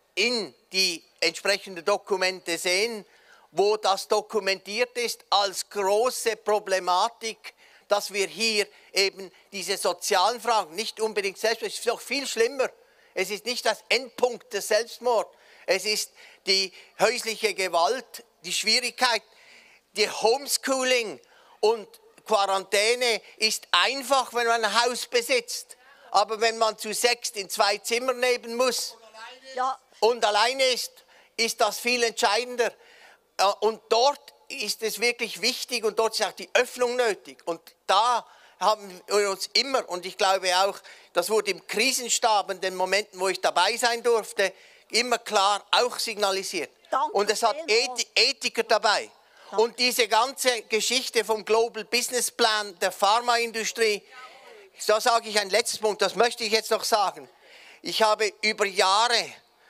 [SPEAKER 3] in die entsprechenden Dokumente sehen, wo das dokumentiert ist als große Problematik, dass wir hier eben diese sozialen Fragen, nicht unbedingt Selbstmord, es ist noch viel schlimmer. Es ist nicht das Endpunkt des Selbstmords, es ist die häusliche Gewalt, die Schwierigkeit, die Homeschooling und Quarantäne ist einfach, wenn man ein Haus besitzt. Aber wenn man zu sechst in zwei Zimmern leben muss
[SPEAKER 1] ja.
[SPEAKER 3] und alleine ist, ist das viel entscheidender. Und dort ist es wirklich wichtig und dort ist auch die Öffnung nötig. Und da haben wir uns immer, und ich glaube auch, das wurde im Krisenstab, in den Momenten, wo ich dabei sein durfte, immer klar auch signalisiert.
[SPEAKER 1] Danke
[SPEAKER 3] und es hat Eth Ethiker dabei. Danke. Und diese ganze Geschichte vom Global Business Plan der Pharmaindustrie, da sage ich ein letztes Punkt, das möchte ich jetzt noch sagen. Ich habe über Jahre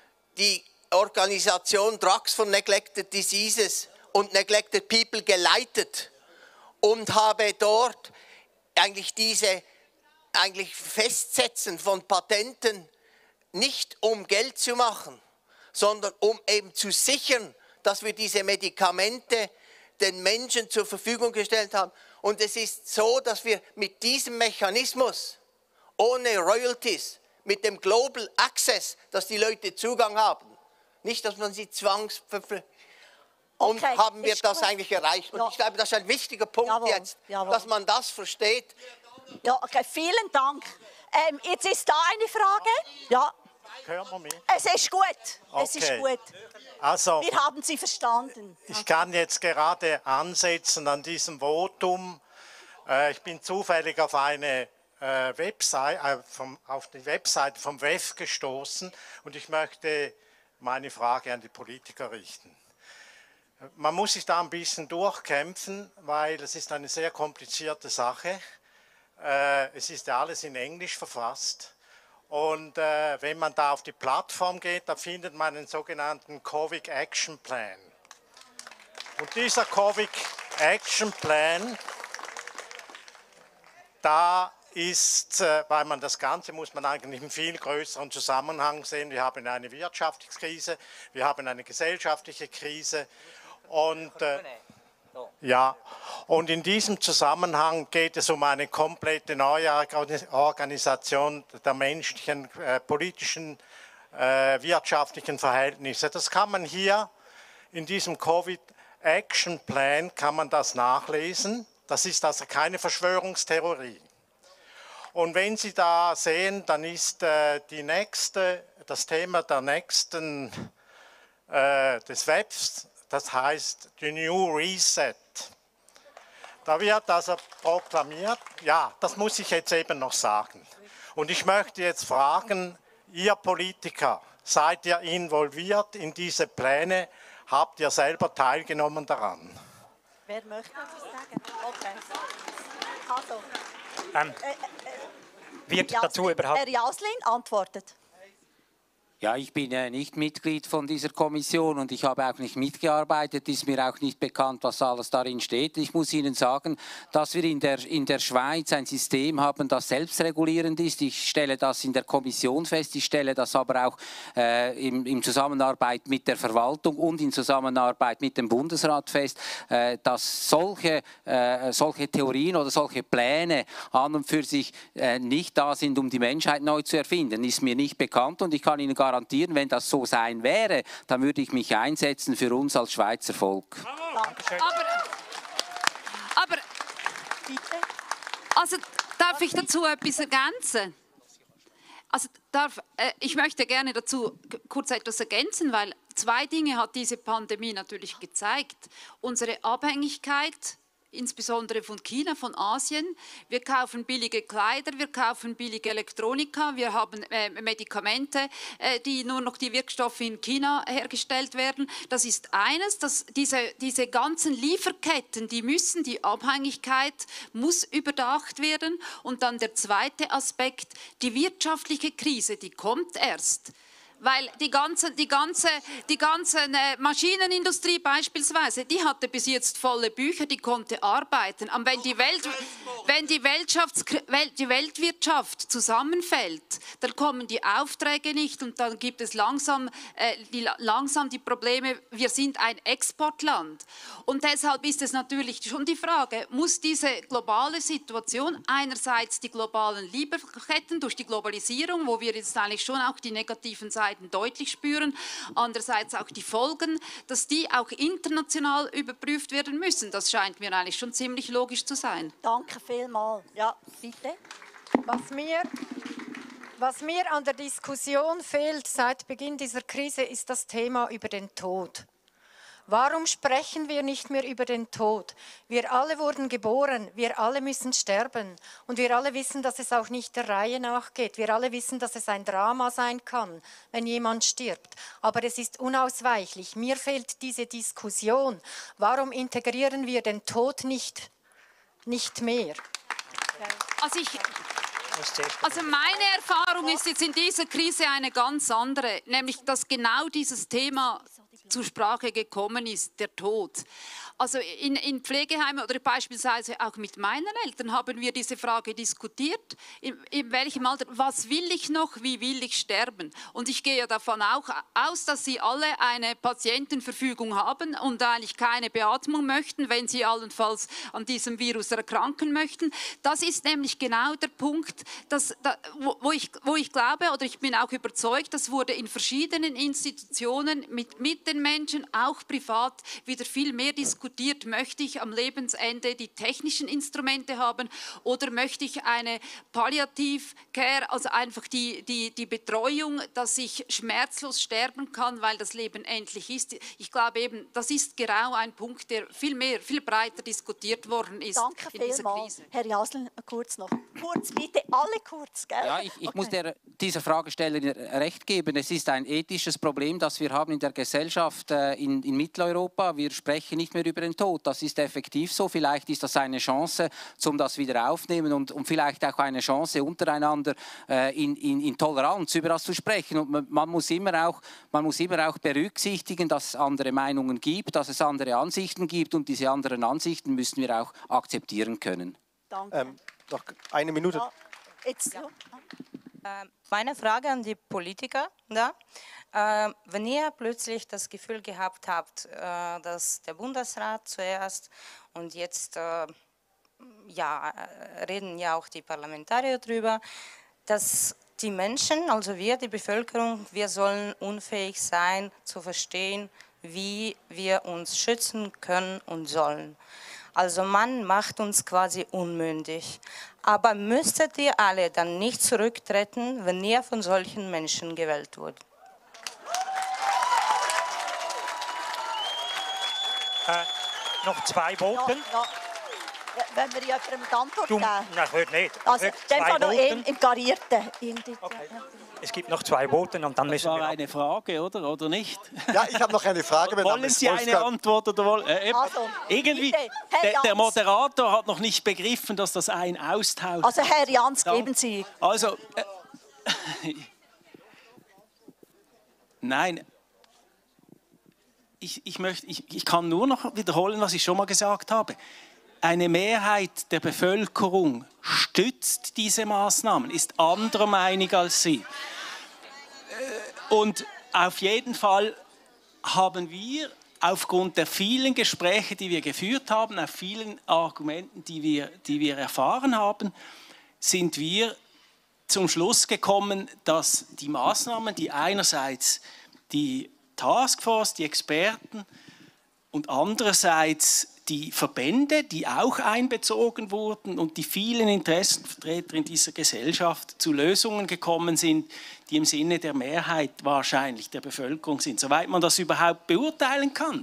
[SPEAKER 3] die Organisation Drugs for Neglected Diseases und Neglected People geleitet und habe dort eigentlich diese eigentlich Festsetzen von Patenten nicht um Geld zu machen, sondern um eben zu sichern, dass wir diese Medikamente den Menschen zur Verfügung gestellt haben. Und es ist so, dass wir mit diesem Mechanismus, ohne Royalties, mit dem Global Access, dass die Leute Zugang haben, nicht, dass man sie zwangsverpflichtet. Und
[SPEAKER 1] okay,
[SPEAKER 3] haben wir das gut. eigentlich erreicht. Und ja. ich glaube, das ist ein wichtiger Punkt
[SPEAKER 1] jawohl,
[SPEAKER 3] jetzt, jawohl. dass man das versteht.
[SPEAKER 1] Ja, okay, vielen Dank. Ähm, jetzt ist da eine Frage. Ja.
[SPEAKER 21] Hört man mich?
[SPEAKER 1] Es ist gut.
[SPEAKER 21] Okay.
[SPEAKER 1] Es ist gut.
[SPEAKER 21] Also,
[SPEAKER 1] wir haben Sie verstanden.
[SPEAKER 21] Ich kann jetzt gerade ansetzen an diesem Votum. Äh, ich bin zufällig auf eine äh, Website, äh, vom, auf die Website vom W E F gestoßen und ich möchte meine Frage an die Politiker richten. Man muss sich da ein bisschen durchkämpfen, weil es ist eine sehr komplizierte Sache. Äh, es ist ja alles in Englisch verfasst. Und äh, wenn man da auf die Plattform geht, da findet man einen sogenannten Covid Action Plan. Und dieser Covid Action Plan, da ist, äh, weil man das Ganze muss man eigentlich im viel größeren Zusammenhang sehen. Wir haben eine Wirtschaftskrise, wir haben eine gesellschaftliche Krise und äh, Ja, und in diesem Zusammenhang geht es um eine komplette Neuorganisation der menschlichen, äh, politischen, äh, wirtschaftlichen Verhältnisse. Das kann man hier in diesem Covid-Action-Plan kann man das nachlesen. Das ist also keine Verschwörungstheorie. Und wenn Sie da sehen, dann ist äh, die nächste, das Thema der nächsten, äh, des Webs, das heißt die New Reset. Da wird also proklamiert, ja, das muss ich jetzt eben noch sagen. Und ich möchte jetzt fragen, ihr Politiker, seid ihr involviert in diese Pläne? Habt ihr selber teilgenommen daran?
[SPEAKER 1] Wer möchte das sagen? Okay. Also,
[SPEAKER 2] ähm,
[SPEAKER 1] äh, äh,
[SPEAKER 2] wird
[SPEAKER 1] Jaslin,
[SPEAKER 2] dazu überhaupt...
[SPEAKER 1] Herr Jaslin antwortet.
[SPEAKER 10] Ja, ich bin äh, nicht Mitglied von dieser Kommission und ich habe auch nicht mitgearbeitet. Ist mir auch nicht bekannt, was alles darin steht. Ich muss Ihnen sagen, dass wir in der, in der Schweiz ein System haben, das selbstregulierend ist. Ich stelle das in der Kommission fest. Ich stelle das aber auch äh, in, in Zusammenarbeit mit der Verwaltung und in Zusammenarbeit mit dem Bundesrat fest, äh, dass solche, äh, solche Theorien oder solche Pläne an und für sich äh, nicht da sind, um die Menschheit neu zu erfinden. Ist mir nicht bekannt und ich kann Ihnen gar garantieren, wenn das so sein wäre, dann würde ich mich einsetzen für uns als Schweizer Volk.
[SPEAKER 12] Aber, aber also darf ich dazu etwas ergänzen? Also darf, äh, ich möchte gerne dazu kurz etwas ergänzen, weil zwei Dinge hat diese Pandemie natürlich gezeigt. Unsere Abhängigkeit, insbesondere von China, von Asien. Wir kaufen billige Kleider, wir kaufen billige Elektronika, wir haben äh, Medikamente, äh, die nur noch die Wirkstoffe in China hergestellt werden. Das ist eines, dass diese, diese ganzen Lieferketten, die müssen, die Abhängigkeit muss überdacht werden. Und dann der zweite Aspekt, die wirtschaftliche Krise, die kommt erst. Weil die ganze, die ganze, die ganze äh, Maschinenindustrie beispielsweise, die hatte bis jetzt volle Bücher, die konnte arbeiten. Aber wenn die, Welt, wenn die, Weltschafts, Welt, die Weltwirtschaft zusammenfällt, dann kommen die Aufträge nicht und dann gibt es langsam, äh, die, langsam die Probleme, wir sind ein Exportland. Und deshalb ist es natürlich schon die Frage, muss diese globale Situation, einerseits die globalen Lieferketten durch die Globalisierung, wo wir jetzt eigentlich schon auch die negativen Seiten deutlich spüren, andererseits auch die Folgen, dass die auch international überprüft werden müssen. Das scheint mir eigentlich schon ziemlich logisch zu sein.
[SPEAKER 1] Danke vielmals. Ja, bitte.
[SPEAKER 6] Was mir, was mir an der Diskussion fehlt seit Beginn dieser Krise, ist das Thema über den Tod. Warum sprechen wir nicht mehr über den Tod? Wir alle wurden geboren, wir alle müssen sterben. Und wir alle wissen, dass es auch nicht der Reihe nachgeht. Wir alle wissen, dass es ein Drama sein kann, wenn jemand stirbt. Aber es ist unausweichlich. Mir fehlt diese Diskussion. Warum integrieren wir den Tod nicht, nicht mehr?
[SPEAKER 12] Also ich... Also meine Erfahrung ist jetzt in dieser Krise eine ganz andere, nämlich dass genau dieses Thema zur Sprache gekommen ist, der Tod. Also in, in Pflegeheimen oder beispielsweise auch mit meinen Eltern haben wir diese Frage diskutiert, in, in welchem Alter, was will ich noch, wie will ich sterben? Und ich gehe davon auch aus, dass sie alle eine Patientenverfügung haben und eigentlich keine Beatmung möchten, wenn sie allenfalls an diesem Virus erkranken möchten. Das ist nämlich genau der Punkt, dass, da, wo, wo, ich, wo ich glaube oder ich bin auch überzeugt, das wurde in verschiedenen Institutionen mit, mit den Menschen, auch privat, wieder viel mehr diskutiert. Möchte ich am Lebensende die technischen Instrumente haben oder möchte ich eine Palliativ-Care, also einfach die, die, die Betreuung, dass ich schmerzlos sterben kann, weil das Leben endlich ist. Ich glaube eben, das ist genau ein Punkt, der viel mehr, viel breiter diskutiert worden ist.
[SPEAKER 1] Danke
[SPEAKER 12] in dieser
[SPEAKER 1] vielmals.
[SPEAKER 12] Krise.
[SPEAKER 1] Herr Jaslin, kurz noch. Kurz, bitte, alle kurz, gell?
[SPEAKER 10] Ja, ich, ich
[SPEAKER 1] Okay.
[SPEAKER 10] muss der, dieser Fragestellerin recht geben. Es ist ein ethisches Problem, das wir haben in der Gesellschaft äh, in, in Mitteleuropa. Wir sprechen nicht mehr über den Tod. Das ist effektiv so. Vielleicht ist das eine Chance, um das wieder aufnehmen und, und vielleicht auch eine Chance, untereinander äh, in, in, in Toleranz über das zu sprechen. Und man, man, muss immer auch, man muss immer auch berücksichtigen, dass es andere Meinungen gibt, dass es andere Ansichten gibt und diese anderen Ansichten müssen wir auch akzeptieren können.
[SPEAKER 1] Danke.
[SPEAKER 5] Ähm, noch eine Minute.
[SPEAKER 1] Ja, jetzt, ja.
[SPEAKER 22] Meine Frage an die Politiker. Ja.
[SPEAKER 4] Äh, wenn ihr plötzlich das Gefühl gehabt habt, äh, dass der Bundesrat zuerst und jetzt äh, ja, reden ja auch die Parlamentarier drüber, dass die Menschen, also wir, die Bevölkerung, wir sollen unfähig sein zu verstehen, wie wir uns schützen können und sollen. Also man macht uns quasi unmündig. Aber müsstet ihr alle dann nicht zurücktreten, wenn ihr von solchen Menschen gewählt wurdet?
[SPEAKER 2] Äh, noch zwei Voten.
[SPEAKER 1] Ja, ja. Wenn wir jemandem die Antwort
[SPEAKER 2] Du,
[SPEAKER 1] geben.
[SPEAKER 2] nein, ich höre nicht.
[SPEAKER 1] Also,
[SPEAKER 2] Ich
[SPEAKER 1] dann
[SPEAKER 2] höre
[SPEAKER 1] kann noch
[SPEAKER 2] zwei
[SPEAKER 1] im, im Garierten. Okay.
[SPEAKER 2] Es gibt noch zwei Voten und dann
[SPEAKER 11] Das
[SPEAKER 2] müssen
[SPEAKER 11] war
[SPEAKER 2] wir...
[SPEAKER 11] eine Frage, oder? Oder nicht?
[SPEAKER 22] Ja, ich habe noch eine Frage. Mein Name
[SPEAKER 11] Wollen
[SPEAKER 22] ist
[SPEAKER 11] Sie eine
[SPEAKER 22] Wolfgang.
[SPEAKER 11] Antwort oder wollen... Äh,
[SPEAKER 1] Also,
[SPEAKER 11] irgendwie,
[SPEAKER 1] bitte, Herr
[SPEAKER 11] der, der
[SPEAKER 1] Jans.
[SPEAKER 11] Moderator hat noch nicht begriffen, dass das ein Austausch
[SPEAKER 1] Also Herr Jans,
[SPEAKER 11] Ja.
[SPEAKER 1] geben Sie.
[SPEAKER 11] Also, äh, nein, ich, ich, möchte, ich, ich kann nur noch wiederholen, was ich schon mal gesagt habe. Eine Mehrheit der Bevölkerung stützt diese Maßnahmen, ist anderer Meinung als Sie. Und auf jeden Fall haben wir aufgrund der vielen Gespräche, die wir geführt haben, auf vielen Argumenten, die wir, die wir erfahren haben, sind wir zum Schluss gekommen, dass die Maßnahmen, die einerseits die Taskforce, die Experten und andererseits die Verbände, die auch einbezogen wurden und die vielen Interessenvertreter in dieser Gesellschaft zu Lösungen gekommen sind, die im Sinne der Mehrheit wahrscheinlich der Bevölkerung sind, soweit man das überhaupt beurteilen kann.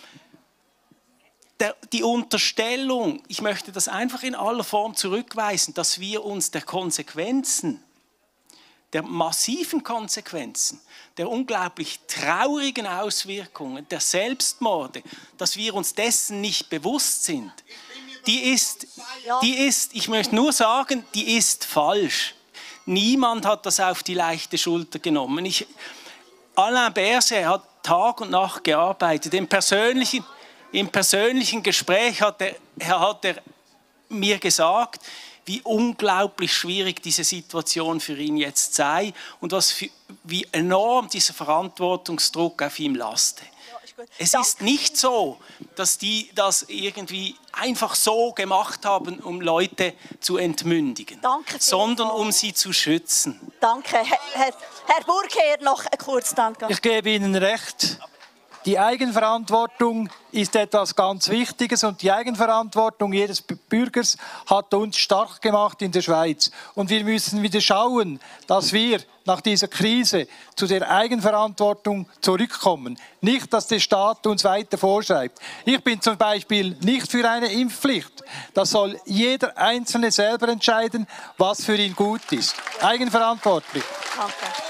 [SPEAKER 11] Der, die Unterstellung, ich möchte das einfach in aller Form zurückweisen, dass wir uns der Konsequenzen, der massiven Konsequenzen, der unglaublich traurigen Auswirkungen, der Selbstmorde, dass wir uns dessen nicht bewusst sind, die ist, die ist, ich möchte nur sagen, die ist falsch. Niemand hat das auf die leichte Schulter genommen. Ich, Alain Berset hat Tag und Nacht gearbeitet. Im persönlichen, im persönlichen Gespräch hat er, hat er mir gesagt, wie unglaublich schwierig diese Situation für ihn jetzt sei und was für, wie enorm dieser Verantwortungsdruck auf ihm laste. Es ist nicht so, dass die das irgendwie einfach so gemacht haben, um Leute zu entmündigen,
[SPEAKER 1] Danke
[SPEAKER 11] sondern um sie zu schützen.
[SPEAKER 1] Danke. Herr, Herr, Herr Burkherr, noch kurz, danke.
[SPEAKER 9] Ich gebe Ihnen recht. Die Eigenverantwortung ist etwas ganz Wichtiges und die Eigenverantwortung jedes Bürgers hat uns stark gemacht in der Schweiz. Und wir müssen wieder schauen, dass wir nach dieser Krise zu der Eigenverantwortung zurückkommen. Nicht, dass der Staat uns weiter vorschreibt. Ich bin zum Beispiel nicht für eine Impfpflicht. Das soll jeder Einzelne selber entscheiden, was für ihn gut ist. Eigenverantwortlich.
[SPEAKER 1] Danke.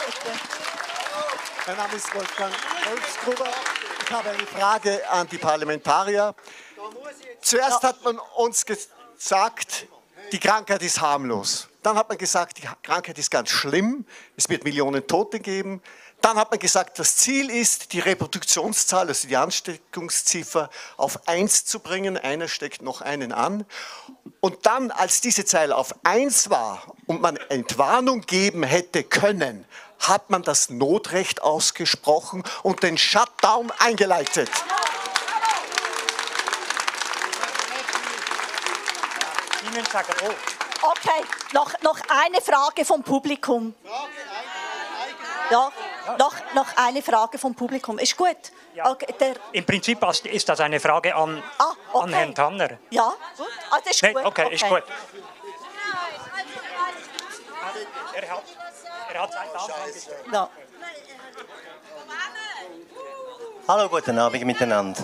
[SPEAKER 22] Mein Name ist Wolfgang Wolfsgruber. Ich habe eine Frage an die Parlamentarier. Zuerst hat man uns gesagt, die Krankheit ist harmlos. Dann hat man gesagt, die Krankheit ist ganz schlimm, es wird Millionen Tote geben. Dann hat man gesagt, das Ziel ist, die Reproduktionszahl, also die Ansteckungsziffer, auf eins zu bringen. Einer steckt noch einen an. Und dann, als diese Zahl auf eins war und man Entwarnung geben hätte können, hat man das Notrecht ausgesprochen und den Shutdown eingeleitet.
[SPEAKER 2] Ihnen sagen, oh.
[SPEAKER 1] Okay, noch, noch eine Frage vom Publikum. Ja, noch, noch eine Frage vom Publikum. Ist gut?
[SPEAKER 2] Ja.
[SPEAKER 1] Okay, der,
[SPEAKER 2] Im Prinzip ist das eine Frage an,
[SPEAKER 1] ah, okay.
[SPEAKER 2] an Herrn Tanner.
[SPEAKER 1] Ja, gut. Ah, das ist
[SPEAKER 2] Nee,
[SPEAKER 1] gut.
[SPEAKER 2] okay, ist gut. Er hat, er hat seinen Antrag gestellt.
[SPEAKER 1] Ja.
[SPEAKER 23] Hallo, guten Abend miteinander.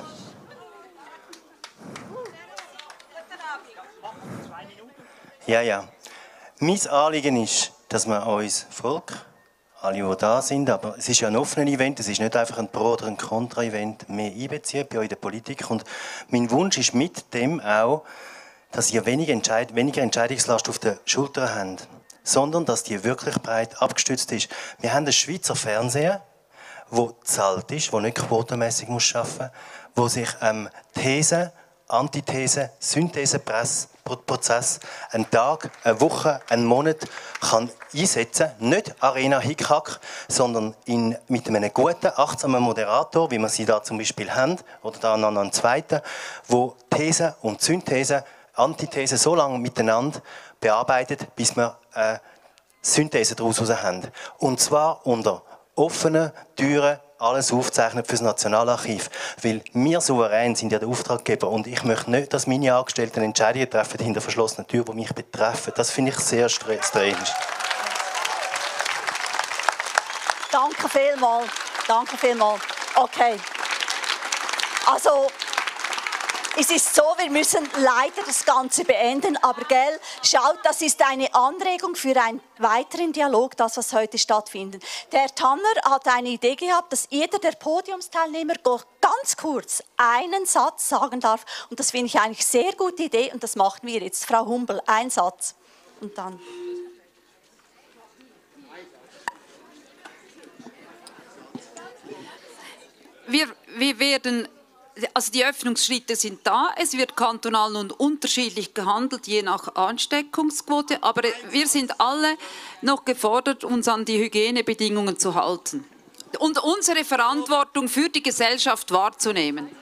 [SPEAKER 23] Ja, ja. Mein Anliegen ist, dass wir uns Volk, alle, die da sind, aber es ist ja ein offenes Event, es ist nicht einfach ein Pro- oder ein Kontra-Event, mehr einbeziehen bei euch in der Politik. Und mein Wunsch ist mit dem auch, dass ihr weniger, Entscheid weniger Entscheidungslast auf den Schultern habt, sondern dass die wirklich breit abgestützt ist. Wir haben einen Schweizer Fernseher, der zahlt ist, der nicht quotenmässig muss arbeiten muss, der sich ähm, Thesen Antithese, Synthese-Prozess einen Tag, eine Woche, einen Monat kann einsetzen, nicht Arena-Hickhack, sondern in, mit einem guten, achtsamen Moderator, wie wir sie da zum Beispiel haben, oder da noch einen zweiten, wo These und Synthese, Antithese so lange miteinander bearbeitet, bis wir eine Synthese daraus haben. Und zwar unter offenen Türen, alles aufzeichnet für das Nationalarchiv. Weil wir souverän sind ja der Auftraggeber und ich möchte nicht, dass meine Angestellten Entscheidungen treffen hinter verschlossenen Türen, die mich betreffen. Das finde ich sehr strange.
[SPEAKER 1] Danke vielmals. Danke vielmals. Okay. Also, es ist so, wir müssen leider das Ganze beenden, aber gell, schaut, das ist eine Anregung für einen weiteren Dialog, das, was heute stattfindet. Der Herr Tanner hat eine Idee gehabt, dass jeder der Podiumsteilnehmer ganz kurz einen Satz sagen darf. Und das finde ich eigentlich eine sehr gute Idee und das machen wir jetzt. Frau Humbel, ein Satz. Und dann...
[SPEAKER 12] Wir, wir werden... Also die Öffnungsschritte sind da, es wird kantonal und unterschiedlich gehandelt, je nach Ansteckungsquote, aber wir sind alle noch gefordert, uns an die Hygienebedingungen zu halten und unsere Verantwortung für die Gesellschaft wahrzunehmen.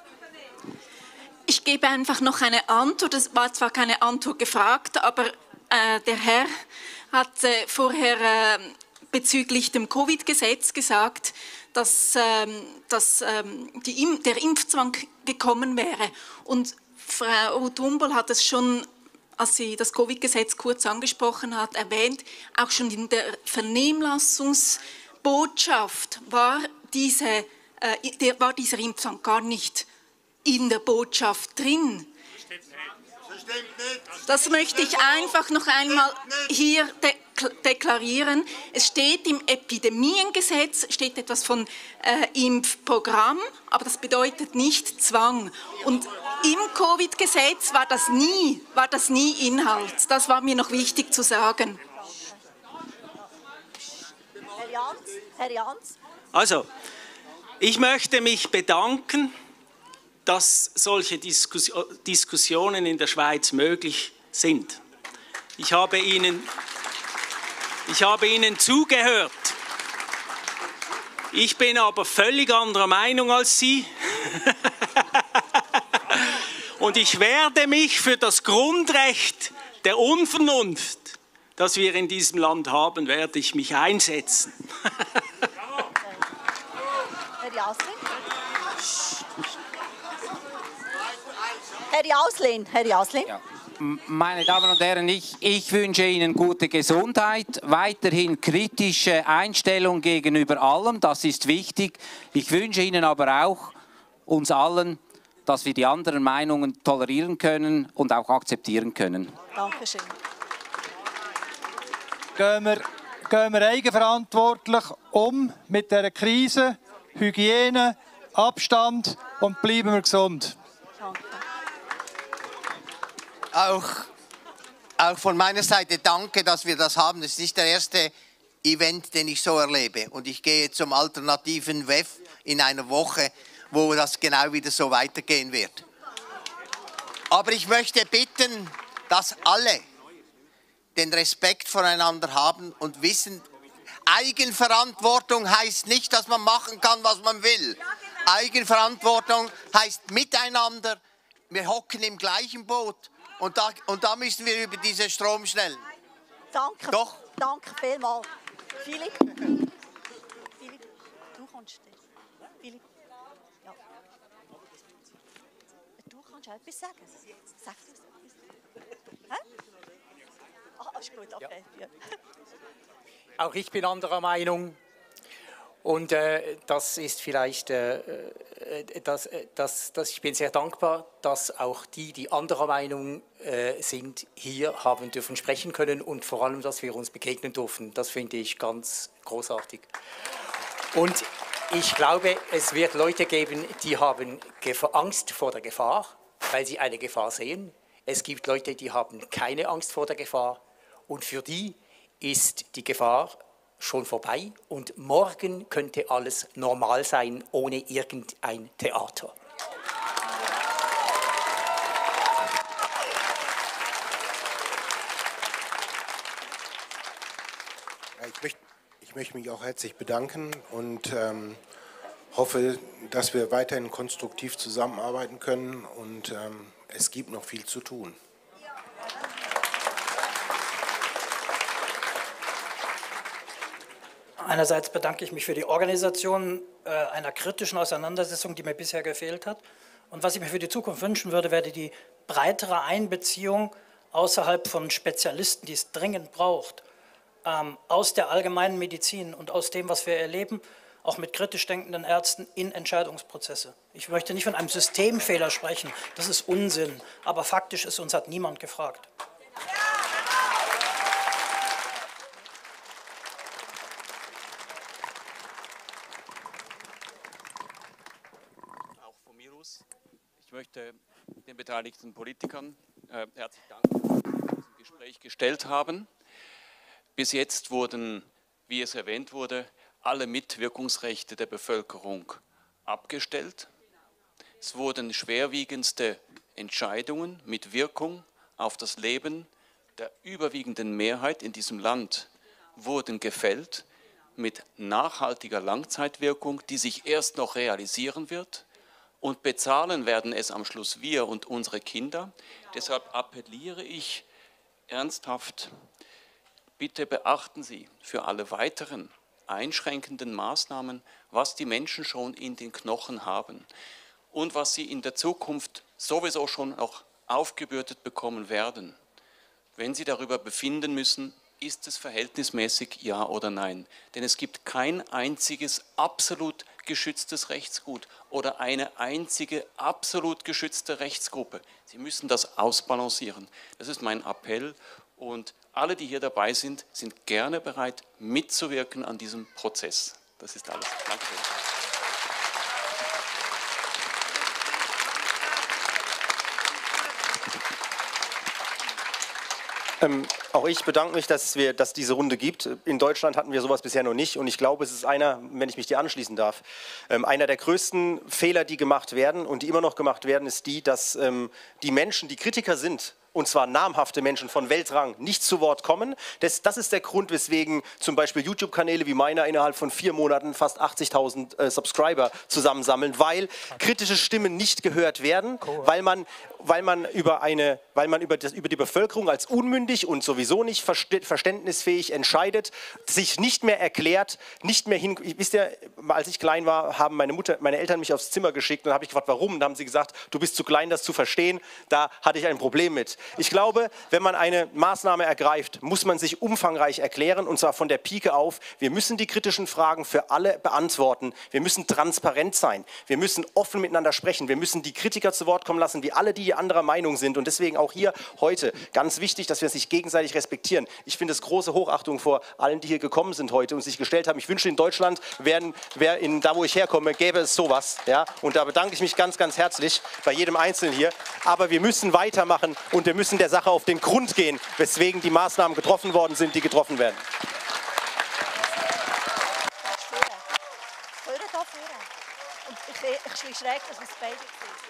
[SPEAKER 8] Ich gebe einfach noch eine Antwort, das war zwar keine Antwort gefragt, aber äh, der Herr hat äh, vorher äh, bezüglich dem Covid-Gesetz gesagt, dass, ähm, dass ähm, die, der Impfzwang gekommen wäre. Und Frau Humbel hat es schon, als sie das Covid-Gesetz kurz angesprochen hat, erwähnt, auch schon in der Vernehmlassungsbotschaft war, diese, äh, der, war dieser Impfzwang gar nicht in der Botschaft drin. Das möchte ich einfach noch einmal hier de deklarieren. Es steht im Epidemiengesetz, steht etwas von äh, Impfprogramm, aber das bedeutet nicht Zwang. Und im Covid-Gesetz war das nie, war das nie Inhalt. Das war mir noch wichtig zu sagen.
[SPEAKER 1] Herr Jans, Herr Jans.
[SPEAKER 11] Also, ich möchte mich bedanken, dass solche Diskus Diskussionen in der Schweiz möglich sind. Ich habe Ihnen, ich habe Ihnen zugehört. Ich bin aber völlig anderer Meinung als Sie. Und ich werde mich für das Grundrecht der Unvernunft, das wir in diesem Land haben, werde ich mich einsetzen.
[SPEAKER 1] Herr Jauslin? Herr Jauslin, Herr Jauslin.
[SPEAKER 10] Ja. Meine Damen und Herren, ich, ich wünsche Ihnen gute Gesundheit, weiterhin kritische Einstellung gegenüber allem, das ist wichtig. Ich wünsche Ihnen aber auch, uns allen, dass wir die anderen Meinungen tolerieren können und auch akzeptieren können.
[SPEAKER 1] Dankeschön.
[SPEAKER 9] Gehen wir, gehen wir eigenverantwortlich um mit dieser Krise, Hygiene, Abstand und bleiben wir gesund.
[SPEAKER 1] Danke.
[SPEAKER 3] Auch, auch von meiner Seite danke, dass wir das haben. Das ist nicht der erste Event, den ich so erlebe. Und ich gehe zum alternativen W E F in einer Woche, wo das genau wieder so weitergehen wird. Aber ich möchte bitten, dass alle den Respekt voneinander haben und wissen, Eigenverantwortung heißt nicht, dass man machen kann, was man will. Eigenverantwortung heißt miteinander, wir hocken im gleichen Boot. Und da, und da müssen wir über diesen Strom schnellen.
[SPEAKER 1] Danke.
[SPEAKER 3] Doch.
[SPEAKER 1] Danke vielmals. Philipp? Philipp, du kannst das. Philipp? Ja. Du kannst auch etwas sagen. Sag du es. Hä? Ah, ist gut, okay. Ja.
[SPEAKER 20] Auch ich bin anderer Meinung. Und äh, das ist vielleicht, äh, das, das, das, ich bin sehr dankbar, dass auch die, die anderer Meinung äh, sind, hier haben dürfen sprechen können und vor allem, dass wir uns begegnen durften. Das finde ich ganz großartig. Und ich glaube, es wird Leute geben, die haben Angst vor der Gefahr, weil sie eine Gefahr sehen. Es gibt Leute, die haben keine Angst vor der Gefahr und für die ist die Gefahr schon vorbei und morgen könnte alles normal sein, ohne irgendein Theater.
[SPEAKER 13] Ich möchte, ich möchte mich auch herzlich bedanken und ähm, hoffe, dass wir weiterhin konstruktiv zusammenarbeiten können und ähm, es gibt noch viel zu tun.
[SPEAKER 7] Einerseits bedanke ich mich für die Organisation äh, einer kritischen Auseinandersetzung, die mir bisher gefehlt hat. Und was ich mir für die Zukunft wünschen würde, wäre die breitere Einbeziehung außerhalb von Spezialisten, die es dringend braucht, ähm, aus der allgemeinen Medizin und aus dem, was wir erleben, auch mit kritisch denkenden Ärzten in Entscheidungsprozesse. Ich möchte nicht von einem Systemfehler sprechen, das ist Unsinn, aber faktisch ist, uns hat niemand gefragt.
[SPEAKER 14] Ich möchte den beteiligten Politikern äh, herzlich danken, dass sie diesem Gespräch gestellt haben. Bis jetzt wurden, wie es erwähnt wurde, alle Mitwirkungsrechte der Bevölkerung abgestellt. Es wurden schwerwiegendste Entscheidungen mit Wirkung auf das Leben der überwiegenden Mehrheit in diesem Land wurden gefällt, mit nachhaltiger Langzeitwirkung, die sich erst noch realisieren wird. Und bezahlen werden es am Schluss wir und unsere Kinder. Deshalb appelliere ich ernsthaft, bitte beachten Sie für alle weiteren einschränkenden Maßnahmen, was die Menschen schon in den Knochen haben und was sie in der Zukunft sowieso schon noch aufgebürdet bekommen werden. Wenn Sie darüber befinden müssen, ist es verhältnismäßig ja oder nein? Denn es gibt kein einziges absolut geschütztes Rechtsgut oder eine einzige absolut geschützte Rechtsgruppe. Sie müssen das ausbalancieren. Das ist mein Appell und alle, die hier dabei sind, sind gerne bereit, mitzuwirken an diesem Prozess. Das ist alles. Danke schön.
[SPEAKER 5] Ähm, auch ich bedanke mich, dass es dass diese Runde gibt. In Deutschland hatten wir sowas bisher noch nicht und ich glaube, es ist einer, wenn ich mich dir anschließen darf, ähm, einer der größten Fehler, die gemacht werden und die immer noch gemacht werden, ist die, dass ähm, die Menschen, die Kritiker sind, und zwar namhafte Menschen von Weltrang, nicht zu Wort kommen. Das, das ist der Grund, weswegen zum Beispiel YouTube-Kanäle wie meiner innerhalb von vier Monaten fast achtzigtausend äh, Subscriber zusammensammeln, weil kritische Stimmen nicht gehört werden, weil man, weil man, über, eine, weil man über, das, über die Bevölkerung als unmündig und sowieso nicht verständnisfähig entscheidet, sich nicht mehr erklärt, nicht mehr hin... Wisst ihr, als ich klein war, haben meine Mutter, meine Eltern mich aufs Zimmer geschickt und habe ich gefragt, warum? Und dann haben sie gesagt, du bist zu klein, das zu verstehen. Da hatte ich ein Problem mit. Ich glaube, wenn man eine Maßnahme ergreift, muss man sich umfangreich erklären, und zwar von der Pike auf. Wir müssen die kritischen Fragen für alle beantworten. Wir müssen transparent sein. Wir müssen offen miteinander sprechen. Wir müssen die Kritiker zu Wort kommen lassen, wie alle, die anderer Meinung sind. Und deswegen auch hier heute ganz wichtig, dass wir sich gegenseitig respektieren. Ich finde es große Hochachtung vor allen, die hier gekommen sind heute und sich gestellt haben. Ich wünsche, in Deutschland, werden, wer in, da wo ich herkomme, gäbe es sowas. Ja? Und da bedanke ich mich ganz, ganz herzlich bei jedem Einzelnen hier. Aber wir müssen weitermachen und wir müssen der Sache auf den Grund gehen, weswegen die Maßnahmen getroffen worden sind, die getroffen werden.
[SPEAKER 1] Ich schließe schräg, dass wir es beide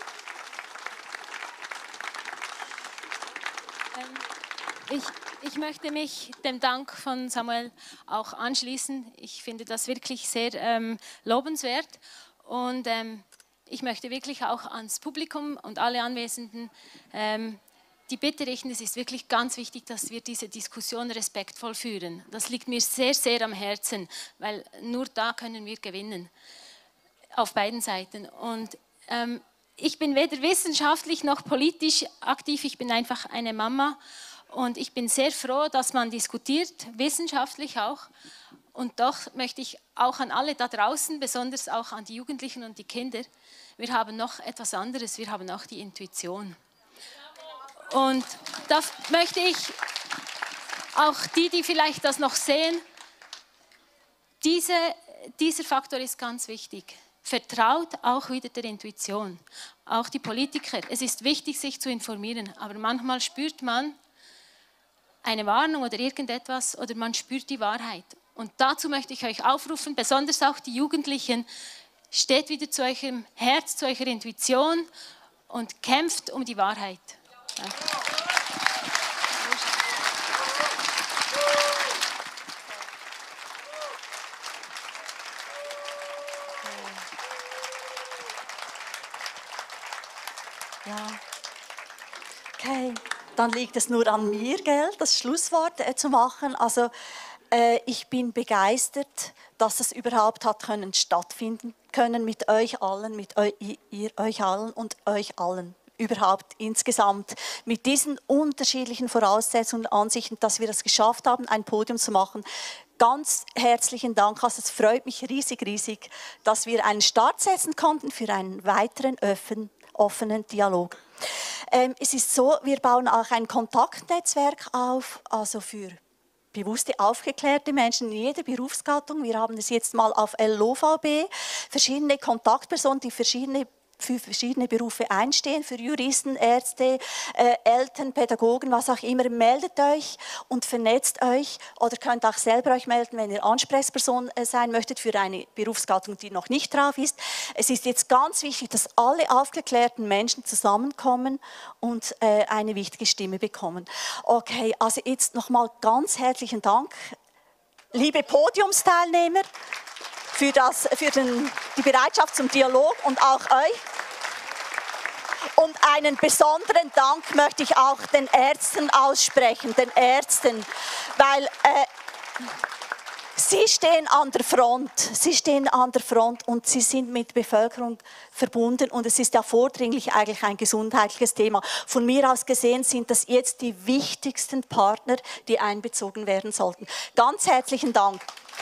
[SPEAKER 15] sehen. Ich, ich möchte mich dem Dank von Samuel auch anschließen. Ich finde das wirklich sehr ähm, lobenswert und ähm, ich möchte wirklich auch ans Publikum und alle Anwesenden ähm, die Bitte richten, es ist wirklich ganz wichtig, dass wir diese Diskussion respektvoll führen. Das liegt mir sehr, sehr am Herzen, weil nur da können wir gewinnen, auf beiden Seiten. Und ähm, ich bin weder wissenschaftlich noch politisch aktiv, ich bin einfach eine Mama und ich bin sehr froh, dass man diskutiert, wissenschaftlich auch. Und doch möchte ich auch an alle da draußen, besonders auch an die Jugendlichen und die Kinder, wir haben noch etwas anderes, wir haben auch die Intuition. Und da möchte ich auch die, die vielleicht das noch sehen, diese, dieser Faktor ist ganz wichtig. Vertraut auch wieder der Intuition, auch die Politiker. Es ist wichtig, sich zu informieren, aber manchmal spürt man eine Warnung oder irgendetwas oder man spürt die Wahrheit. Und dazu möchte ich euch aufrufen, besonders auch die Jugendlichen, steht wieder zu eurem Herz, zu eurer Intuition und kämpft um die Wahrheit. Danke.
[SPEAKER 1] Okay, dann liegt es nur an mir, gell, das Schlusswort äh, zu machen. Also äh, ich bin begeistert, dass es überhaupt hat können stattfinden können mit euch allen, mit eu ihr, euch allen und euch allen. Überhaupt insgesamt mit diesen unterschiedlichen Voraussetzungen und Ansichten, dass wir es geschafft haben, ein Podium zu machen. Ganz herzlichen Dank. Also es freut mich riesig, riesig, dass wir einen Start setzen konnten für einen weiteren offen, offenen Dialog. Ähm, es ist so, wir bauen auch ein Kontaktnetzwerk auf, also für bewusste, aufgeklärte Menschen in jeder Berufsgattung. Wir haben es jetzt mal auf L O V B, verschiedene Kontaktpersonen, die verschiedene für verschiedene Berufe einstehen, für Juristen, Ärzte, äh, Eltern, Pädagogen, was auch immer. Meldet euch und vernetzt euch oder könnt auch selber euch melden, wenn ihr Ansprechperson äh, sein möchtet für eine Berufsgattung, die noch nicht drauf ist. Es ist jetzt ganz wichtig, dass alle aufgeklärten Menschen zusammenkommen und äh, eine wichtige Stimme bekommen. Okay, also jetzt nochmal ganz herzlichen Dank, liebe Podiumsteilnehmer, für, das, für den, die Bereitschaft zum Dialog und auch euch. Und einen besonderen Dank möchte ich auch den Ärzten aussprechen, den Ärzten, weil äh, sie stehen an der Front, sie stehen an der Front und sie sind mit der Bevölkerung verbunden und es ist ja vordringlich eigentlich ein gesundheitliches Thema. Von mir aus gesehen sind das jetzt die wichtigsten Partner, die einbezogen werden sollten. Ganz herzlichen Dank.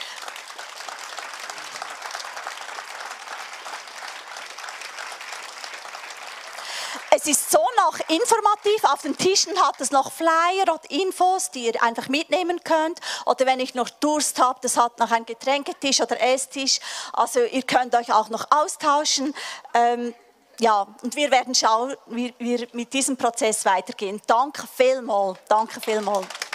[SPEAKER 1] Es ist so noch informativ, auf den Tischen hat es noch Flyer oder Infos, die ihr einfach mitnehmen könnt. Oder wenn ich noch Durst habe, das hat noch einen Getränketisch oder Esstisch. Also ihr könnt euch auch noch austauschen. Ähm, ja, und wir werden schauen, wie wir mit diesem Prozess weitergehen. Danke vielmals. Danke vielmals.